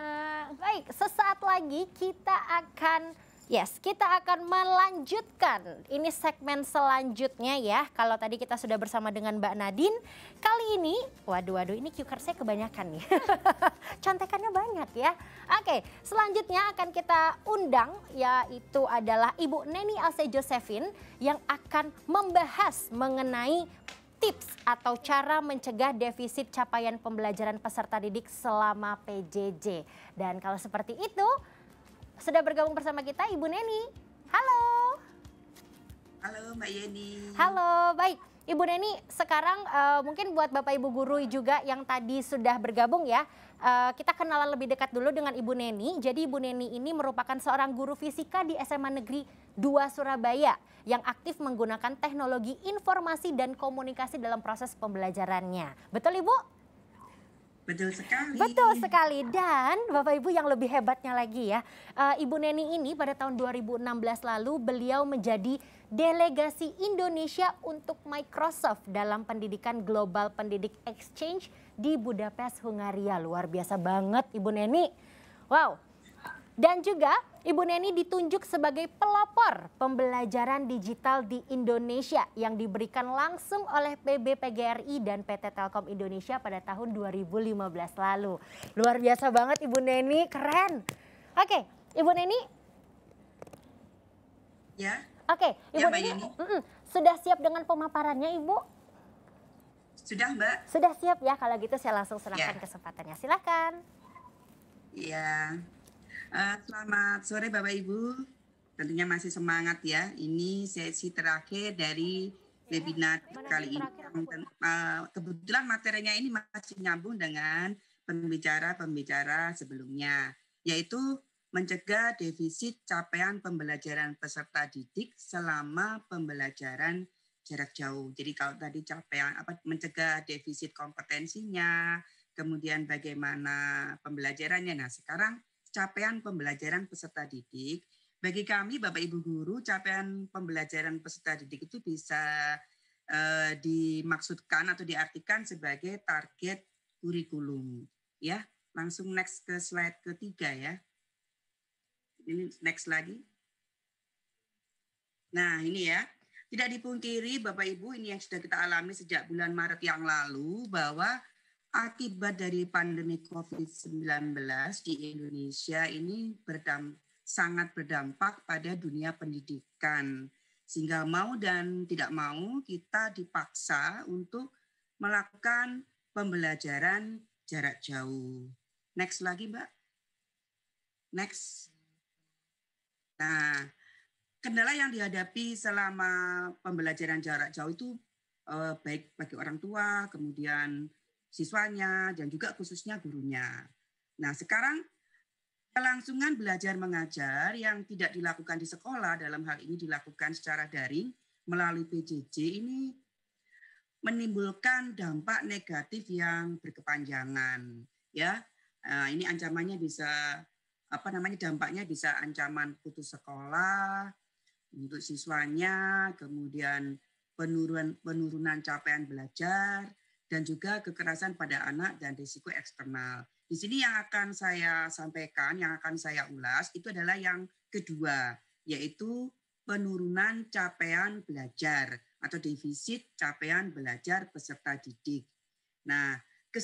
Baik, sesaat lagi kita akan melanjutkan ini segmen selanjutnya ya. Kalau tadi kita sudah bersama dengan Mbak Nadine, kali ini, waduh ini cue card saya kebanyakan nih. Contekannya banyak ya. Oke, selanjutnya akan kita undang yaitu adalah Ibu Neni Alse Josephine yang akan membahas mengenai tips atau cara mencegah defisit capaian pembelajaran peserta didik selama PJJ. Dan kalau seperti itu, sudah bergabung bersama kita Ibu Neni. Halo. Halo Mbak Yeni. Halo, baik. Ibu Neni, sekarang mungkin buat Bapak Ibu guru juga yang tadi sudah bergabung ya, kita kenalan lebih dekat dulu dengan Ibu Neni. Jadi Ibu Neni ini merupakan seorang guru fisika di SMA Negeri 2 Surabaya yang aktif menggunakan teknologi informasi dan komunikasi dalam proses pembelajarannya. Betul Ibu? Betul sekali. Betul sekali. Dan Bapak Ibu yang lebih hebatnya lagi ya, Ibu Neni ini pada tahun 2016 lalu beliau menjadi delegasi Indonesia untuk Microsoft dalam pendidikan Global Pendidik Exchange di Budapest, Hungaria. Luar biasa banget Ibu Neni. Wow. Dan juga Ibu Neni ditunjuk sebagai pelopor pembelajaran digital di Indonesia yang diberikan langsung oleh PB PGRI dan PT Telkom Indonesia pada tahun 2015 lalu. Luar biasa banget Ibu Neni, keren. Oke, Ibu Neni. Ya. Oke, Ibu Ya, Neni sudah siap dengan pemaparannya Ibu? Sudah Mbak? Sudah siap ya, kalau gitu saya langsung serahkan kesempatannya. Silakan. Iya. Selamat sore Bapak Ibu, tentunya masih semangat ya. Ini sesi terakhir dari webinar kali ini. Kebetulan materinya ini masih nyambung dengan pembicara-pembicara sebelumnya, yaitu mencegah defisit capaian pembelajaran peserta didik selama pembelajaran jarak jauh. Jadi kalau tadi capaian mencegah defisit kompetensinya, kemudian bagaimana pembelajarannya. Nah, sekarang capaian pembelajaran peserta didik, bagi kami Bapak Ibu guru, capaian pembelajaran peserta didik itu bisa dimaksudkan atau diartikan sebagai target kurikulum. Ya, langsung next ke slide ketiga ya. Ini next lagi. Nah, ini ya. Tidak dipungkiri Bapak Ibu, ini yang sudah kita alami sejak bulan Maret yang lalu, bahwa akibat dari pandemi COVID-19 di Indonesia ini sangat berdampak pada dunia pendidikan. Sehingga mau dan tidak mau kita dipaksa untuk melakukan pembelajaran jarak jauh. Next lagi Mbak. Next. Nah, kendala yang dihadapi selama pembelajaran jarak jauh itu baik bagi orang tua, kemudian siswanya, dan juga khususnya gurunya. Nah, sekarang kelangsungan belajar mengajar yang tidak dilakukan di sekolah, dalam hal ini dilakukan secara daring melalui PJJ ini menimbulkan dampak negatif yang berkepanjangan. Ya, ini ancamannya bisa dampaknya bisa ancaman putus sekolah untuk siswanya, kemudian penurunan capaian belajar, dan juga kekerasan pada anak dan risiko eksternal. Di sini yang akan saya sampaikan, yang akan saya ulas, itu adalah yang kedua, yaitu penurunan capaian belajar atau defisit capaian belajar peserta didik. Nah,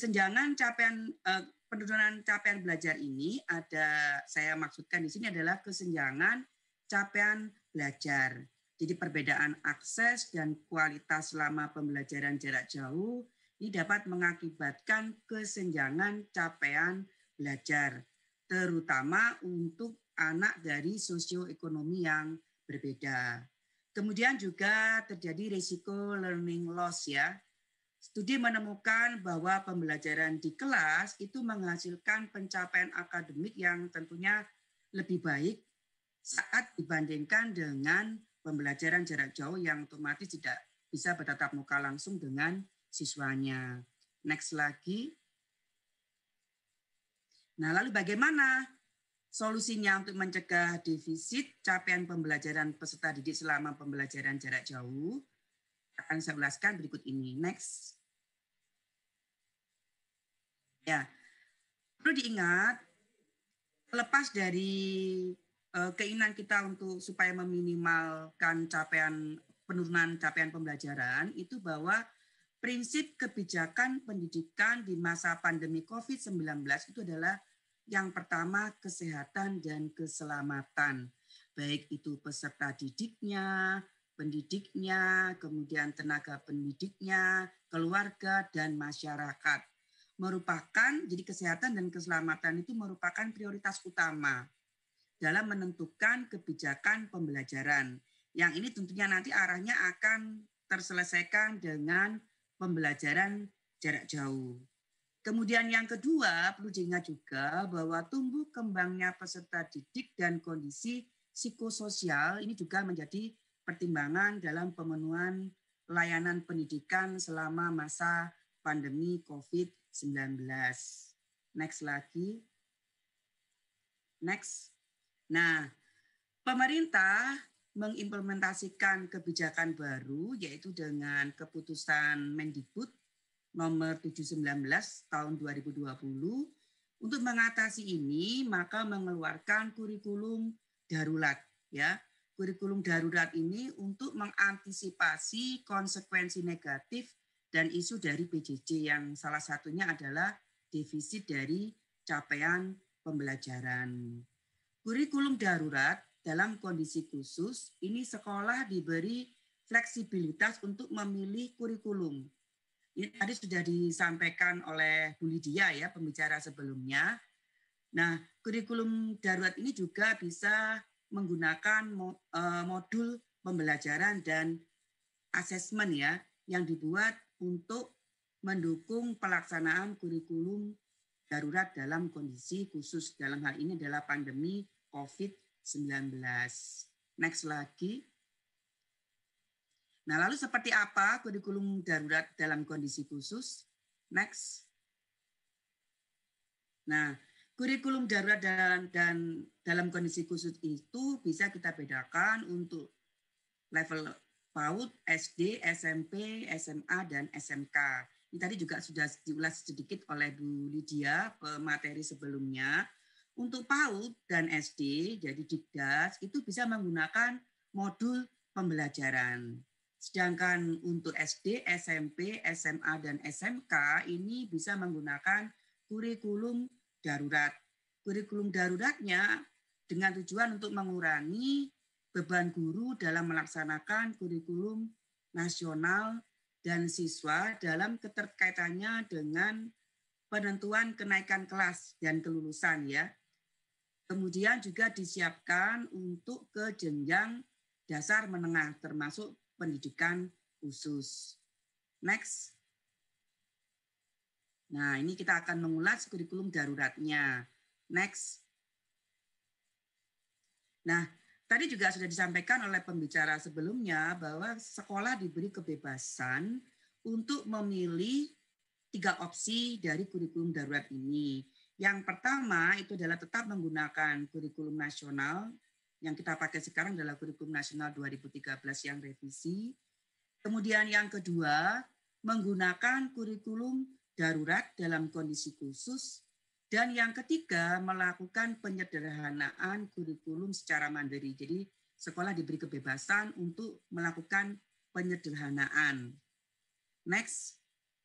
penurunan capaian belajar ini saya maksudkan di sini adalah kesenjangan capaian belajar. Jadi perbedaan akses dan kualitas selama pembelajaran jarak jauh ini dapat mengakibatkan kesenjangan capaian belajar, terutama untuk anak dari sosioekonomi yang berbeda. Kemudian juga terjadi risiko learning loss ya. Studi menemukan bahwa pembelajaran di kelas itu menghasilkan pencapaian akademik yang tentunya lebih baik saat dibandingkan dengan pembelajaran jarak jauh yang otomatis tidak bisa bertatap muka langsung dengan siswanya. Next lagi. Nah, lalu bagaimana solusinya untuk mencegah defisit capaian pembelajaran peserta didik selama pembelajaran jarak jauh? Akan saya ulaskan berikut ini. Next. Ya, perlu diingat lepas dari keinginan kita untuk supaya meminimalkan penurunan capaian pembelajaran, itu bahwa prinsip kebijakan pendidikan di masa pandemi COVID-19 itu adalah yang pertama kesehatan dan keselamatan, baik itu peserta didiknya, pendidiknya, kemudian tenaga pendidiknya, keluarga, dan masyarakat. Jadi kesehatan dan keselamatan itu merupakan prioritas utama dalam menentukan kebijakan pembelajaran. Yang ini tentunya nanti arahnya akan terselesaikan dengan pembelajaran jarak jauh. Kemudian yang kedua, perlu diingat juga bahwa tumbuh kembangnya peserta didik dan kondisi psikososial ini juga menjadi pertimbangan dalam pemenuhan layanan pendidikan selama masa pandemi COVID-19. Next lagi. Next. Nah, pemerintah mengimplementasikan kebijakan baru yaitu dengan keputusan Mendikbud nomor 719 tahun 2020 untuk mengatasi ini maka mengeluarkan kurikulum darurat ya. Kurikulum darurat ini untuk mengantisipasi konsekuensi negatif dan isu dari PJJ yang salah satunya adalah defisit dari capaian pembelajaran. Kurikulum darurat dalam kondisi khusus, ini sekolah diberi fleksibilitas untuk memilih kurikulum. Ini tadi sudah disampaikan oleh Bu Lydia ya, pembicara sebelumnya. Nah, kurikulum darurat ini juga bisa menggunakan modul pembelajaran dan asesmen ya, yang dibuat untuk mendukung pelaksanaan kurikulum darurat dalam kondisi khusus. Dalam hal ini adalah pandemi COVID-19. Next lagi. Nah, lalu seperti apa kurikulum darurat dalam kondisi khusus? Next. Nah, kurikulum darurat dan dalam kondisi khusus itu bisa kita bedakan untuk level PAUD, SD, SMP, SMA, dan SMK. Ini tadi juga sudah diulas sedikit oleh Bu Lydia pemateri sebelumnya. Untuk PAUD dan SD, jadi Dikdas, itu bisa menggunakan modul pembelajaran. Sedangkan untuk SD, SMP, SMA, dan SMK ini bisa menggunakan kurikulum darurat. Kurikulum daruratnya dengan tujuan untuk mengurangi beban guru dalam melaksanakan kurikulum nasional dan siswa dalam keterkaitannya dengan penentuan kenaikan kelas dan kelulusan ya. Kemudian juga disiapkan untuk ke jenjang dasar menengah termasuk pendidikan khusus. Next. Nah, ini kita akan mengulas kurikulum daruratnya. Next. Nah, tadi juga sudah disampaikan oleh pembicara sebelumnya bahwa sekolah diberi kebebasan untuk memilih 3 opsi dari kurikulum darurat ini. Yang pertama itu adalah tetap menggunakan kurikulum nasional. Yang kita pakai sekarang adalah kurikulum nasional 2013 yang revisi. Kemudian yang kedua, menggunakan kurikulum darurat dalam kondisi khusus. Dan yang ketiga, melakukan penyederhanaan kurikulum secara mandiri. Jadi sekolah diberi kebebasan untuk melakukan penyederhanaan. Next.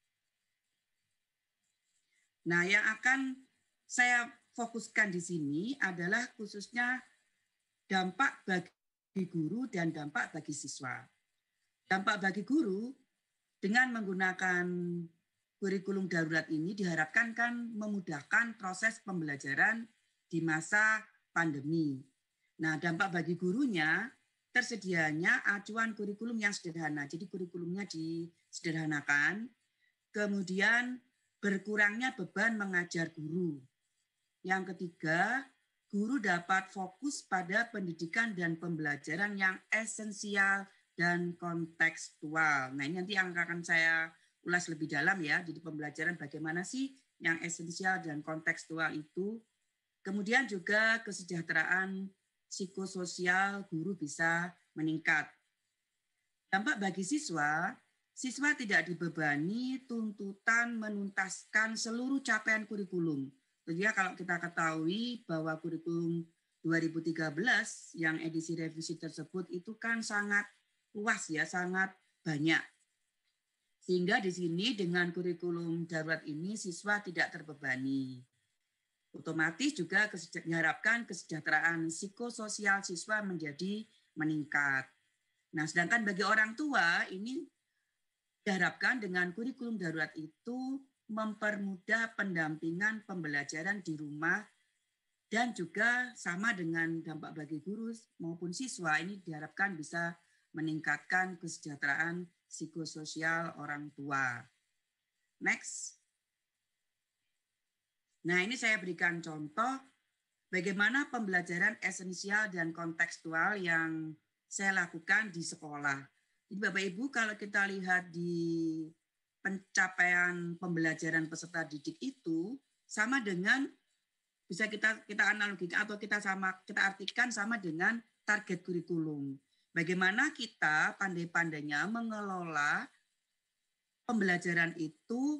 Nah, yang akan saya fokuskan di sini adalah khususnya dampak bagi guru dan dampak bagi siswa. Dampak bagi guru dengan menggunakan kurikulum darurat ini diharapkan kan memudahkan proses pembelajaran di masa pandemi. Nah, dampak bagi gurunya tersedianya acuan kurikulum yang sederhana. Jadi kurikulumnya disederhanakan. Kemudian berkurangnya beban mengajar guru. Yang ketiga, guru dapat fokus pada pendidikan dan pembelajaran yang esensial dan kontekstual. Nah, ini nanti yang akan saya ulas lebih dalam ya. Jadi pembelajaran bagaimana sih yang esensial dan kontekstual itu. Kemudian juga kesejahteraan psikososial guru bisa meningkat. Dampak bagi siswa, siswa tidak dibebani tuntutan menuntaskan seluruh capaian kurikulum. Tentunya kalau kita ketahui bahwa kurikulum 2013 yang edisi revisi tersebut itu kan sangat luas ya, sangat banyak. Sehingga di sini dengan kurikulum darurat ini siswa tidak terbebani. Otomatis juga diharapkan kesejahteraan psikososial siswa menjadi meningkat. Nah, sedangkan bagi orang tua ini diharapkan dengan kurikulum darurat itu mempermudah pendampingan pembelajaran di rumah dan juga sama dengan dampak bagi guru maupun siswa ini diharapkan bisa meningkatkan kesejahteraan psikososial orang tua. Next. Nah, ini saya berikan contoh bagaimana pembelajaran esensial dan kontekstual yang saya lakukan di sekolah. Jadi Bapak Ibu, kalau kita lihat di pencapaian pembelajaran peserta didik itu sama dengan bisa kita analogikan atau kita artikan sama dengan target kurikulum. Bagaimana kita pandai-pandainya mengelola pembelajaran itu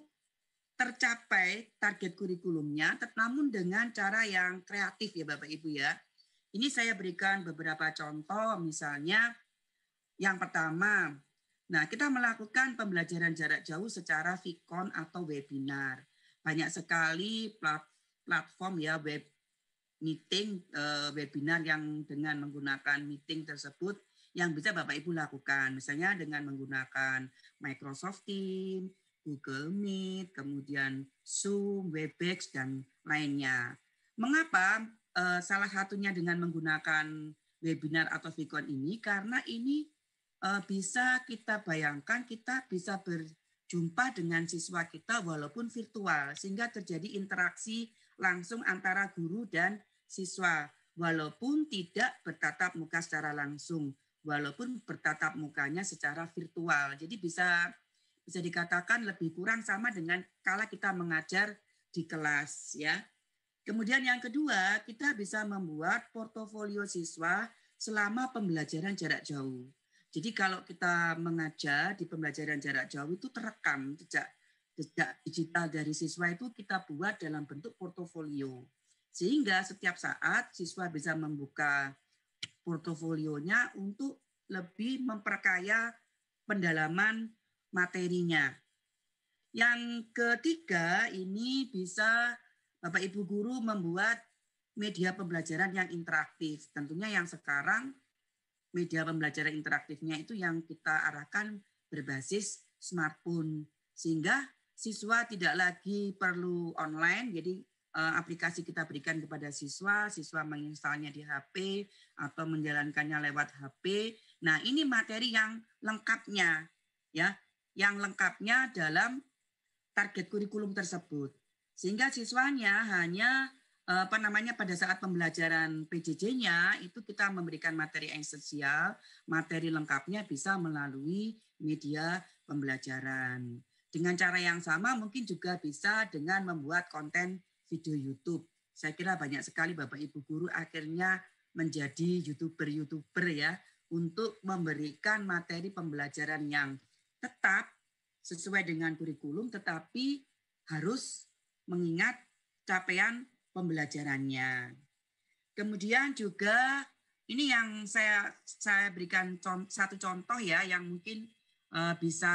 tercapai target kurikulumnya, namun dengan cara yang kreatif ya Bapak Ibu ya. Ini saya berikan beberapa contoh, misalnya yang pertama, nah kita melakukan pembelajaran jarak jauh secara Vicon atau webinar. Banyak sekali platform ya web meeting, webinar yang dengan menggunakan meeting tersebut yang bisa Bapak Ibu lakukan, misalnya dengan menggunakan Microsoft Teams, Google Meet, kemudian Zoom, Webex, dan lainnya. Mengapa salah satunya dengan menggunakan webinar atau Vicon ini? Karena ini bisa kita bayangkan kita bisa berjumpa dengan siswa kita walaupun virtual, sehingga terjadi interaksi langsung antara guru dan siswa, walaupun tidak bertatap muka secara langsung. Walaupun bertatap mukanya secara virtual. Jadi bisa dikatakan lebih kurang sama dengan kala kita mengajar di kelas ya. Kemudian yang kedua, kita bisa membuat portofolio siswa selama pembelajaran jarak jauh. Jadi kalau kita mengajar di pembelajaran jarak jauh itu terekam jejak digital dari siswa itu kita buat dalam bentuk portofolio. Sehingga setiap saat siswa bisa membuka portofolionya untuk lebih memperkaya pendalaman materinya. Yang ketiga, ini bisa Bapak Ibu guru membuat media pembelajaran yang interaktif. Tentunya yang sekarang media pembelajaran interaktifnya itu yang kita arahkan berbasis smartphone. Sehingga siswa tidak lagi perlu online, jadi aplikasi kita berikan kepada siswa menginstalnya di HP atau menjalankannya lewat HP. Nah, ini materi yang lengkapnya ya, yang lengkapnya dalam target kurikulum tersebut. Sehingga siswanya hanya pada saat pembelajaran PJJ-nya itu kita memberikan materi esensial, materi lengkapnya bisa melalui media pembelajaran. Dengan cara yang sama mungkin juga bisa dengan membuat konten video YouTube. Saya kira banyak sekali Bapak Ibu guru akhirnya menjadi YouTuber ya untuk memberikan materi pembelajaran yang tetap sesuai dengan kurikulum tetapi harus mengingat capaian pembelajarannya. Kemudian juga ini yang saya berikan satu contoh ya yang mungkin bisa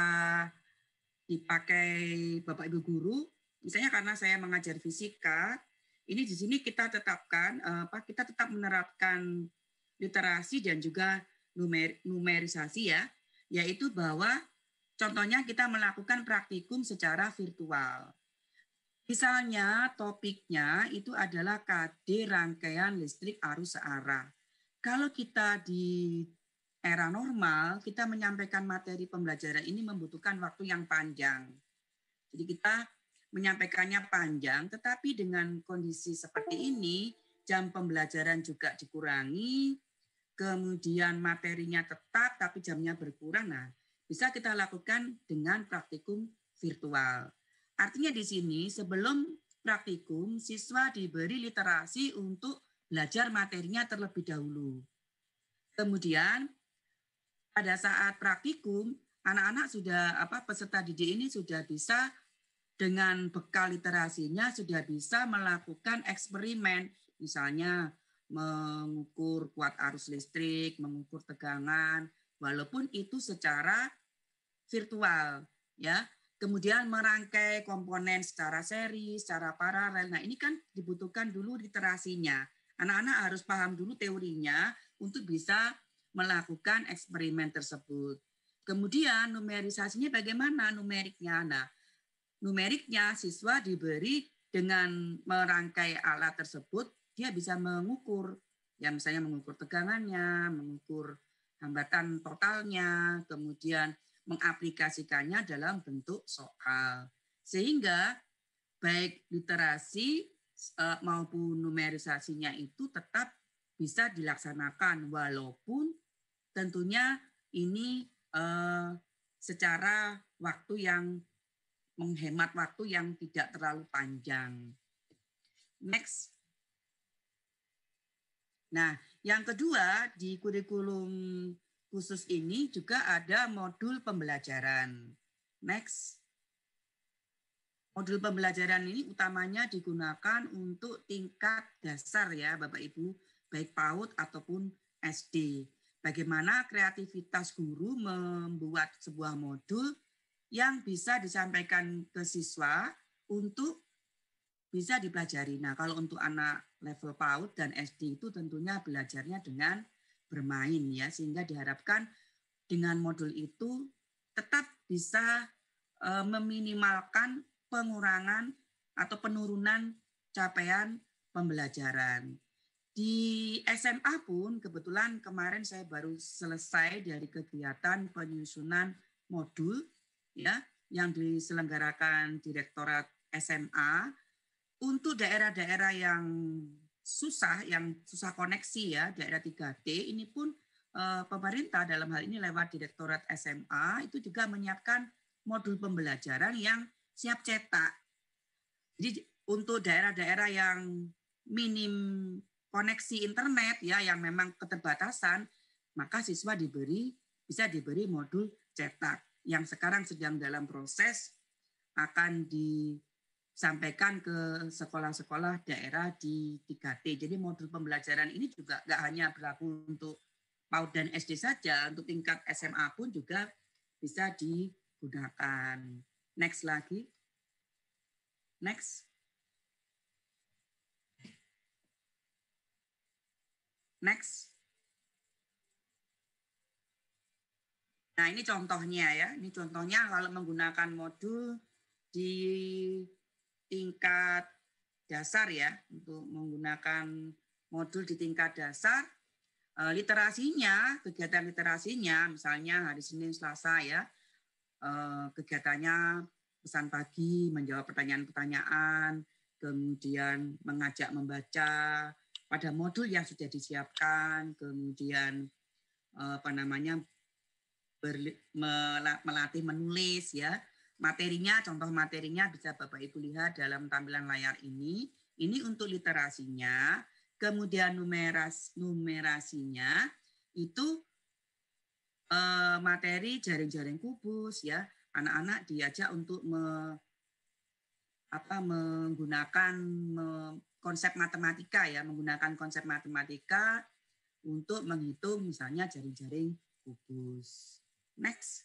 dipakai Bapak Ibu guru. Misalnya karena saya mengajar fisika, ini di sini kita tetapkan kita tetap menerapkan literasi dan juga numerisasi ya, yaitu bahwa contohnya kita melakukan praktikum secara virtual. Misalnya topiknya itu adalah KD rangkaian listrik arus searah. Kalau kita di era normal, kita menyampaikan materi pembelajaran ini membutuhkan waktu yang panjang. Jadi kita menyampaikannya panjang, tetapi dengan kondisi seperti ini, jam pembelajaran juga dikurangi, kemudian materinya tetap, tapi jamnya berkurang. Nah, bisa kita lakukan dengan praktikum virtual. Artinya di sini, sebelum praktikum, siswa diberi literasi untuk belajar materinya terlebih dahulu. Kemudian, pada saat praktikum, anak-anak sudah peserta didik ini sudah bisa dengan bekal literasinya sudah bisa melakukan eksperimen, misalnya mengukur kuat arus listrik, mengukur tegangan, walaupun itu secara virtual, ya. Kemudian merangkai komponen secara seri, secara paralel. Nah, ini kan dibutuhkan dulu literasinya. Anak-anak harus paham dulu teorinya untuk bisa melakukan eksperimen tersebut. Kemudian numerisasinya bagaimana numeriknya? Nah, numeriknya siswa diberi dengan merangkai alat tersebut, dia bisa mengukur, ya misalnya mengukur tegangannya, mengukur hambatan totalnya, kemudian mengaplikasikannya dalam bentuk soal. Sehingga baik literasi maupun numerisasinya itu tetap bisa dilaksanakan walaupun tentunya ini secara waktu yang menghemat waktu yang tidak terlalu panjang. Next. Nah, yang kedua di kurikulum khusus ini juga ada modul pembelajaran. Next. Modul pembelajaran ini utamanya digunakan untuk tingkat dasar ya Bapak Ibu, baik PAUD ataupun SD. Bagaimana kreativitas guru membuat sebuah modul yang bisa disampaikan ke siswa untuk bisa dipelajari. Nah, kalau untuk anak level PAUD dan SD itu tentunya belajarnya dengan bermain ya, sehingga diharapkan dengan modul itu tetap bisa meminimalkan pengurangan atau penurunan capaian pembelajaran. Di SMA pun kebetulan kemarin saya baru selesai dari kegiatan penyusunan modul ya yang diselenggarakan Direktorat SMA untuk daerah-daerah yang susah koneksi ya, daerah 3T ini pun pemerintah dalam hal ini lewat Direktorat SMA itu juga menyiapkan modul pembelajaran yang siap cetak. Jadi untuk daerah-daerah yang minim koneksi internet ya yang memang keterbatasan, maka siswa bisa diberi modul cetak yang sekarang sedang dalam proses akan disampaikan ke sekolah-sekolah daerah di 3T. Jadi modul pembelajaran ini juga nggak hanya berlaku untuk PAUD dan SD saja, untuk tingkat SMA pun juga bisa digunakan. Next lagi. Next. Next. Nah, ini contohnya ya. Ini contohnya kalau menggunakan modul di tingkat dasar ya, untuk menggunakan modul di tingkat dasar, literasinya, kegiatan literasinya, misalnya hari Senin, Selasa ya, kegiatannya pesan pagi, menjawab pertanyaan-pertanyaan, kemudian mengajak membaca pada modul yang sudah disiapkan, kemudian melatih menulis ya. Materinya, contoh materinya bisa Bapak Ibu lihat dalam tampilan layar ini. Ini untuk literasinya, kemudian numerasinya itu materi jaring-jaring kubus ya. Anak-anak diajak untuk menggunakan konsep matematika ya, menggunakan konsep matematika untuk menghitung misalnya jaring-jaring kubus. Next.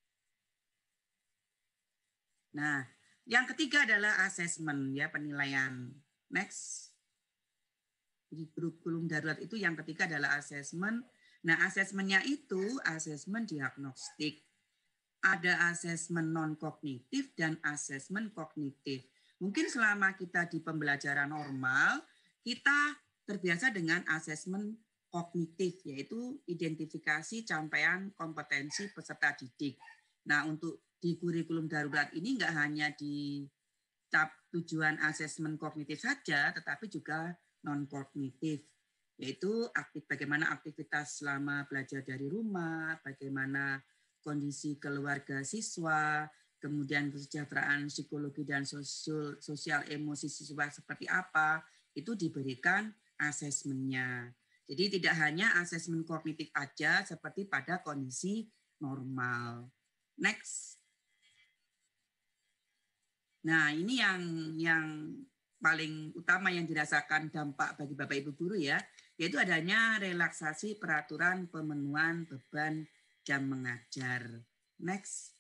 Nah, yang ketiga adalah asesmen ya, penilaian. Next. Di kurikulum darurat itu yang ketiga adalah asesmen. Nah, asesmennya itu asesmen diagnostik. Ada asesmen non-kognitif dan asesmen kognitif. Mungkin selama kita di pembelajaran normal, kita terbiasa dengan asesmen kognitif, yaitu identifikasi capaian kompetensi peserta didik. Nah, untuk di kurikulum darurat ini nggak hanya di tujuan asesmen kognitif saja, tetapi juga non-kognitif, yaitu bagaimana aktivitas selama belajar dari rumah, bagaimana kondisi keluarga siswa, kemudian kesejahteraan psikologi dan sosial emosi siswa seperti apa, itu diberikan asesmennya. Jadi tidak hanya asesmen kognitif aja seperti pada kondisi normal. Next. Nah, ini yang paling utama yang dirasakan dampak bagi Bapak Ibu guru ya, yaitu adanya relaksasi peraturan pemenuhan beban jam mengajar. Next.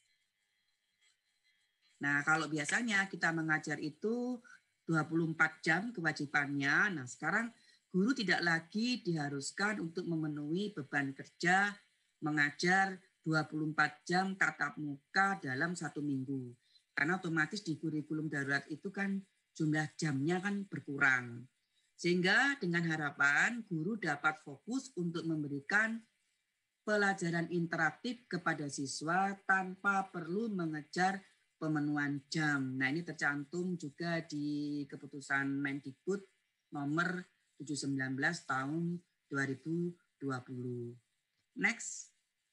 Nah, kalau biasanya kita mengajar itu 24 jam kewajibannya, nah sekarang guru tidak lagi diharuskan untuk memenuhi beban kerja mengajar 24 jam tatap muka dalam 1 minggu. Karena otomatis di kurikulum darurat itu kan jumlah jamnya kan berkurang. Sehingga dengan harapan guru dapat fokus untuk memberikan pelajaran interaktif kepada siswa tanpa perlu mengejar pemenuhan jam. Nah, ini tercantum juga di keputusan Mendikbud nomor 719 tahun 2020. Next.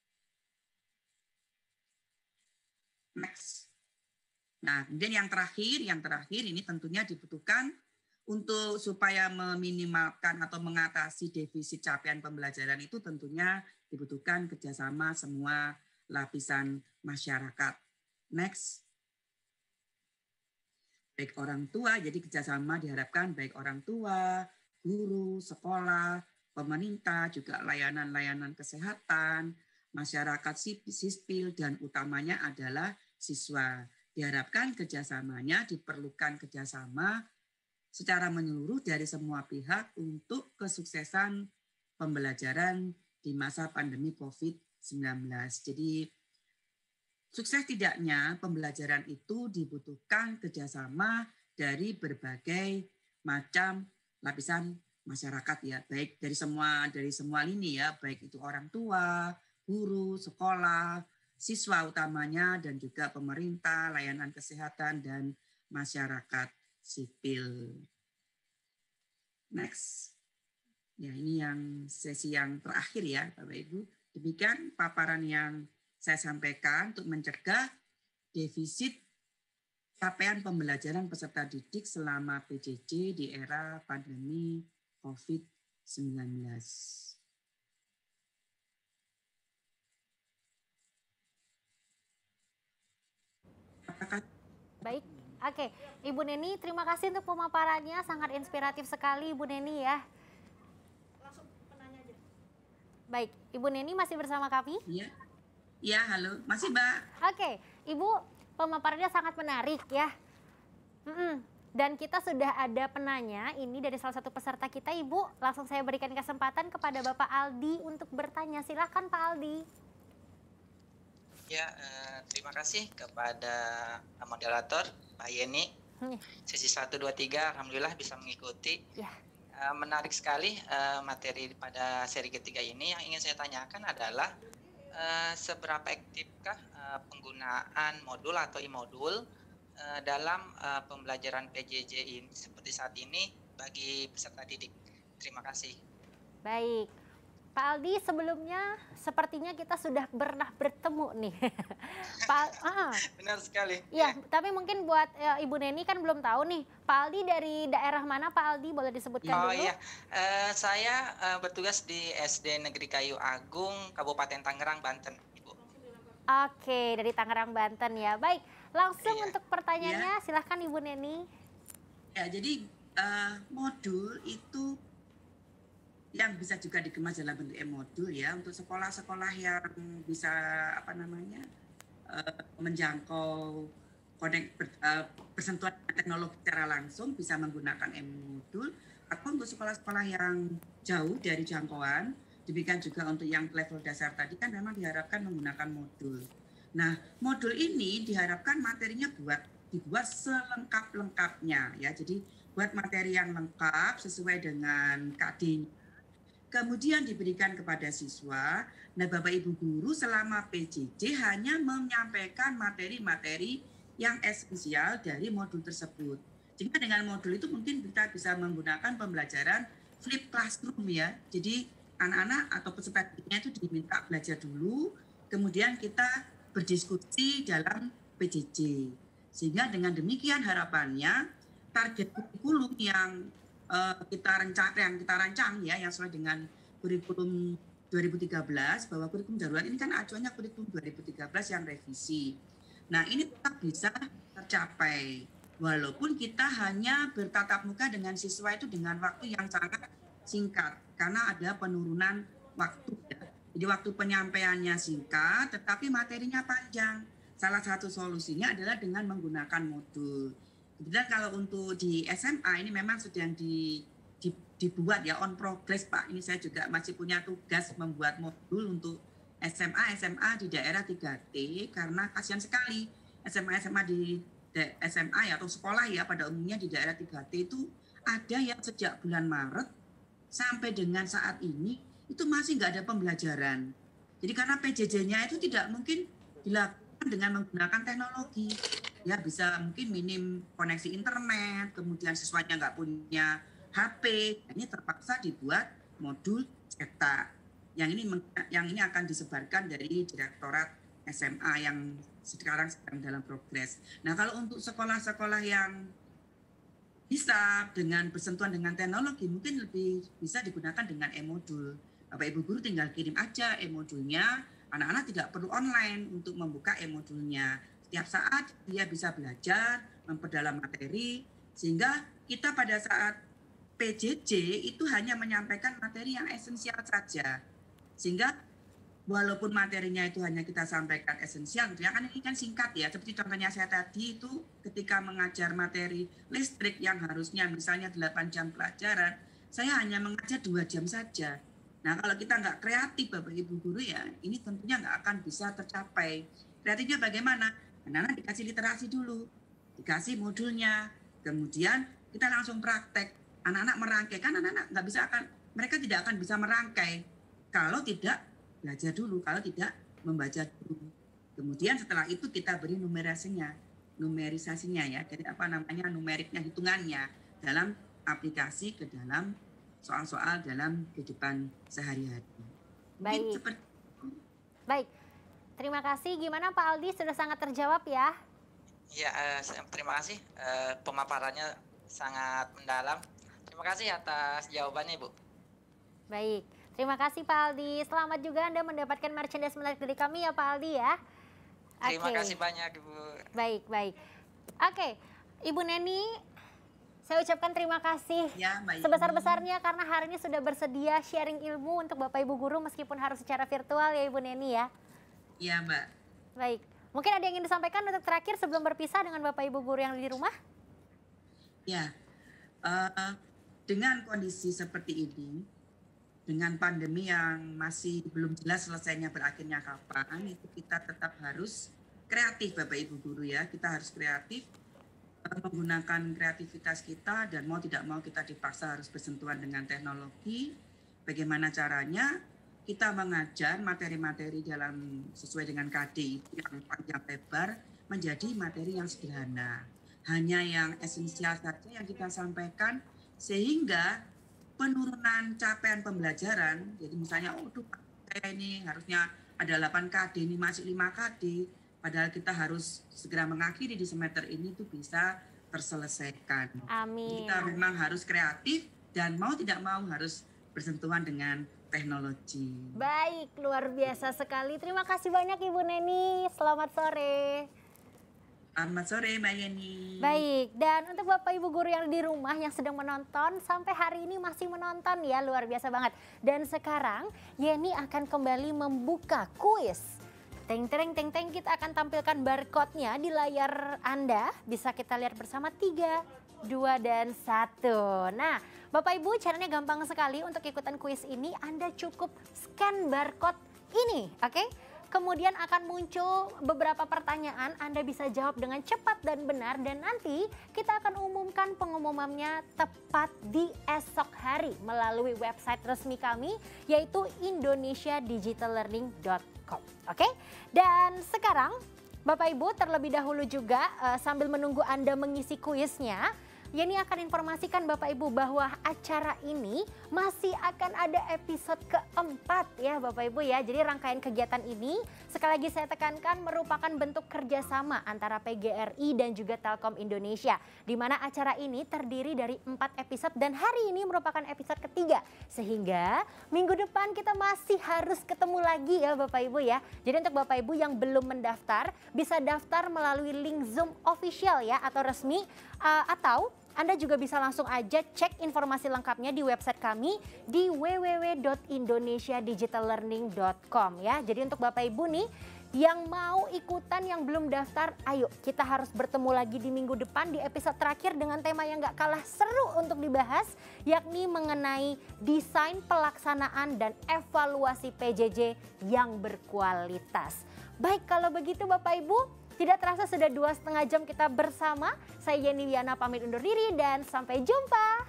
Next. Nah, kemudian yang terakhir ini tentunya dibutuhkan untuk supaya meminimalkan atau mengatasi defisit capaian pembelajaran itu tentunya dibutuhkan kerjasama semua lapisan masyarakat. Next. Baik orang tua, jadi kerjasama diharapkan baik orang tua, guru, sekolah, pemerintah, juga layanan-layanan kesehatan, masyarakat sipil, dan utamanya adalah siswa. Diharapkan kerjasamanya diperlukan kerjasama secara menyeluruh dari semua pihak untuk kesuksesan pembelajaran di masa pandemi COVID-19. Jadi sukses tidaknya pembelajaran itu dibutuhkan kerjasama dari berbagai macam lapisan masyarakat ya, baik dari semua lini ya, baik itu orang tua, guru, sekolah, siswa utamanya, dan juga pemerintah, layanan kesehatan, dan masyarakat sipil. Next. Ya, ini yang sesi yang terakhir ya, Bapak Ibu. Demikian paparan yang saya sampaikan untuk mencegah defisit capaian pembelajaran peserta didik selama PJJ di era pandemi COVID-19. Baik, oke. Ibu Neni, terima kasih untuk pemaparannya, sangat inspiratif sekali Ibu Neni ya. Langsung penanya aja. Baik, Ibu Neni masih bersama kami? Iya. Ya, halo. Masih, Mbak. Oke, Ibu, pemaparannya sangat menarik ya. Dan kita sudah ada penanya, ini dari salah satu peserta kita, Ibu. Langsung saya berikan kesempatan kepada Bapak Aldi untuk bertanya. Silakan Pak Aldi. Ya, terima kasih kepada moderator, Pak Yeni. Sesi 1, 2, 3, Alhamdulillah bisa mengikuti. Ya. Menarik sekali materi pada seri ketiga ini. Yang ingin saya tanyakan adalah seberapa aktifkah penggunaan modul atau e-modul dalam pembelajaran PJJ ini seperti saat ini bagi peserta didik. Terima kasih. Baik, Pak Aldi, sebelumnya sepertinya kita sudah pernah bertemu nih. Benar sekali. Ya, tapi mungkin buat Ibu Neni kan belum tahu nih, Pak Aldi dari daerah mana Pak Aldi, boleh disebutkan dulu? Oh iya, saya bertugas di SD Negeri Kayu Agung, Kabupaten Tangerang, Banten, Ibu. Oke, dari Tangerang, Banten ya. Baik, langsung untuk pertanyaannya, silahkan Ibu Neni. Ya, jadi modul itu yang bisa juga dikemas dalam bentuk e-modul ya, untuk sekolah-sekolah yang bisa menjangkau bersentuhan teknologi secara langsung bisa menggunakan e-modul, atau untuk sekolah-sekolah yang jauh dari jangkauan, demikian juga untuk yang level dasar tadi kan memang diharapkan menggunakan modul. Nah, modul ini diharapkan materinya dibuat selengkap-lengkapnya ya, jadi buat materi yang lengkap sesuai dengan KD, kemudian diberikan kepada siswa. Nah, Bapak Ibu guru selama PJJ hanya menyampaikan materi-materi yang esensial dari modul tersebut. Sehingga dengan modul itu mungkin kita bisa menggunakan pembelajaran flip classroom ya. Jadi anak-anak atau peserta didiknya itu diminta belajar dulu, kemudian kita berdiskusi dalam PJJ. Sehingga dengan demikian harapannya target kurikulum yang kita rancang ya, yang sesuai dengan kurikulum 2013, bahwa kurikulum darurat ini kan acuannya kurikulum 2013 yang revisi. Nah, ini tetap bisa tercapai. walaupun kita hanya bertatap muka dengan siswa itu dengan waktu yang sangat singkat karena ada penurunan waktu ya. Jadi waktu penyampaiannya singkat tetapi materinya panjang. Salah satu solusinya adalah dengan menggunakan modul. Kemudian kalau untuk di SMA ini memang sedang dibuat ya on progress Pak. Ini saya juga masih punya tugas membuat modul untuk SMA di daerah 3T karena kasihan sekali SMA di SMA ya atau sekolah ya pada umumnya di daerah 3T itu ada yang sejak bulan Maret sampai dengan saat ini itu masih nggak ada pembelajaran. Jadi karena PJJ-nya itu tidak mungkin dilakukan dengan menggunakan teknologi. Ya bisa mungkin minim koneksi internet, kemudian siswanya nggak punya HP, ini terpaksa dibuat modul cetak. Yang ini akan disebarkan dari Direktorat SMA yang sekarang sedang dalam progres. Nah, kalau untuk sekolah-sekolah yang bisa dengan bersentuhan dengan teknologi mungkin lebih bisa digunakan dengan e-modul. Bapak Ibu guru tinggal kirim aja e-modulnya, anak-anak tidak perlu online untuk membuka e-modulnya. Setiap saat dia bisa belajar, memperdalam materi, sehingga kita pada saat PJJ itu hanya menyampaikan materi yang esensial saja. Sehingga walaupun materinya itu hanya kita sampaikan esensial, ya kan ini kan singkat ya. Seperti contohnya saya tadi itu ketika mengajar materi listrik yang harusnya misalnya 8 jam pelajaran, saya hanya mengajar 2 jam saja. Nah kalau kita nggak kreatif Bapak Ibu guru ya, ini tentunya nggak akan bisa tercapai. Kreatifnya bagaimana? Anak-anak dikasih literasi dulu, dikasih modulnya, kemudian kita langsung praktek. Anak-anak merangkai, kan anak-anak nggak bisa mereka tidak akan bisa merangkai kalau tidak belajar dulu, kalau tidak membaca dulu. Kemudian setelah itu kita beri numerisasinya ya, jadi numeriknya, hitungannya dalam aplikasi ke dalam soal-soal dalam kehidupan sehari-hari. Baik. Baik. Terima kasih. Gimana Pak Aldi, sudah sangat terjawab ya? Ya, terima kasih. Pemaparannya sangat mendalam. Terima kasih atas jawabannya, Bu. Baik. Terima kasih Pak Aldi. Selamat juga Anda mendapatkan merchandise menarik dari kami ya Pak Aldi ya. Terima kasih banyak Ibu. Baik. Oke, Ibu Neni, saya ucapkan terima kasih ya, sebesar-besarnya karena hari ini sudah bersedia sharing ilmu untuk Bapak Ibu guru meskipun harus secara virtual ya Ibu Neni ya. Iya Mbak. Baik, mungkin ada yang ingin disampaikan untuk terakhir sebelum berpisah dengan Bapak Ibu guru yang di rumah? Ya, dengan kondisi seperti ini, dengan pandemi yang masih belum jelas selesainya berakhirnya kapan, itu kita tetap harus kreatif Bapak Ibu guru ya. Kita harus kreatif, menggunakan kreativitas kita dan mau tidak mau kita dipaksa harus bersentuhan dengan teknologi. Bagaimana caranya? Kita mengajar materi-materi dalam sesuai dengan KD itu yang panjang lebar menjadi materi yang sederhana. Hanya yang esensial saja yang kita sampaikan sehingga penurunan capaian pembelajaran, jadi misalnya saya ini harusnya ada 8 KD, ini masih 5 KD, padahal kita harus segera mengakhiri di semester ini itu bisa terselesaikan. Amin. Kita memang harus kreatif dan mau tidak mau harus bersentuhan dengan teknologi. Baik, luar biasa sekali. Terima kasih banyak Ibu Neni. Selamat sore. Selamat sore Mbak Yeni. Baik, dan untuk Bapak Ibu guru yang di rumah yang sedang menonton, sampai hari ini masih menonton ya, luar biasa banget. Dan sekarang Yeni akan kembali membuka kuis. Teng, kita akan tampilkan barcode-nya di layar Anda. Bisa kita lihat bersama 3, 2, dan 1. Nah, Bapak Ibu caranya gampang sekali untuk ikutan kuis ini. Anda cukup scan barcode ini, oke? Kemudian akan muncul beberapa pertanyaan, Anda bisa jawab dengan cepat dan benar, dan nanti kita akan umumkan pengumumannya tepat di esok hari melalui website resmi kami yaitu indonesiadigitallearning.com. Oke? Dan sekarang Bapak Ibu terlebih dahulu juga sambil menunggu Anda mengisi kuisnya, Yeni akan informasikan Bapak Ibu bahwa acara ini masih akan ada episode keempat ya Bapak Ibu ya. Jadi rangkaian kegiatan ini sekali lagi saya tekankan merupakan bentuk kerjasama antara PGRI dan juga Telkom Indonesia. Di mana acara ini terdiri dari 4 episode dan hari ini merupakan episode ketiga. Sehingga minggu depan kita masih harus ketemu lagi ya Bapak Ibu ya. Jadi untuk Bapak Ibu yang belum mendaftar bisa daftar melalui link Zoom official ya atau resmi atau Anda juga bisa langsung aja cek informasi lengkapnya di website kami di www.indonesiadigitallearning.com ya. Jadi untuk Bapak Ibu nih yang mau ikutan yang belum daftar, ayo kita harus bertemu lagi di minggu depan di episode terakhir dengan tema yang gak kalah seru untuk dibahas, yakni mengenai desain pelaksanaan dan evaluasi PJJ yang berkualitas. Baik, kalau begitu Bapak Ibu, tidak terasa sudah 2,5 jam kita bersama. Saya Yeni Wiana pamit undur diri dan sampai jumpa.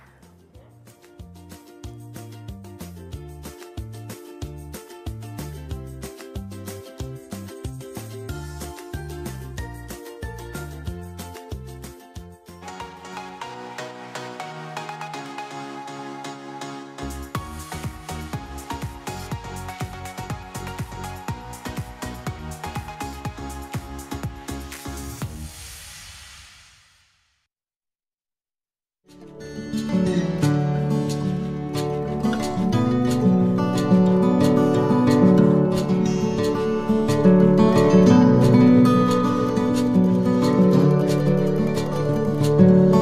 Thank you.